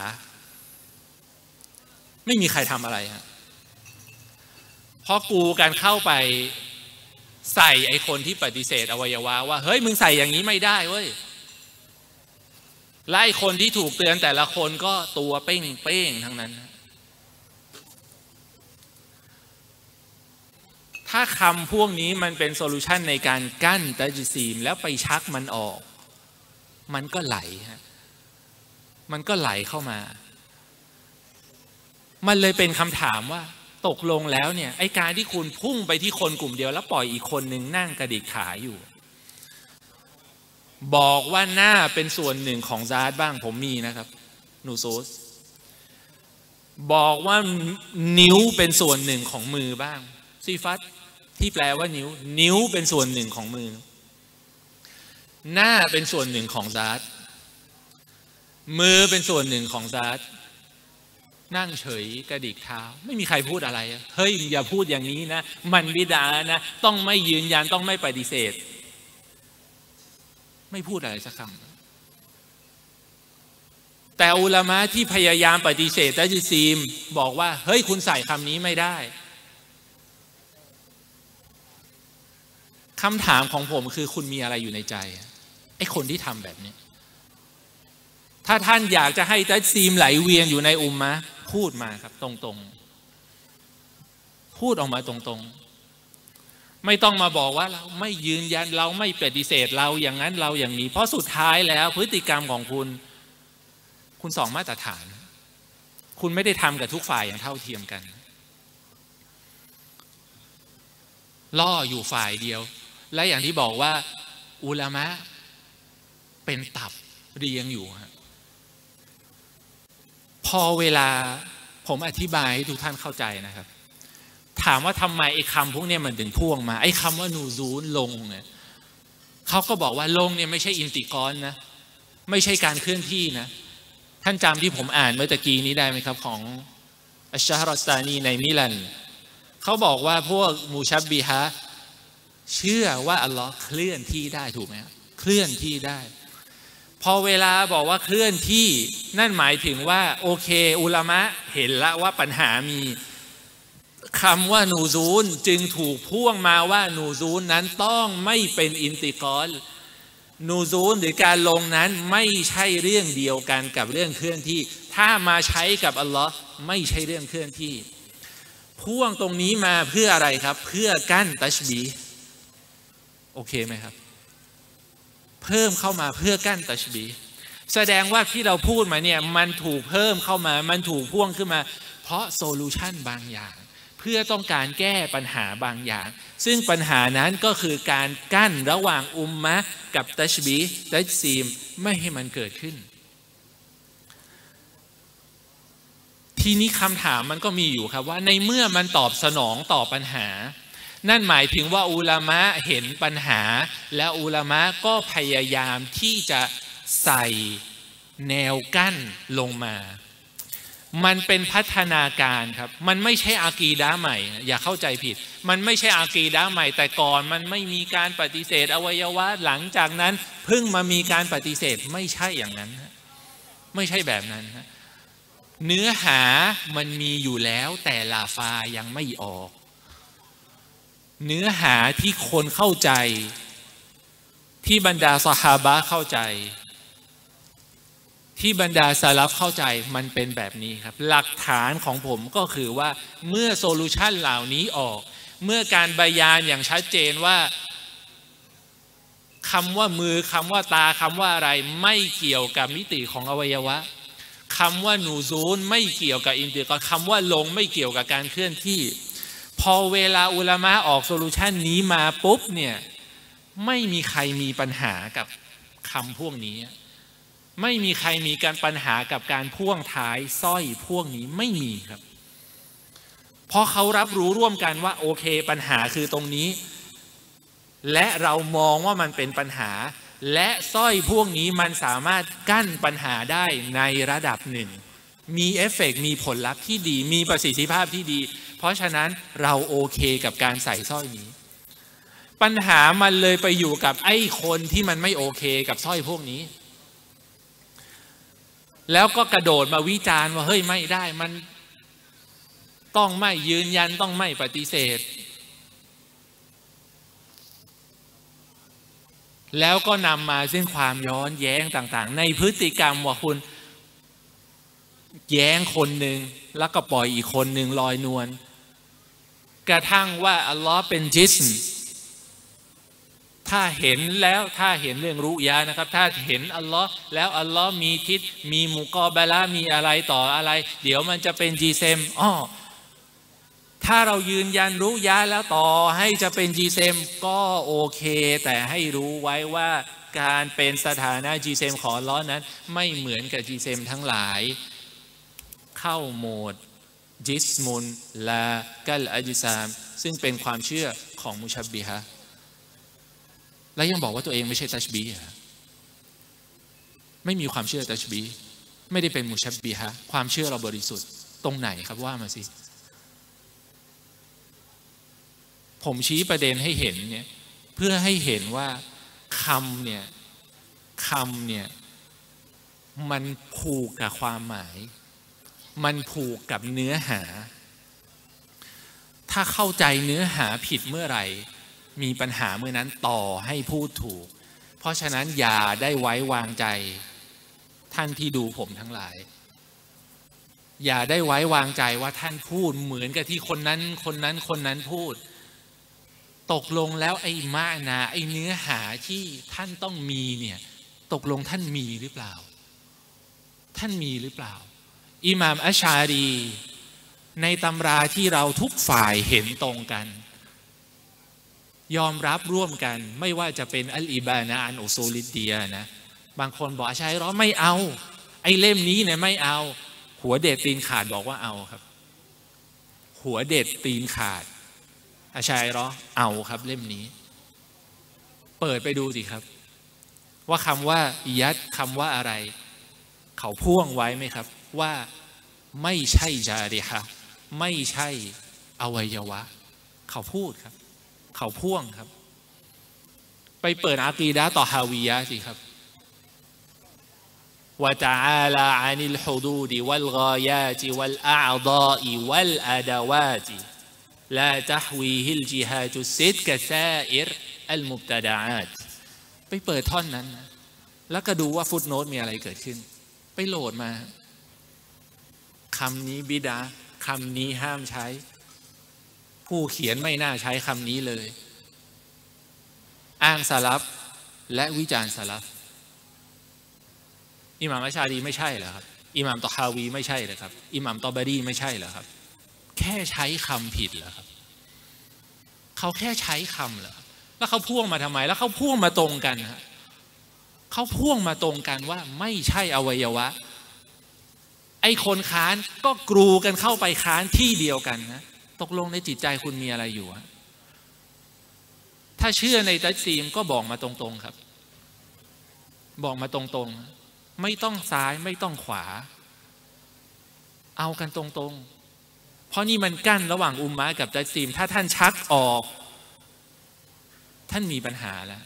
ไม่มีใครทำอะไรฮะเพราะกูการเข้าไปใส่ไอคนที่ปฏิเสธอวัยวะว่าเฮ้ยมึงใส่อย่างนี้ไม่ได้เว้ยและไอคนที่ถูกเตือนแต่ละคนก็ตัวเป้งทั้งนั้นถ้าคำพวกนี้มันเป็นโซลูชันในการกั้นตัจซีมแล้วไปชักมันออกมันก็ไหลฮะมันก็ไหลเข้ามามันเลยเป็นคำถามว่าตกลงแล้วเนี่ยไอการที่คุณพุ่งไปที่คนกลุ่มเดียวแล้วปล่อยอีกคนหนึ่งนั่งกระดิกขาอยู่บอกว่าหน้าเป็นส่วนหนึ่งของซาตบ้างผมมีนะครับนูซูสบอกว่านิ้วเป็นส่วนหนึ่งของมือบ้างซีฟัตที่แปลว่านิ้วเป็นส่วนหนึ่งของมือหน้าเป็นส่วนหนึ่งของซาตมือเป็นส่วนหนึ่งของซาตนั่งเฉยกระดิกเท้าไม่มีใครพูดอะไรเฮ้ยอย่าพูดอย่างนี้นะมันบิดานะต้องไม่ยืนยันต้องไม่ปฏิเสธไม่พูดอะไรสักคำแต่อุลามะที่พยายามปฏิเสธตัจซีมบอกว่าเฮ้ยคุณใส่คำนี้ไม่ได้คำถามของผมคือคุณมีอะไรอยู่ในใจไอ้คนที่ทำแบบนี้ถ้าท่านอยากจะให้ตัจซีมไหลเวียนอยู่ในอุมมะห์พูดมาครับตรงๆพูดออกมาตรงๆไม่ต้องมาบอกว่าเราไม่ยืนยันเราไม่ปฏิเสธเราอย่างนั้นเราอย่างนี้เพราะสุดท้ายแล้วพฤติกรรมของคุณสองมาตรฐานคุณไม่ได้ทำกับทุกฝ่ายอย่างเท่าเทียมกันล่ออยู่ฝ่ายเดียวและอย่างที่บอกว่าอุลามะเป็นตับเรียงอยู่ฮะพอเวลาผมอธิบายให้ทุกท่านเข้าใจนะครับถามว่าทำไมไอ้คำพวกนี้มันถึงพ่วงมาไอ้คำว่านูซูลลงเนี่ยเขาก็บอกว่าลงเนี่ยไม่ใช่อินติกอนนะไม่ใช่การเคลื่อนที่นะท่านจำที่ผมอ่านเมื่อตะกี้นี้ได้ไหมครับของอัชชะฮ์รอสตานีในมิลันเขาบอกว่าพวกมูชับบิฮะเชื่อว่าอัลลอฮ์เคลื่อนที่ได้ถูกไหมเคลื่อนที่ได้พอเวลาบอกว่าเคลื่อนที่นั่นหมายถึงว่าโอเคอุลามะเห็นละว่าปัญหามีคำว่านูซูลจึงถูกพ่วงมาว่านูซูลนั้นต้องไม่เป็นอินติกอลนูซูลหรือการลงนั้นไม่ใช่เรื่องเดียวกันกับเรื่องเคลื่อนที่ถ้ามาใช้กับอัลลอฮ์ไม่ใช่เรื่องเคลื่อนที่พ่วงตรงนี้มาเพื่ออะไรครับเพื่อกั้นตัชบีห์โอเคไหมครับเพิ่มเข้ามาเพื่อกั้นตัชบีห์แสดงว่าที่เราพูดมาเนี่ยมันถูกเพิ่มเข้ามามันถูกพ่วงขึ้นมาเพราะโซลูชันบางอย่างเพื่อต้องการแก้ปัญหาบางอย่างซึ่งปัญหานั้นก็คือการกั้นระหว่างอุมมะกับตัชบีห์ตัชซีมไม่ให้มันเกิดขึ้นทีนี้คำถามมันก็มีอยู่ครับว่าในเมื่อมันตอบสนองต่อปัญหานั่นหมายถึงว่าอุลามะเห็นปัญหาและอุลามะก็พยายามที่จะใส่แนวกั้นลงมามันเป็นพัฒนาการครับมันไม่ใช่อากีดะห์ใหม่อย่าเข้าใจผิดมันไม่ใช่อากีดะห์ใหม่แต่ก่อนมันไม่มีการปฏิเสธอวัยวะหลังจากนั้นเพิ่งมามีการปฏิเสธไม่ใช่อย่างนั้นไม่ใช่แบบนั้นเนื้อหามันมีอยู่แล้วแต่ลาฟายังไม่ออกเนื้อหาที่คนเข้าใจที่บรรดาซอฮาบะห์เข้าใจที่บรรดาซาลัฟเข้าใจมันเป็นแบบนี้ครับหลักฐานของผมก็คือว่าเมื่อโซลูชันเหล่านี้ออกเมื่อการบรรยายอย่างชัดเจนว่าคำว่ามือคำว่าตาคำว่าอะไรไม่เกี่ยวกับมิติของอวัยวะคำว่านูซูลไม่เกี่ยวกับอินติกอลคำว่าลงไม่เกี่ยวกับการเคลื่อนที่พอเวลาอุลามะออกโซลูชันนี้มาปุ๊บเนี่ยไม่มีใครมีปัญหากับคำพวกนี้ไม่มีใครมีการปัญหากับการพ่วงท้ายสร้อยพวกนี้ไม่มีครับเพราะเขารับรู้ร่วมกันว่าโอเคปัญหาคือตรงนี้และเรามองว่ามันเป็นปัญหาและสร้อยพวกนี้มันสามารถกั้นปัญหาได้ในระดับหนึ่งมีเอฟเฟกต์มีผลลัพธ์ที่ดีมีประสิทธิภาพที่ดีเพราะฉะนั้นเราโอเคกับการใส่สร้อยนี้ปัญหามันเลยไปอยู่กับไอ้คนที่มันไม่โอเคกับสร้อยพวกนี้แล้วก็กระโดดมาวิจารณ์ว่าเฮ้ยไม่ได้มันต้องไม่ยืนยันต้องไม่ปฏิเสธแล้วก็นำมาซึ่งความย้อนแย้งต่างๆในพฤติกรรมว่าคุณแย้งคนหนึ่งแล้วก็ปล่อยอีกคนหนึ่งลอยนวลกระทั่งว่าอัลลอฮ์เป็นจิสมถ้าเห็นแล้วถ้าเห็นเรื่องรุยานะครับถ้าเห็นอัลลอฮ์แล้วอัลลอฮ์มีทิศมีมุกอบะละมีอะไรต่ออะไรเดี๋ยวมันจะเป็นจีเซมถ้าเรายืนยันรุยาแล้วต่อให้จะเป็นจีเซมก็โอเคแต่ให้รู้ไว้ว่าการเป็นสถานะจีเซมของอัลลอฮ์นั้นไม่เหมือนกับจีเซมทั้งหลายเข้าโหมดจิสมุนลากัลอัจซามซึ่งเป็นความเชื่อของมุชับบิฮะและยังบอกว่าตัวเองไม่ใช่ตัชบีฮะไม่มีความเชื่อตัชบีไม่ได้เป็นมุชับบิฮะความเชื่อเราบริสุทธิ์ตรงไหนครับว่ามาสิผมชี้ประเด็นให้เห็นเนี่ยเพื่อให้เห็นว่าคำเนี่ยมันผูกกับความหมายมันผูกกับเนื้อหาถ้าเข้าใจเนื้อหาผิดเมื่อไหร่มีปัญหาเมื่อนั้นต่อให้พูดถูกเพราะฉะนั้นอย่าได้ไว้วางใจท่านที่ดูผมทั้งหลายอย่าได้ไว้วางใจว่าท่านพูดเหมือนกับที่คนนั้นพูดตกลงแล้วไอ้มะนาไอ้เนื้อหาที่ท่านต้องมีเนี่ยตกลงท่านมีหรือเปล่าท่านมีหรือเปล่าอิหม่ามอัชชารีในตำราที่เราทุกฝ่ายเห็นตรงกันยอมรับร่วมกันไม่ว่าจะเป็นอัลอิบานะอันอุซูลิดเดียนะบางคนบอกอัชชารีไม่เอาไอ้เล่มนี้เนี่ยไม่เอาหัวเด็ดตีนขาดบอกว่าเอาครับหัวเด็ดตีนขาดอัชชารีเอาครับเล่มนี้เปิดไปดูสิครับว่าคำว่ายัดคำว่าอะไรเขาพ่วงไว้ไหมครับว่าไม่ใช่จาริฮะไม่ใช่อวัยวะเขาพูดครับเขาพ่วงครับไปเปิดอากีดะห์ตอฮาวียะห์สิครับวะตะอาลาอานิลฮุดูดวัลกอยาติวัลอาอฎออิวัลอะดาวาติลาตะฮวีฮิลจิฮาตุซิดกะซาอิรอัลมุบตะดะอาตไปเปิดท่อนนั้นนะแล้วก็ดูว่าฟุตโนตมีอะไรเกิดขึ้นไปโหลดมาคำนี้บิดาคำนี้ห้ามใช้ผู้เขียนไม่น่าใช้คำนี้เลยอ้างสลับและวิจารณ์สลับอิหม่ามอัชชารีไม่ใช่เหรอครับอิหม่ามตอฮาวีไม่ใช่เหรอครับอิหม่ามตอบารีไม่ใช่เหรอครับแค่ใช้คำผิดเหรอครับเขาแค่ใช้คำเหรอแล้วเขาพ่วงมาทำไมแล้วเขาพ่วงมาตรงกันฮะเขาพ่วงมาตรงกันว่าไม่ใช่อวัยวะไอ้คนค้านก็กรูกันเข้าไปค้านที่เดียวกันนะตกลงในจิตใจคุณมีอะไรอยู่ฮะถ้าเชื่อในตัชซีมก็บอกมาตรงๆครับบอกมาตรงๆไม่ต้องซ้ายไม่ต้องขวาเอากันตรงๆเพราะนี่มันกั้นระหว่างอุมมะกับตัชซีมถ้าท่านชักออกท่านมีปัญหาแล้ว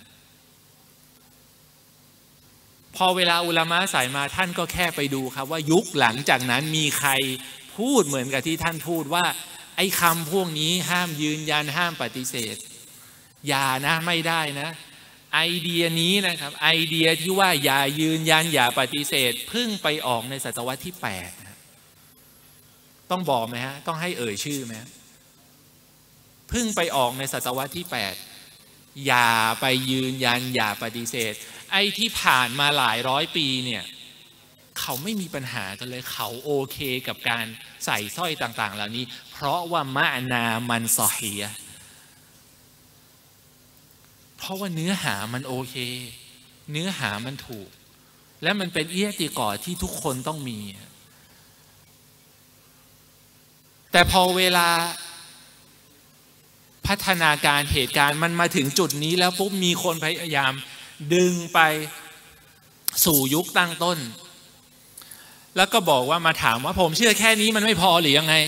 พอเวลาอุลามะใส่มาท่านก็แค่ไปดูครับว่ายุคหลังจากนั้นมีใครพูดเหมือนกับที่ท่านพูดว่าไอ้คำพวกนี้ห้ามยืนยันห้ามปฏิเสธอย่านะไม่ได้นะไอเดียนี้นะครับไอเดียที่ว่าอย่ายืนยันอย่าปฏิเสธเพิ่งไปออกในศตวรรษที่8นะต้องบอกไหมฮะต้องให้เอ่ยชื่อไหมเพิ่งไปออกในศตวรรษที่8อย่าไปยืนยันอย่าปฏิเสธไอ้ที่ผ่านมาหลายร้อยปีเนี่ยเขาไม่มีปัญหากันเลยเขาโอเคกับการใส่สร้อยต่างๆเหล่านี้เพราะว่ามะนามันซอฮีฮ์เพราะว่าเนื้อหามันโอเคเนื้อหามันถูกและมันเป็นอิอติกอดที่ทุกคนต้องมีแต่พอเวลาพัฒนาการเหตุการณ์มันมาถึงจุดนี้แล้วปุ๊บมีคนพยายามดึงไปสู่ยุคตั้งต้นแล้วก็บอกว่ามาถามว่าผมเชื่อแค่นี้มันไม่พอหรือยังไง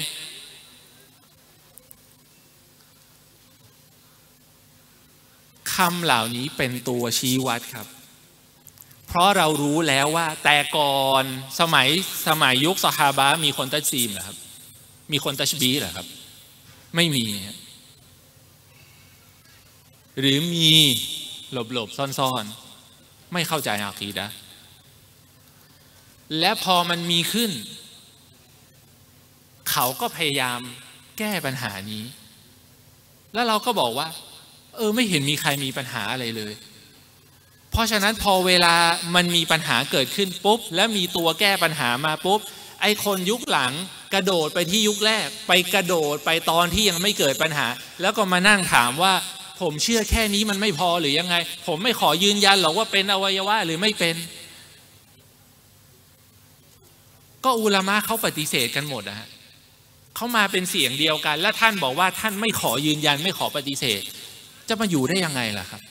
คำเหล่านี้เป็นตัวชี้วัดครับเพราะเรารู้แล้วว่าแต่ก่อนสมัยยุคซอฮาบะห์มีคนตัชซีมเหรอครับมีคนตัชบีฮ์เหรอครับไม่มีหรือมีหลบซ่อนๆไม่เข้าใจอากีดะห์และพอมันมีขึ้นเขาก็พยายามแก้ปัญหานี้แล้วเราก็บอกว่าไม่เห็นมีใครมีปัญหาอะไรเลยเพราะฉะนั้นพอเวลามันมีปัญหาเกิดขึ้นปุ๊บและมีตัวแก้ปัญหามาปุ๊บไอ้คนยุคหลังกระโดดไปที่ยุคแรกไปกระโดดไปตอนที่ยังไม่เกิดปัญหาแล้วก็มานั่งถามว่าผมเชื่อแค่นี้มันไม่พอหรือยังไงผมไม่ขอยืนยันหรอกว่าเป็นอวัยวะหรือไม่เป็นก็อุลามะเขาปฏิเสธกันหมดนะฮะเขามาเป็นเสียงเดียวกันและท่านบอกว่าท่านไม่ขอยืนยันไม่ขอปฏิเสธจะมาอยู่ได้ยังไงล่ะครับ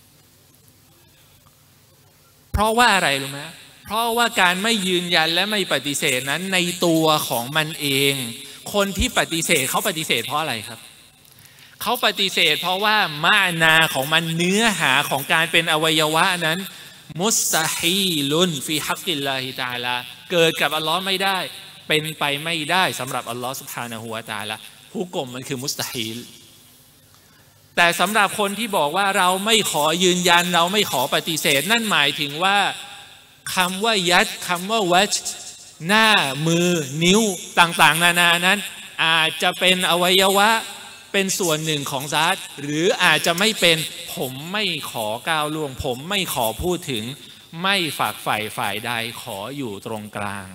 เพราะว่าอะไรรู้ไหมเพราะว่าการไม่ยืนยันและไม่ปฏิเสธนั้นในตัวของมันเองคนที่ปฏิเสธเขาปฏิเสธเพราะอะไรครับเขาปฏิเสธเพราะว่ามะนาของมันเนื้อหาของการเป็นอวัยวะนั้นมุสตะฮีลุนฟีฮักกิลลาฮิตะอาลาเกิดกับอัลลอฮ์ไม่ได้เป็นไปไม่ได้สำหรับอัลลอฮ์ซุบฮานะฮูวะตะอาลาฮุกมมันคือมุสตะฮีลแต่สำหรับคนที่บอกว่าเราไม่ขอยืนยันเราไม่ขอปฏิเสธนั่นหมายถึงว่าคำว่ายัดคำว่าวัจหน้ามือนิ้วต่างๆนานานั้นอาจจะเป็นอวัยวะเป็นส่วนหนึ่งของซาตหรืออาจจะไม่เป็นผมไม่ขอก้าวล่วงผมไม่ขอพูดถึงไม่ฝากฝ่ายใดขออยู่ตรงกลาง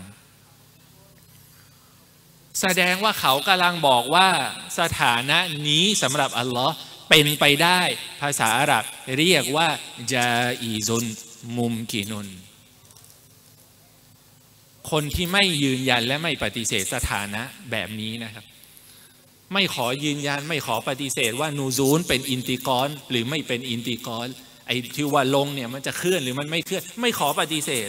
แสดงว่าเขากำลังบอกว่าสถานะนี้สำหรับอัลลอฮ์เป็นไปได้ภาษาอาหรับเรียกว่าจาอีซุนมุมกินุนคนที่ไม่ยืนยันและไม่ปฏิเสธสถานะแบบนี้นะครับไม่ขอยืนยันไม่ขอปฏิเสธว่านูซูลเป็นอินติกรหรือไม่เป็นอินติกรไอ้ที่ว่าลงเนี่ยมันจะเคลื่อนหรือมันไม่เคลื่อนไม่ขอปฏิเสธ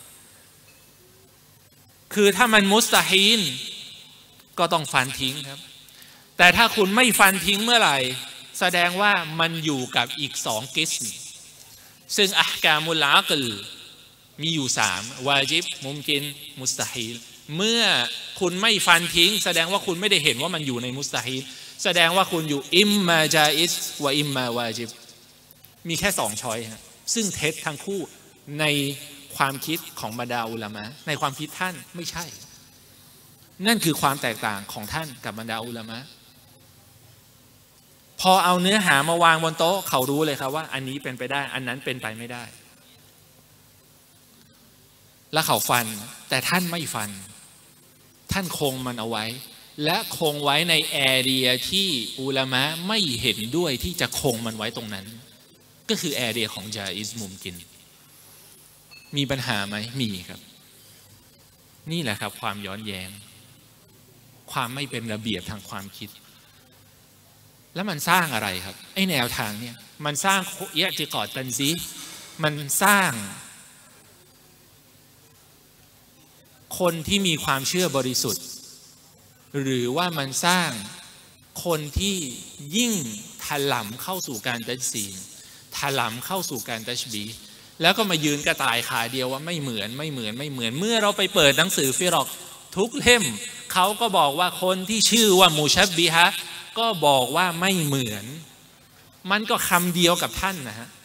คือถ้ามันมุสตาฮีนก็ต้องฟันทิ้งครับแต่ถ้าคุณไม่ฟันทิ้งเมื่อไหร่แสดงว่ามันอยู่กับอีก2กิสมซึ่งอะห์กามุลอะกลมีอยู่3วาญิบมุมกินมุสตาฮีลเมื่อคุณไม่ฟันทิ้งแสดงว่าคุณไม่ได้เห็นว่ามันอยู่ในมุสตาฮีลแสดงว่าคุณอยู่อิมมาจาอิสวะอิมมาวาญิบมีแค่2ช้อยฮะซึ่งเท็จทั้งคู่ในความคิดของบรรดาอุลามะในความคิดท่านไม่ใช่นั่นคือความแตกต่างของท่านกับบรรดาอุลามะพอเอาเนื้อหามาวางบนโต๊ะเขารู้เลยครับว่าอันนี้เป็นไปได้อันนั้นเป็นไปไม่ได้แล้วเขาฟันแต่ท่านไม่ฟันท่านคงมันเอาไว้และคงไว้ในแอเรียที่อุลามะไม่เห็นด้วยที่จะคงมันไว้ตรงนั้นก็คือแอเรียของจาอิซมุมกินมีปัญหาไหมมีครับนี่แหละครับความย้อนแย้งความไม่เป็นระเบียบทางความคิดแล้วมันสร้างอะไรครับไอ้แนวทางเนี่ยมันสร้างเยะจิกอดตันซีมันสร้างคนที่มีความเชื่อบริสุทธิ์หรือว่ามันสร้างคนที่ยิ่งถลำเข้าสู่การตัดสินถลำเข้าสู่การตัชบีแล้วก็มายืนกระต่ายขาเดียวว่าไม่เหมือนเมื่อเราไปเปิดหนังสือฟิรอกทุกเล่มเขาก็บอกว่าคนที่ชื่อว่ามูชับบิฮะก็บอกว่าไม่เหมือนมันก็คำเดียวกับท่านนะฮะ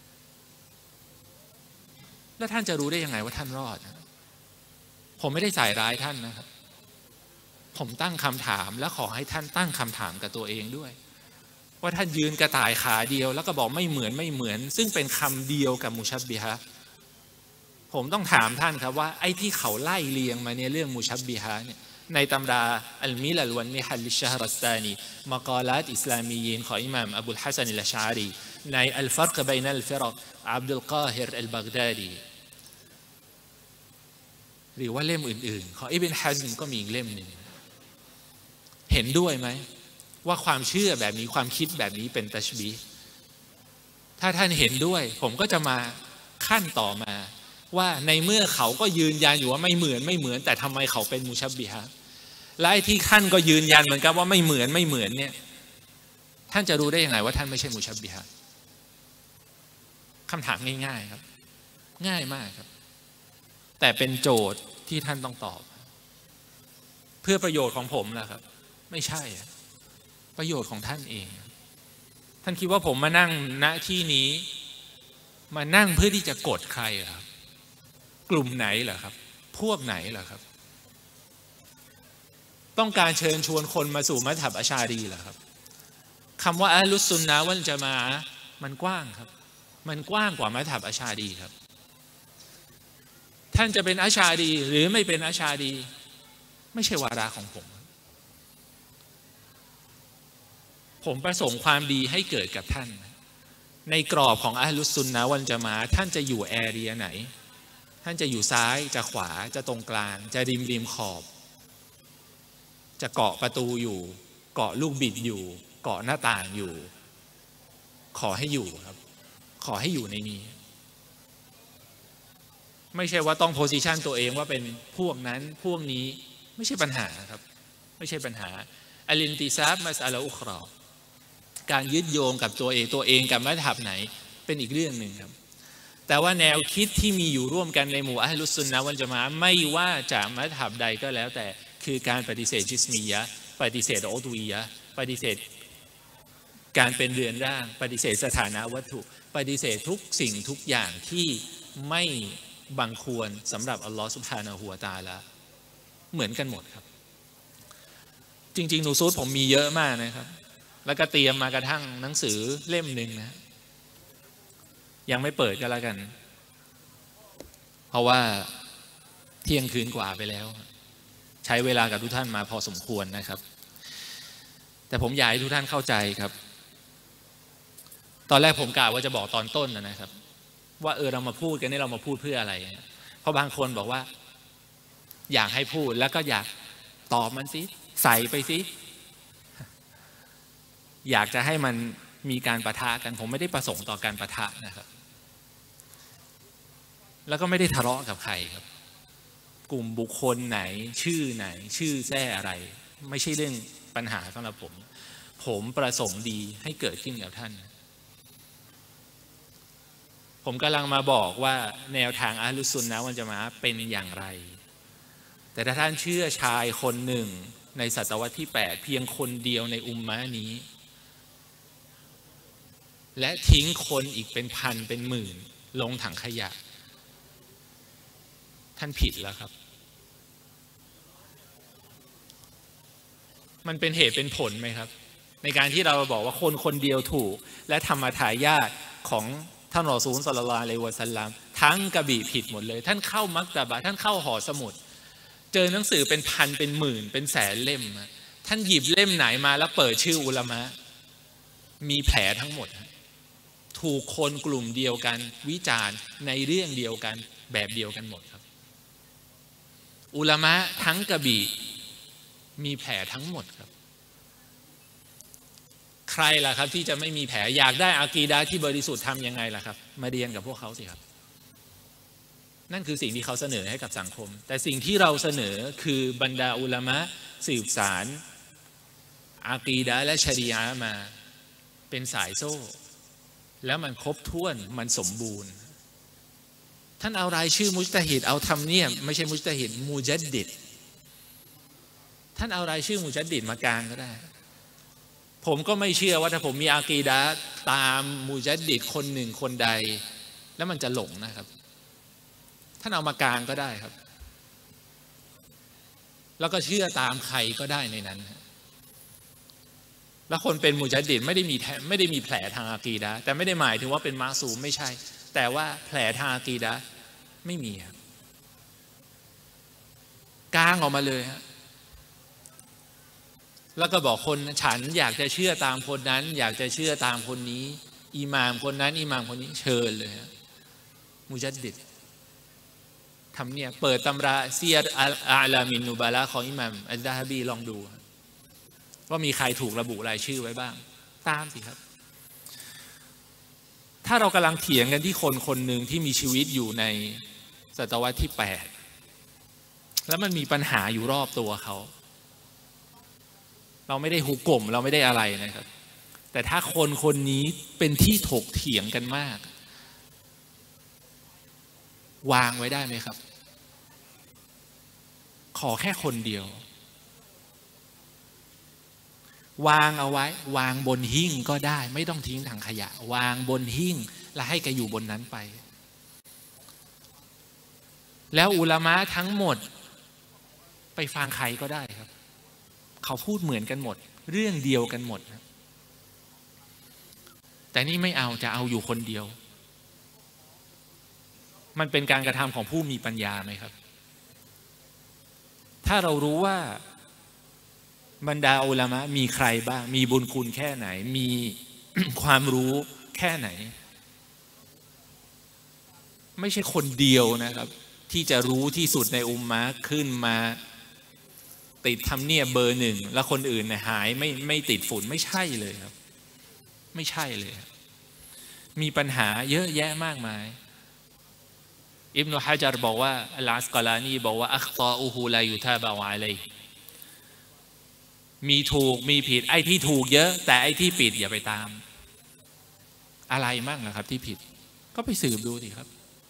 แล้วท่านจะรู้ได้ยังไงว่าท่านรอดผมไม่ได้ใส่ร้ายท่านนะครับผมตั้งคำถามและขอให้ท่านตั้งคำถามกับตัวเองด้วยว่าท่านยืนกระต่ายขาเดียวแล้วก็บอกไม่เหมือนซึ่งเป็นคำเดียวกับมุชับบิฮะผมต้องถามท่านครับว่าไอ้ที่เขาไล่เลียงมาเนี่ยเรื่องมุชับบิฮะเนี่ยในตำราอัลมิลัลวันนิฮัลลิชฮรัสตานีมะกาลาตอิสลามียีนของอิหม่ามอบุลฮัสซันอัลชารีในอัลฟัรกบัยนัลฟิรกอับดุลกาฮิรอัลบักดาดีหรือว่าเล่มอื่นๆของอิบนุฮัซมก็มีอีกเล่มหนึ่งเห็นด้วยไหมว่าความเชื่อแบบนี้ความคิดแบบนี้เป็นตัชบีฮ์ถ้าท่านเห็นด้วยผมก็จะมาขั้นต่อมาว่าในเมื่อเขาก็ยืนยันอยู่ว่าไม่เหมือนแต่ทำไมเขาเป็นมุชับบิฮะและไอ้ที่ท่านก็ยืนยันเหมือนกันว่าไม่เหมือนเนี่ยท่านจะรู้ได้ยังไงว่าท่านไม่ใช่มุชับบิฮะคำถามง่ายๆครับง่ายมากครับแต่เป็นโจทย์ที่ท่านต้องตอบเพื่อประโยชน์ของผมล่ะครับไม่ใช่ประโยชน์ของท่านเองท่านคิดว่าผมมานั่งณที่นี้มานั่งเพื่อที่จะกดใครเหรอครับกลุ่มไหนเหรอครับพวกไหนเหรอครับต้องการเชิญชวนคนมาสู่มัธยับอัชอารีเหรอครับคำว่าอะลุสซุนนะฮ์วัลญะมาอะฮ์มันกว้างครับมันกว้างกว่ามัธยับอัชอารีครับท่านจะเป็นอัชอารีหรือไม่เป็นอัชอารีไม่ใช่วาระของผมประสงค์ความดีให้เกิดกับท่านในกรอบของอะห์ลุสซุนนะฮ์วัลญะมาอะฮ์ท่านจะอยู่แอเรียไหนท่านจะอยู่ซ้ายจะขวาจะตรงกลางจะริมขอบจะเกาะประตูอยู่เกาะลูกบิดอยู่เกาะหน้าต่างอยู่ขอให้อยู่ครับขอให้อยู่ในนี้ไม่ใช่ว่าต้องโพสิชันตัวเองว่าเป็นพวกนั้นพวกนี้ไม่ใช่ปัญหาครับไม่ใช่ปัญหาอัลอินติซาบมัสอะลาอุครอการยึดโยงกับตัวเองกับมัธยับไหนเป็นอีกเรื่องหนึ่งครับแต่ว่าแนวคิดที่มีอยู่ร่วมกันในหมู่อะห์ลุสซุนนะฮ์วัลญะมาอะฮ์ไม่ว่าจากมัธยับใดก็แล้วแต่คือการปฏิเสธจิสมียะห์ปฏิเสธอุดุวียะห์ปฏิเสธการเป็นเรือนร่างปฏิเสธสถานะวัตถุปฏิเสธทุกสิ่งทุกอย่างที่ไม่บังควรสำหรับอัลลอฮฺซุบฮานะฮูวะตะอาลาเหมือนกันหมดครับจริงๆนูซูดผมมีเยอะมากนะครับแล้วก็เตรียมมากระทั่งหนังสือเล่มหนึ่งนะยังไม่เปิดก็แล้วกันเพราะว่าเที่ยงคืนกว่าไปแล้วใช้เวลากับทุกท่านมาพอสมควรนะครับแต่ผมอยากให้ทุกท่านเข้าใจครับตอนแรกผมกะว่าจะบอกตอนต้นนะครับว่าเรามาพูดกันนี่เรามาพูดเพื่ออะไรเพราะบางคนบอกว่าอยากให้พูดแล้วก็อยากตอบมันสิใส่ไปสิอยากจะให้มันมีการปะทะกันผมไม่ได้ประสงค์ต่อการปะทะนะครับแล้วก็ไม่ได้ทะเลาะกับใครครับกลุ่มบุคคลไหนชื่อไหนชื่อแท้อะไรไม่ใช่เรื่องปัญหาสำหรับผมประสงค์ดีให้เกิดขึ้นกับท่านผมกำลังมาบอกว่าแนวทางอะห์ลุสซุนนะฮ์วัลญะมาอะห์เป็นอย่างไรแต่ถ้าท่านเชื่อชายคนหนึ่งในศตวรรษที่8เพียงคนเดียวในอุมมะห์นี้และทิ้งคนอีกเป็นพันเป็นหมื่นลงถังขยะท่านผิดแล้วครับมันเป็นเหตุเป็นผลไหมครับในการที่เราบอกว่าคนคนเดียวถูกและธรรมทายาทของท่านรอซูลศ็อลลัลลอฮุอะลัยฮิวะซัลลัมทั้งกระบี่ผิดหมดเลยท่านเข้ามักตะบะท่านเข้าหอสมุดเจอหนังสือเป็นพันเป็นหมื่นเป็นแสนเล่มท่านหยิบเล่มไหนมาแล้วเปิดชื่ออุลามะมีแผลทั้งหมดถูกคนกลุ่มเดียวกันวิจารณ์ในเรื่องเดียวกันแบบเดียวกันหมดครับอุลามะทั้งกระบี่มีแผลทั้งหมดครับใครล่ะครับที่จะไม่มีแผลอยากได้อากีดะห์ที่บริสุทธิ์ทำยังไงล่ะครับมาเรียนกับพวกเขาสิครับนั่นคือสิ่งที่เขาเสนอให้กับสังคมแต่สิ่งที่เราเสนอคือบรรดาอุลามะสืบสารอากีดะห์และชะรีอะห์มาเป็นสายโซ่แล้วมันครบถ้วนมันสมบูรณ์ท่านเอารายชื่อมุจตะฮิดเอาทำเนียบไม่ใช่มุจตะฮิดมุจัดดิดท่านเอารายชื่อมุจัดดิดมากางก็ได้ผมก็ไม่เชื่อว่าถ้าผมมีอากีดะห์ตามมุจัดดิดคนหนึ่งคนใดแล้วมันจะหลงนะครับท่านเอามากางก็ได้ครับแล้วก็เชื่อตามใครก็ได้ในนั้นแล้วคนเป็นมุจัดดิดไม่ได้มีแผลทางอากีดะห์แต่ไม่ได้หมายถึงว่าเป็นมาซูมไม่ใช่แต่ว่าแผลทางอากีดะห์ไม่มีครับกางออกมาเลยฮะแล้วก็บอกคนฉันอยากจะเชื่อตามคนนั้นอยากจะเชื่อตามคนนี้อิหม่ามคนนั้นอิหม่ามคนนี้เชิญเลยฮะมุจัดดิดทำเนี่ยเปิดตำราซียรอาลามินนูบาละของอิหม่ามอัลซะฮะบีลองดูว่ามีใครถูกระบุรายชื่อไว้บ้างตามสิครับถ้าเรากำลังเถียงกันที่คนคนหนึ่งที่มีชีวิตอยู่ในศตวรรษที่8แล้วมันมีปัญหาอยู่รอบตัวเขาเราไม่ได้หุกกลมเราไม่ได้อะไรนะครับแต่ถ้าคนคนนี้เป็นที่ถกเถียงกันมากวางไว้ได้ไหมครับขอแค่คนเดียววางเอาไว้วางบนหิ้งก็ได้ไม่ต้องทิ้งถังขยะวางบนหิ้งแล้วให้แกอยู่บนนั้นไปแล้วอุลามะทั้งหมดไปฟังใครก็ได้ครับเขาพูดเหมือนกันหมดเรื่องเดียวกันหมดแต่นี่ไม่เอาจะเอาอยู่คนเดียวมันเป็นการกระทำของผู้มีปัญญาไหมครับถ้าเรารู้ว่าบรรดาอุลามะมีใครบ้างมีบุญคุณแค่ไหนมี ความรู้แค่ไหนไม่ใช่คนเดียวนะครับที่จะรู้ที่สุดในอุมมะขึ้นมาติดทำเนียบเบอร์หนึ่งแล้วคนอื่นเนี่ยหายไม่ติดฝุ่นไม่ใช่เลยครับไม่ใช่เลยมีปัญหาเยอะแยะมากมายอิบนุฮะญัรบอกว่าอัลอัสกอลานีบอกว่าอัคตออูฮูลายุทาบะวะอะลัยมีถูกมีผิดไอ้ที่ถูกเยอะแต่ไอ้ที่ผิดอย่าไปตามอะไรมั่งนะครับที่ผิดก็ไปสืบดูสิครับ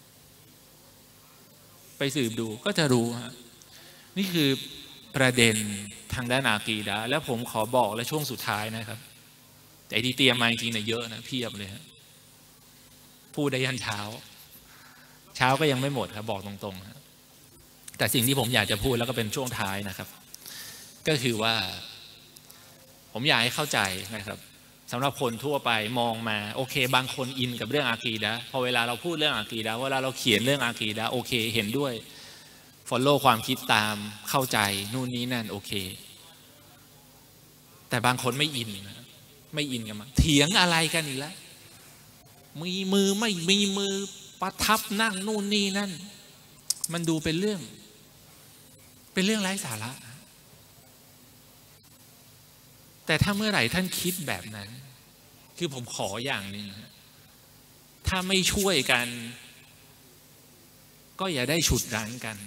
ไปสืบดูก็จะรู้ฮะนี่คือประเด็นทางด้านอากีดะห์แล้วผมขอบอกและช่วงสุดท้ายนะครับแต่ที่เตรียมมาจริงๆเนี่ยเยอะนะเพียบเลยฮะพูดได้ยันเช้าก็ยังไม่หมดครับบอกตรงๆแต่สิ่งที่ผมอยากจะพูดแล้วก็เป็นช่วงท้ายนะครับก็คือว่าผมอยากให้เข้าใจนะครับสำหรับคนทั่วไปมองมาโอเคบางคนอินกับเรื่องอากีดะห์พอเวลาเราพูดเรื่องอากีดะห์เวลาเราเขียนเรื่องอากีดะห์โอเคเห็นด้วย follow ความคิดตามเข้าใจนู่นนี้นั่นโอเคแต่บางคนไม่อินนะไม่อินกันมาเถียงอะไรกันอีกแล้วมีมือไม่มีมือประทับนั่งนู่นนี่นั่นมันดูเป็นเรื่องไร้สาระแต่ถ้าเมื่อไหร่ท่านคิดแบบนั้นคือผมขออย่างหนึ่งถ้าไม่ช่วยกันก็อย่าได้ฉุดรั้งกัน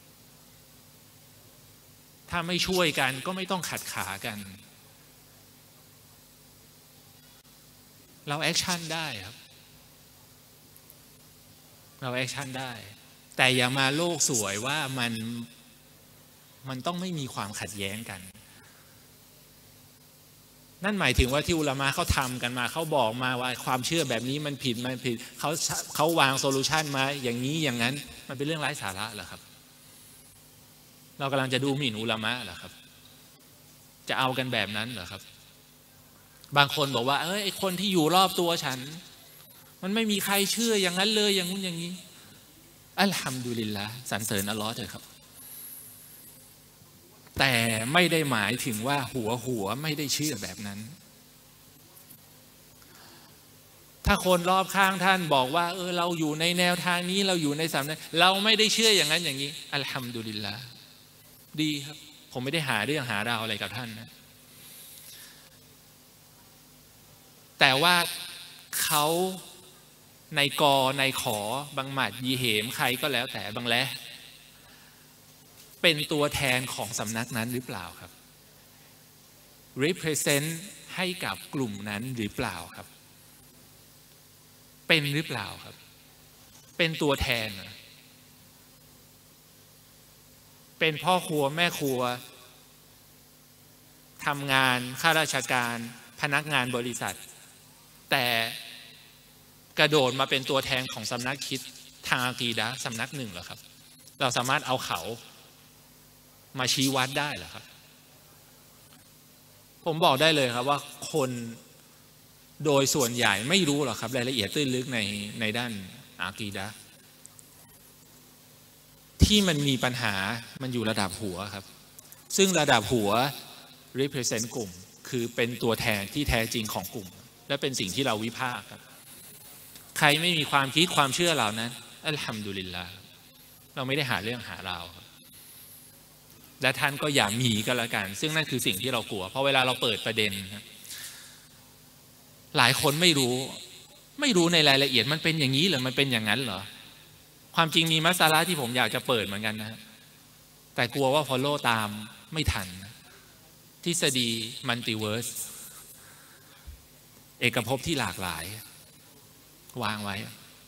ถ้าไม่ช่วยกันก็ไม่ต้องขัดขากันเราแอคชั่นได้ครับเราแอคชั่นได้แต่อย่ามาโลกสวยว่ามันต้องไม่มีความขัดแย้งกันนั่นหมายถึงว่าที่อุลามะเขาทำกันมาเขาบอกมาว่าความเชื่อแบบนี้มันผิดเขาวางโซลูชันมาอย่างนี้อย่างนั้นมันเป็นเรื่องไร้สาระเหรอครับเรากำลังจะดูหมิ่นอุลามะเหรอครับจะเอากันแบบนั้นเหรอครับบางคนบอกว่าไอ้คนที่อยู่รอบตัวฉันมันไม่มีใครเชื่ออย่างนั้นเลยอย่างนู้นอย่างนี้อัลฮัมดุลิลละห์สรรเสริญอัลลอฮ์เถอะครับแต่ไม่ได้หมายถึงว่าหัวไม่ได้เชื่อแบบนั้นถ้าคนรอบข้างท่านบอกว่าเราอยู่ในแนวทางนี้เราอยู่ในสามนั้นเราไม่ได้เชื่ออย่างนั้นอย่างนี้อัลฮัมดุลิลละห์ดีครับผมไม่ได้หาเรื่องหาราวอะไรกับท่านนะแต่ว่าเขาในกอในขอบางหมัดยีเหมใครก็แล้วแต่บางแลเป็นตัวแทนของสำนักนั้นหรือเปล่าครับ represent ให้กับกลุ่มนั้นหรือเปล่าครับเป็นหรือเปล่าครับเป็นตัวแทนเป็นพ่อครัวแม่ครัวทำงานข้าราชการพนักงานบริษัทแต่กระโดดมาเป็นตัวแทนของสำนักคิดทางอากีดะห์สำนักหนึ่งเหรอครับเราสามารถเอาเขามาชี้วัดได้เหรอครับผมบอกได้เลยครับว่าคนโดยส่วนใหญ่ไม่รู้หรอกครับรายละเอียดตื้นลึกในด้านอากีดะห์ที่มันมีปัญหามันอยู่ระดับหัวครับซึ่งระดับหัว represent กลุ่มคือเป็นตัวแทนที่แท้จริงของกลุ่มและเป็นสิ่งที่เราวิพากษ์ครับใครไม่มีความคิดความเชื่อเหล่านั้นอัลฮัมดุลิลลาห์เราไม่ได้หาเรื่องหาราวและท่านก็อย่ามีก็แล้วกันซึ่งนั่นคือสิ่งที่เรากลัวเพราะเวลาเราเปิดประเด็นหลายคนไม่รู้ในรายละเอียดมันเป็นอย่างนี้หรือมันเป็นอย่างนั้นเหรอความจริงมีมัสอะละห์ที่ผมอยากจะเปิดเหมือนกันนะแต่กลัวว่าฟอลโล่ตามไม่ทันทฤษฎีมัลติเวิร์สเอกภพที่หลากหลายวางไว้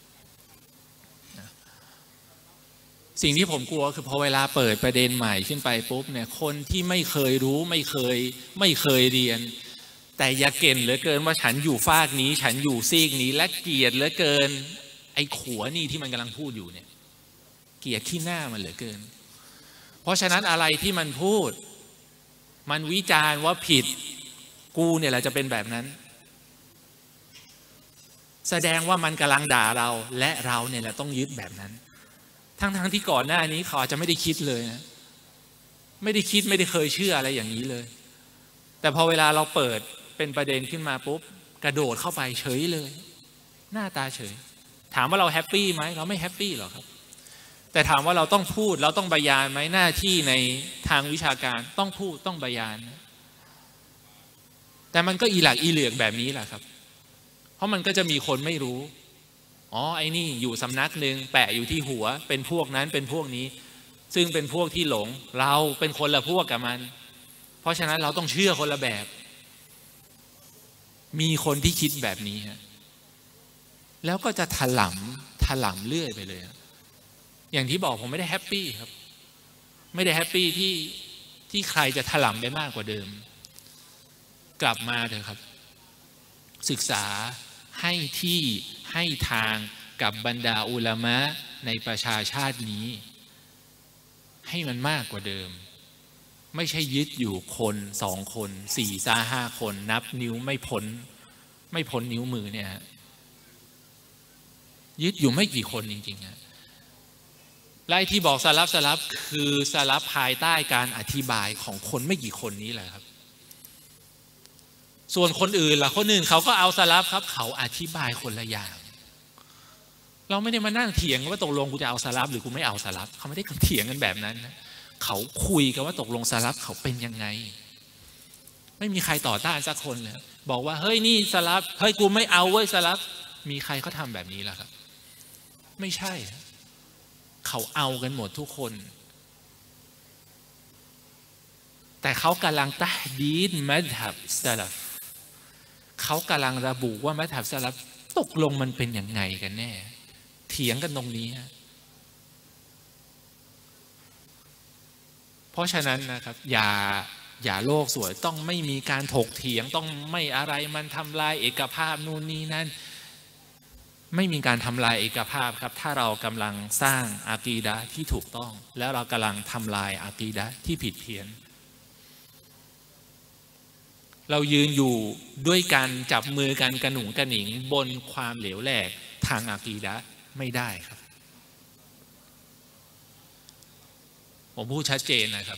สิ่งที่ผมกลัวคือพอเวลาเปิดประเด็นใหม่ขึ้นไปปุ๊บเนี่ยคนที่ไม่เคยรู้ไม่เคยเรียนแต่อย่าเก่งเหลือเกินว่าฉันอยู่ฟากนี้ฉันอยู่ซีกนี้และเกลียดเหลือเกินไอ้ขัวนี่ที่มันกำลังพูดอยู่เนี่ยเกลียดขี้หน้ามันเหลือเกินเพราะฉะนั้นอะไรที่มันพูดมันวิจารณ์ว่าผิดกูเนี่ยแหละจะเป็นแบบนั้นแสดงว่ามันกำลังด่าเราและเราเนี่ยแหละต้องยึดแบบนั้นทั้งที่ก่อนหน้านี้เขาอาจจะไม่ได้คิดเลยนะไม่ได้คิดไม่ได้เคยเชื่ออะไรอย่างนี้เลยแต่พอเวลาเราเปิดเป็นประเด็นขึ้นมาปุ๊บกระโดดเข้าไปเฉยเลยหน้าตาเฉยถามว่าเราแฮปปี้ไหมเราไม่แฮปปี้หรอกครับแต่ถามว่าเราต้องพูดเราต้องบรรยายไหมหน้าที่ในทางวิชาการต้องพูดต้องบรรยายแต่มันก็อีหลักอีเหลืองแบบนี้แหละครับเพราะมันก็จะมีคนไม่รู้ไอ้นี่อยู่สำนักหนึ่งแปะอยู่ที่หัวเป็นพวกนั้นเป็นพวกนี้ซึ่งเป็นพวกที่หลงเราเป็นคนละพวกกับมันเพราะฉะนั้นเราต้องเชื่อคนละแบบมีคนที่คิดแบบนี้ฮะแล้วก็จะถล่ำเรื่อยไปเลยอย่างที่บอกผมไม่ได้แฮปปี้ครับไม่ได้แฮปปี้ที่ใครจะถล่ำได้มากกว่าเดิมกลับมาเถอะครับศึกษาให้ที่ให้ทางกับบรรดาอุลามะในประชาชาตินี้ให้มันมากกว่าเดิมไม่ใช่ยึดอยู่คน2 คน4-5 คนนับนิ้วไม่พ้นนิ้วมือเนี่ยยึดอยู่ไม่กี่คนจริงๆไล่ที่บอกสลับคือสลับภายใต้การอธิบายของคนไม่กี่คนนี้แหละครับส่วนคนอื่นล่ะคนอื่นเขาก็เอาสลับครับเขาอธิบายคนละอย่างเราไม่ได้มานั่งเถียงว่าตกลงกูจะเอาสลับหรือกูไม่เอาสลับเขาไม่ได้เถียงกันแบบนั้นนะเขาคุยกันว่าตกลงสลับเขาเป็นยังไงไม่มีใครต่อต้านสักคนเลยบอกว่าเฮ้ยนี่สลับเฮ้ยกูไม่เอาเว้ยสลับมีใครเขาทำแบบนี้ล่ะครับไม่ใช่เขาเอากันหมดทุกคนแต่เขากำลังตะดีดมัซฮับสลับเขากำลังระบุว่ามัซฮับสลับตกลงมันเป็นยังไงกันแน่เถียงกันตรงนี้เพราะฉะนั้นนะครับอย่าโลกสวยต้องไม่มีการถกเถียงต้องไม่อะไรมันทำลายเอกภาพนู่นนี่นั่นไม่มีการทำลายเอกภาพครับถ้าเรากำลังสร้างอากีดะห์ที่ถูกต้องแล้วเรากำลังทำลายอากีดะห์ที่ผิดเพี้ยนเรายืนอยู่ด้วยกันจับมือกันกระหนุงกระหนิงบนความเหลวแหลกทางอากีดะห์ไม่ได้ครับผมพูดชัดเจนนะครับ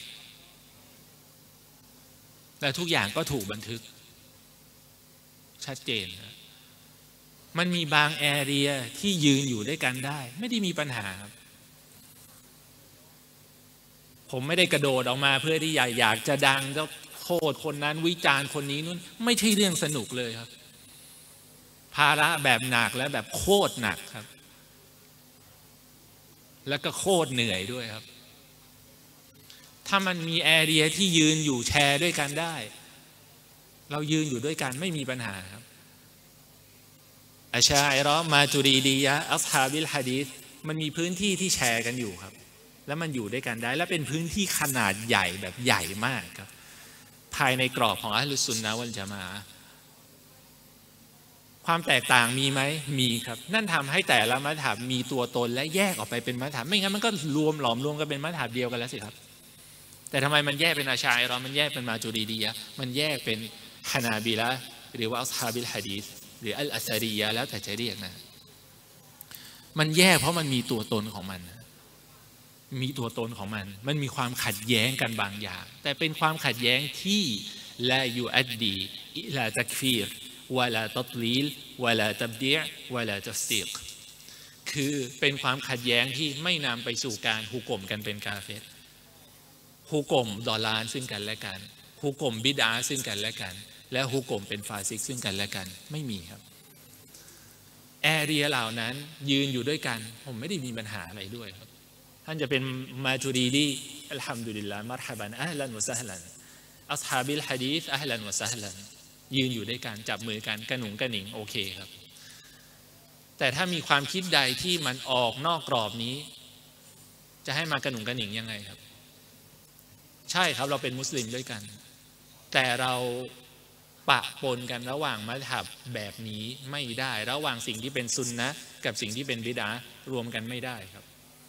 และทุกอย่างก็ถูกบันทึกชัดเจนนะมันมีบางแอเรียที่ยืนอยู่ด้วยกันได้ไม่ได้มีปัญหาครับผมไม่ได้กระโดดออกมาเพื่อที่อยากจะดังแล้วโทษคนนั้นวิจารณ์คนนี้นู้นไม่ใช่เรื่องสนุกเลยครับภาระแบบหนักและแบบโคตรหนักครับแล้วก็โคตรเหนื่อยด้วยครับถ้ามันมีแอเรียที่ยืนอยู่แชร์ด้วยกันได้เรายืนอยู่ด้วยกันไม่มีปัญหาครับอัชอะอิเราะห์มาตุรีดียะห์อัศฮาบิลหะดีษมันมีพื้นที่ที่แชร์กันอยู่ครับแล้วมันอยู่ด้วยกันได้และเป็นพื้นที่ขนาดใหญ่แบบใหญ่มากครับภายในกรอบของอะห์ลุสซุนนะฮ์วัลญะมาอะห์ความแตกต่างมีไหมมีครับนั่นทำให้แต่ละมัซฮับมีตัวตนและแยกออกไปเป็นมัซฮับไม่งั้นมันก็หลอมรวมกันเป็นมัซฮับเดียวกันแล้วสิครับแต่ทำไมมันแยกเป็นอาชาอิเราะห์มันแยกเป็นมาตุรีดียะห์มันแยกเป็นฮานาบิละห์หรือว่าอัศฮาบิลหะดีษหรืออัลอัชอะรียะห์แล้วแต่จะเรียกนะมันแยกเพราะมันมีตัวตนของมันมีตัวตนของมันมีความขัดแย้งกันบางอย่างแต่เป็นความขัดแย้งที่ละยูอัดดีอิลาตักฟีรวะลาตัตลีลวะลาตับดีอ์วะลาตัฟซีกคือเป็นความขัดแย้งที่ไม่นำไปสู่การฮุกมกันเป็นกาเฟรฮุกมดอลานซึ่งกันและกันฮุกมบิดอะห์ซึ่งกันและกันและฮุกมเป็นฟาซิกซึ่งกันและกันไม่มีครับแอเรียเหล่านั้นยืนอยู่ด้วยกันผมไม่ได้มีปัญหาอะไรด้วยครับท่านจะเป็นมาตุรีดีอัลฮัมดุลิลลาห์มัรฮะบันอะห์ลันวะซะฮ์ลันอัศฮาบิลหะดีษอะห์ลันวะซะฮ์ลันยืนอยู่ด้วยกันจับมือกันกระหนุงกระหนิงโอเคครับแต่ถ้ามีความคิดใดที่มันออกนอกกรอบนี้จะให้มากระหนุงกระหนิงยังไงครับใช่ครับเราเป็นมุสลิมด้วยกันแต่เราปะปนกันระหว่างมัซฮับแบบนี้ไม่ได้ระหว่างสิ่งที่เป็นซุนนะห์กับสิ่งที่เป็นบิดอะห์รวมกันไม่ได้ครับ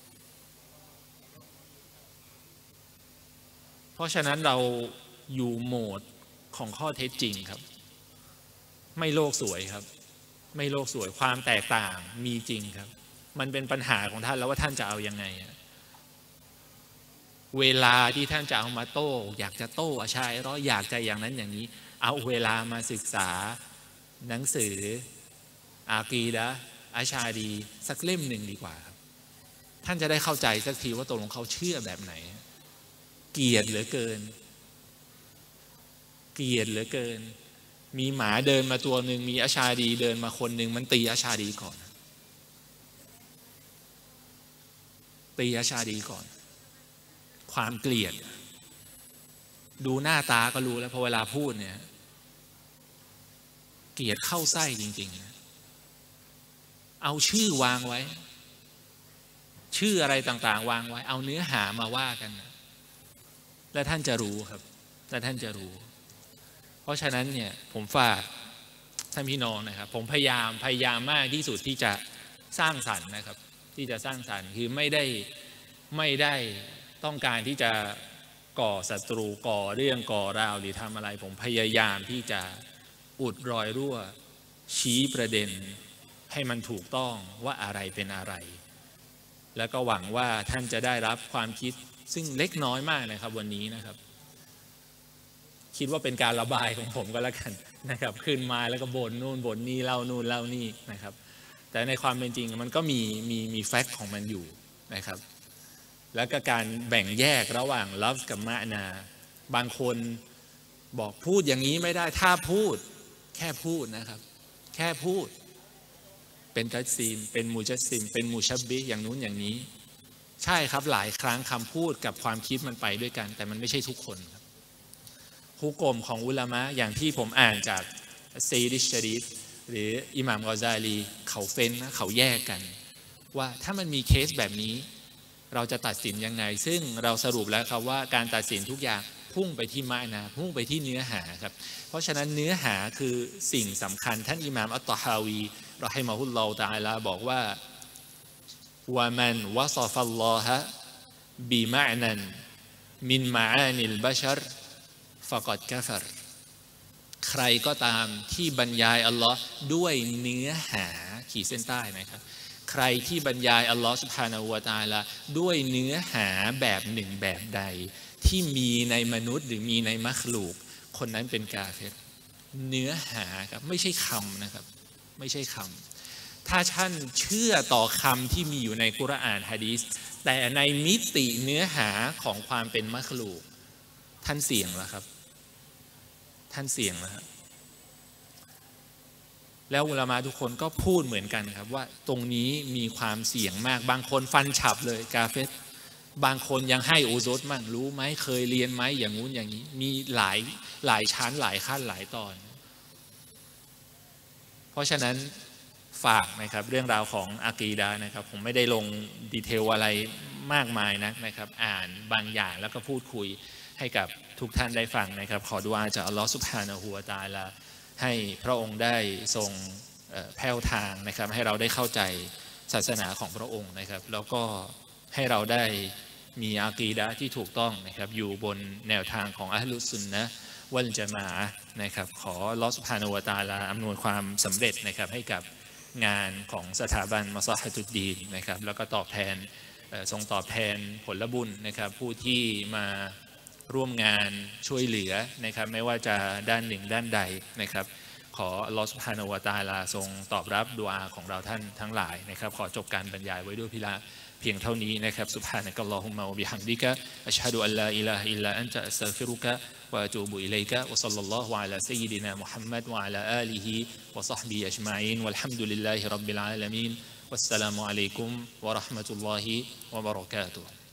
เพราะฉะนั้นเราอยู่โหมดของข้อเท็จจริงครับไม่โลกสวยครับไม่โลกสวยความแตกต่างมีจริงครับมันเป็นปัญหาของท่านแล้วว่าท่านจะเอายังไงเวลาที่ท่านจะเอามาโต้อยากจะโต้อาชาอิเราะห์อยากจะอย่างนั้นอย่างนี้เอาเวลามาศึกษาหนังสืออากีดะห์อาชารีสักเล่มหนึ่งดีกว่าครับท่านจะได้เข้าใจสักทีว่าตกลงเขาเชื่อแบบไหนเกลียดเหลือเกินเกลียดเหลือเกินมีหมาเดินมาตัวหนึ่งมีอาชารีเดินมาคนหนึ่งมันตีอาชารีก่อนตีอาชารีก่อนความเกลียดดูหน้าตาก็รู้แล้วพอเวลาพูดเนี่ยเกลียดเข้าไส้จริงๆเอาชื่อวางไว้ชื่ออะไรต่างๆวางไว้เอาเนื้อหามาว่ากันและท่านจะรู้ครับและท่านจะรู้เพราะฉะนั้นเนี่ยผมฝากท่านพี่น้องนะครับผมพยายามมากที่สุดที่จะสร้างสรรค์นะครับที่จะสร้างสรรค์คือไม่ได้ต้องการที่จะก่อศัตรูก่อเรื่องก่อราวหรือทำอะไรผมพยายามที่จะอุดรอยรั่วชี้ประเด็นให้มันถูกต้องว่าอะไรเป็นอะไรแล้วก็หวังว่าท่านจะได้รับความคิดซึ่งเล็กน้อยมากนะครับวันนี้นะครับคิดว่าเป็นการระบายของผมก็แล้วกันนะครับขึ้นมาแล้วก็บ่นนู่นบ่นนี่เล่านู่นเล่านี่นะครับแต่ในความเป็นจริงมันก็มีแฟกต์ของมันอยู่นะครับแล้วก็การแบ่งแยกระหว่างลัฟกับมะนาบางคนบอกพูดอย่างนี้ไม่ได้ถ้าพูดแค่พูดนะครับแค่พูดเป็นตัดซีนเป็นมูจัสซิมเป็นมูชับบิอย่างนู้นอย่างนี้ใช่ครับหลายครั้งคำพูดกับความคิดมันไปด้วยกันแต่มันไม่ใช่ทุกคนครับฮุกกลมของอุลามะอย่างที่ผมอ่านจากซีดิชชะรีฟหรืออิหม่ามกอซาลีเขาเฟ้นนะเขาแยกกันว่าถ้ามันมีเคสแบบนี้เราจะตัดสินยังไงซึ่งเราสรุปแล้วครับว่าการตัดสินทุกอย่างพุ่งไปที่มะนาพุ่งไปที่เนื้อหาครับเพราะฉะนั้นเนื้อหาคือสิ่งสำคัญท่านอิหม่ามอัตตะฮาวีเราให้มาฮุลลอฮุตะอาลาบอกว่าวะมันวะซอฟัลลอฮะบิมะนันมินมะอานิลบะชัรฟะกอดกะฟัรใครก็ตามที่บรรยายอัลลอฮ์ด้วยเนื้อหาขีดเส้นใต้นะครับใครที่บรรยายอัลลอฮ์ซุบฮานะฮูวะตะอาลาด้วยเนื้อหาแบบหนึ่งแบบใดที่มีในมนุษย์หรือมีในมัคลูกคนนั้นเป็นกาเฟรเนื้อหาครับไม่ใช่คำนะครับไม่ใช่คำถ้าท่านเชื่อต่อคำที่มีอยู่ในกุรอานหะดีษแต่ในมิติเนื้อหาของความเป็นมัคลูกท่านเสี่ยงแล้วครับท่านเสี่ยงแล้วครับแล้วอุลามะทุกคนก็พูดเหมือนกันครับว่าตรงนี้มีความเสี่ยงมากบางคนฟันฉับเลยกาเฟรบางคนยังให้อุซุรมั่งรู้ไหมเคยเรียนไหมอย่างงู้นอย่างนี้มีหลายชั้นหลายขั้นหลายตอนเพราะฉะนั้นฝากนะครับเรื่องราวของอากีดะห์นะครับผมไม่ได้ลงดีเทลอะไรมากมายนะครับอ่านบางอย่างแล้วก็พูดคุยให้กับทุกท่านได้ฟังนะครับขอดุอาจากอัลลอฮฺซุบฮานะฮูวะตะอาลาให้พระองค์ได้ทรงแผ่วทางนะครับให้เราได้เข้าใจศาสนาของพระองค์นะครับแล้วก็ให้เราได้มีอากีดะห์ที่ถูกต้องนะครับอยู่บนแนวทางของอะห์ลุสซุนนะฮ์วัลญะมาอะห์นะครับขออัลเลาะห์ซุบฮานะฮูวะตะอาลาอำนวยความสำเร็จนะครับให้กับงานของสถาบันมัศฮะตุดดีนนะครับแล้วก็ตอบแทนทรงตอบแทนผลบุญนะครับผู้ที่มาร่วมงานช่วยเหลือนะครับไม่ว่าจะด้านหนึ่งด้านใดนะครับขออัลเลาะห์ซุบฮานะฮูวะตะอาลาทรงตอบรับดุอาของเราท่านทั้งหลายนะครับขอจบการบรรยายไว้ด้วยเพียงเท่านี้นะครับซุบฮานะกัลลอฮุมมะวะบิฮัมดิกะอัชฮะดุอัลลาอิลาฮะอิลลาอันตะอัสตัฆฟิรุกะวะอะตูบุอิลัยกะวะศ็อลลัลลอฮุอะลาซัยยิดินามุฮัมมัดวะอะลาอาลิฮิวะศอฮบิฮิอัจมะอีนวัลฮัมดุลิลลาฮิร็อบบิลอาละมีนวัสสลามุอะลัยกุมวะเราะห์มะตุลลอฮิวะบะเราะกาตุฮ์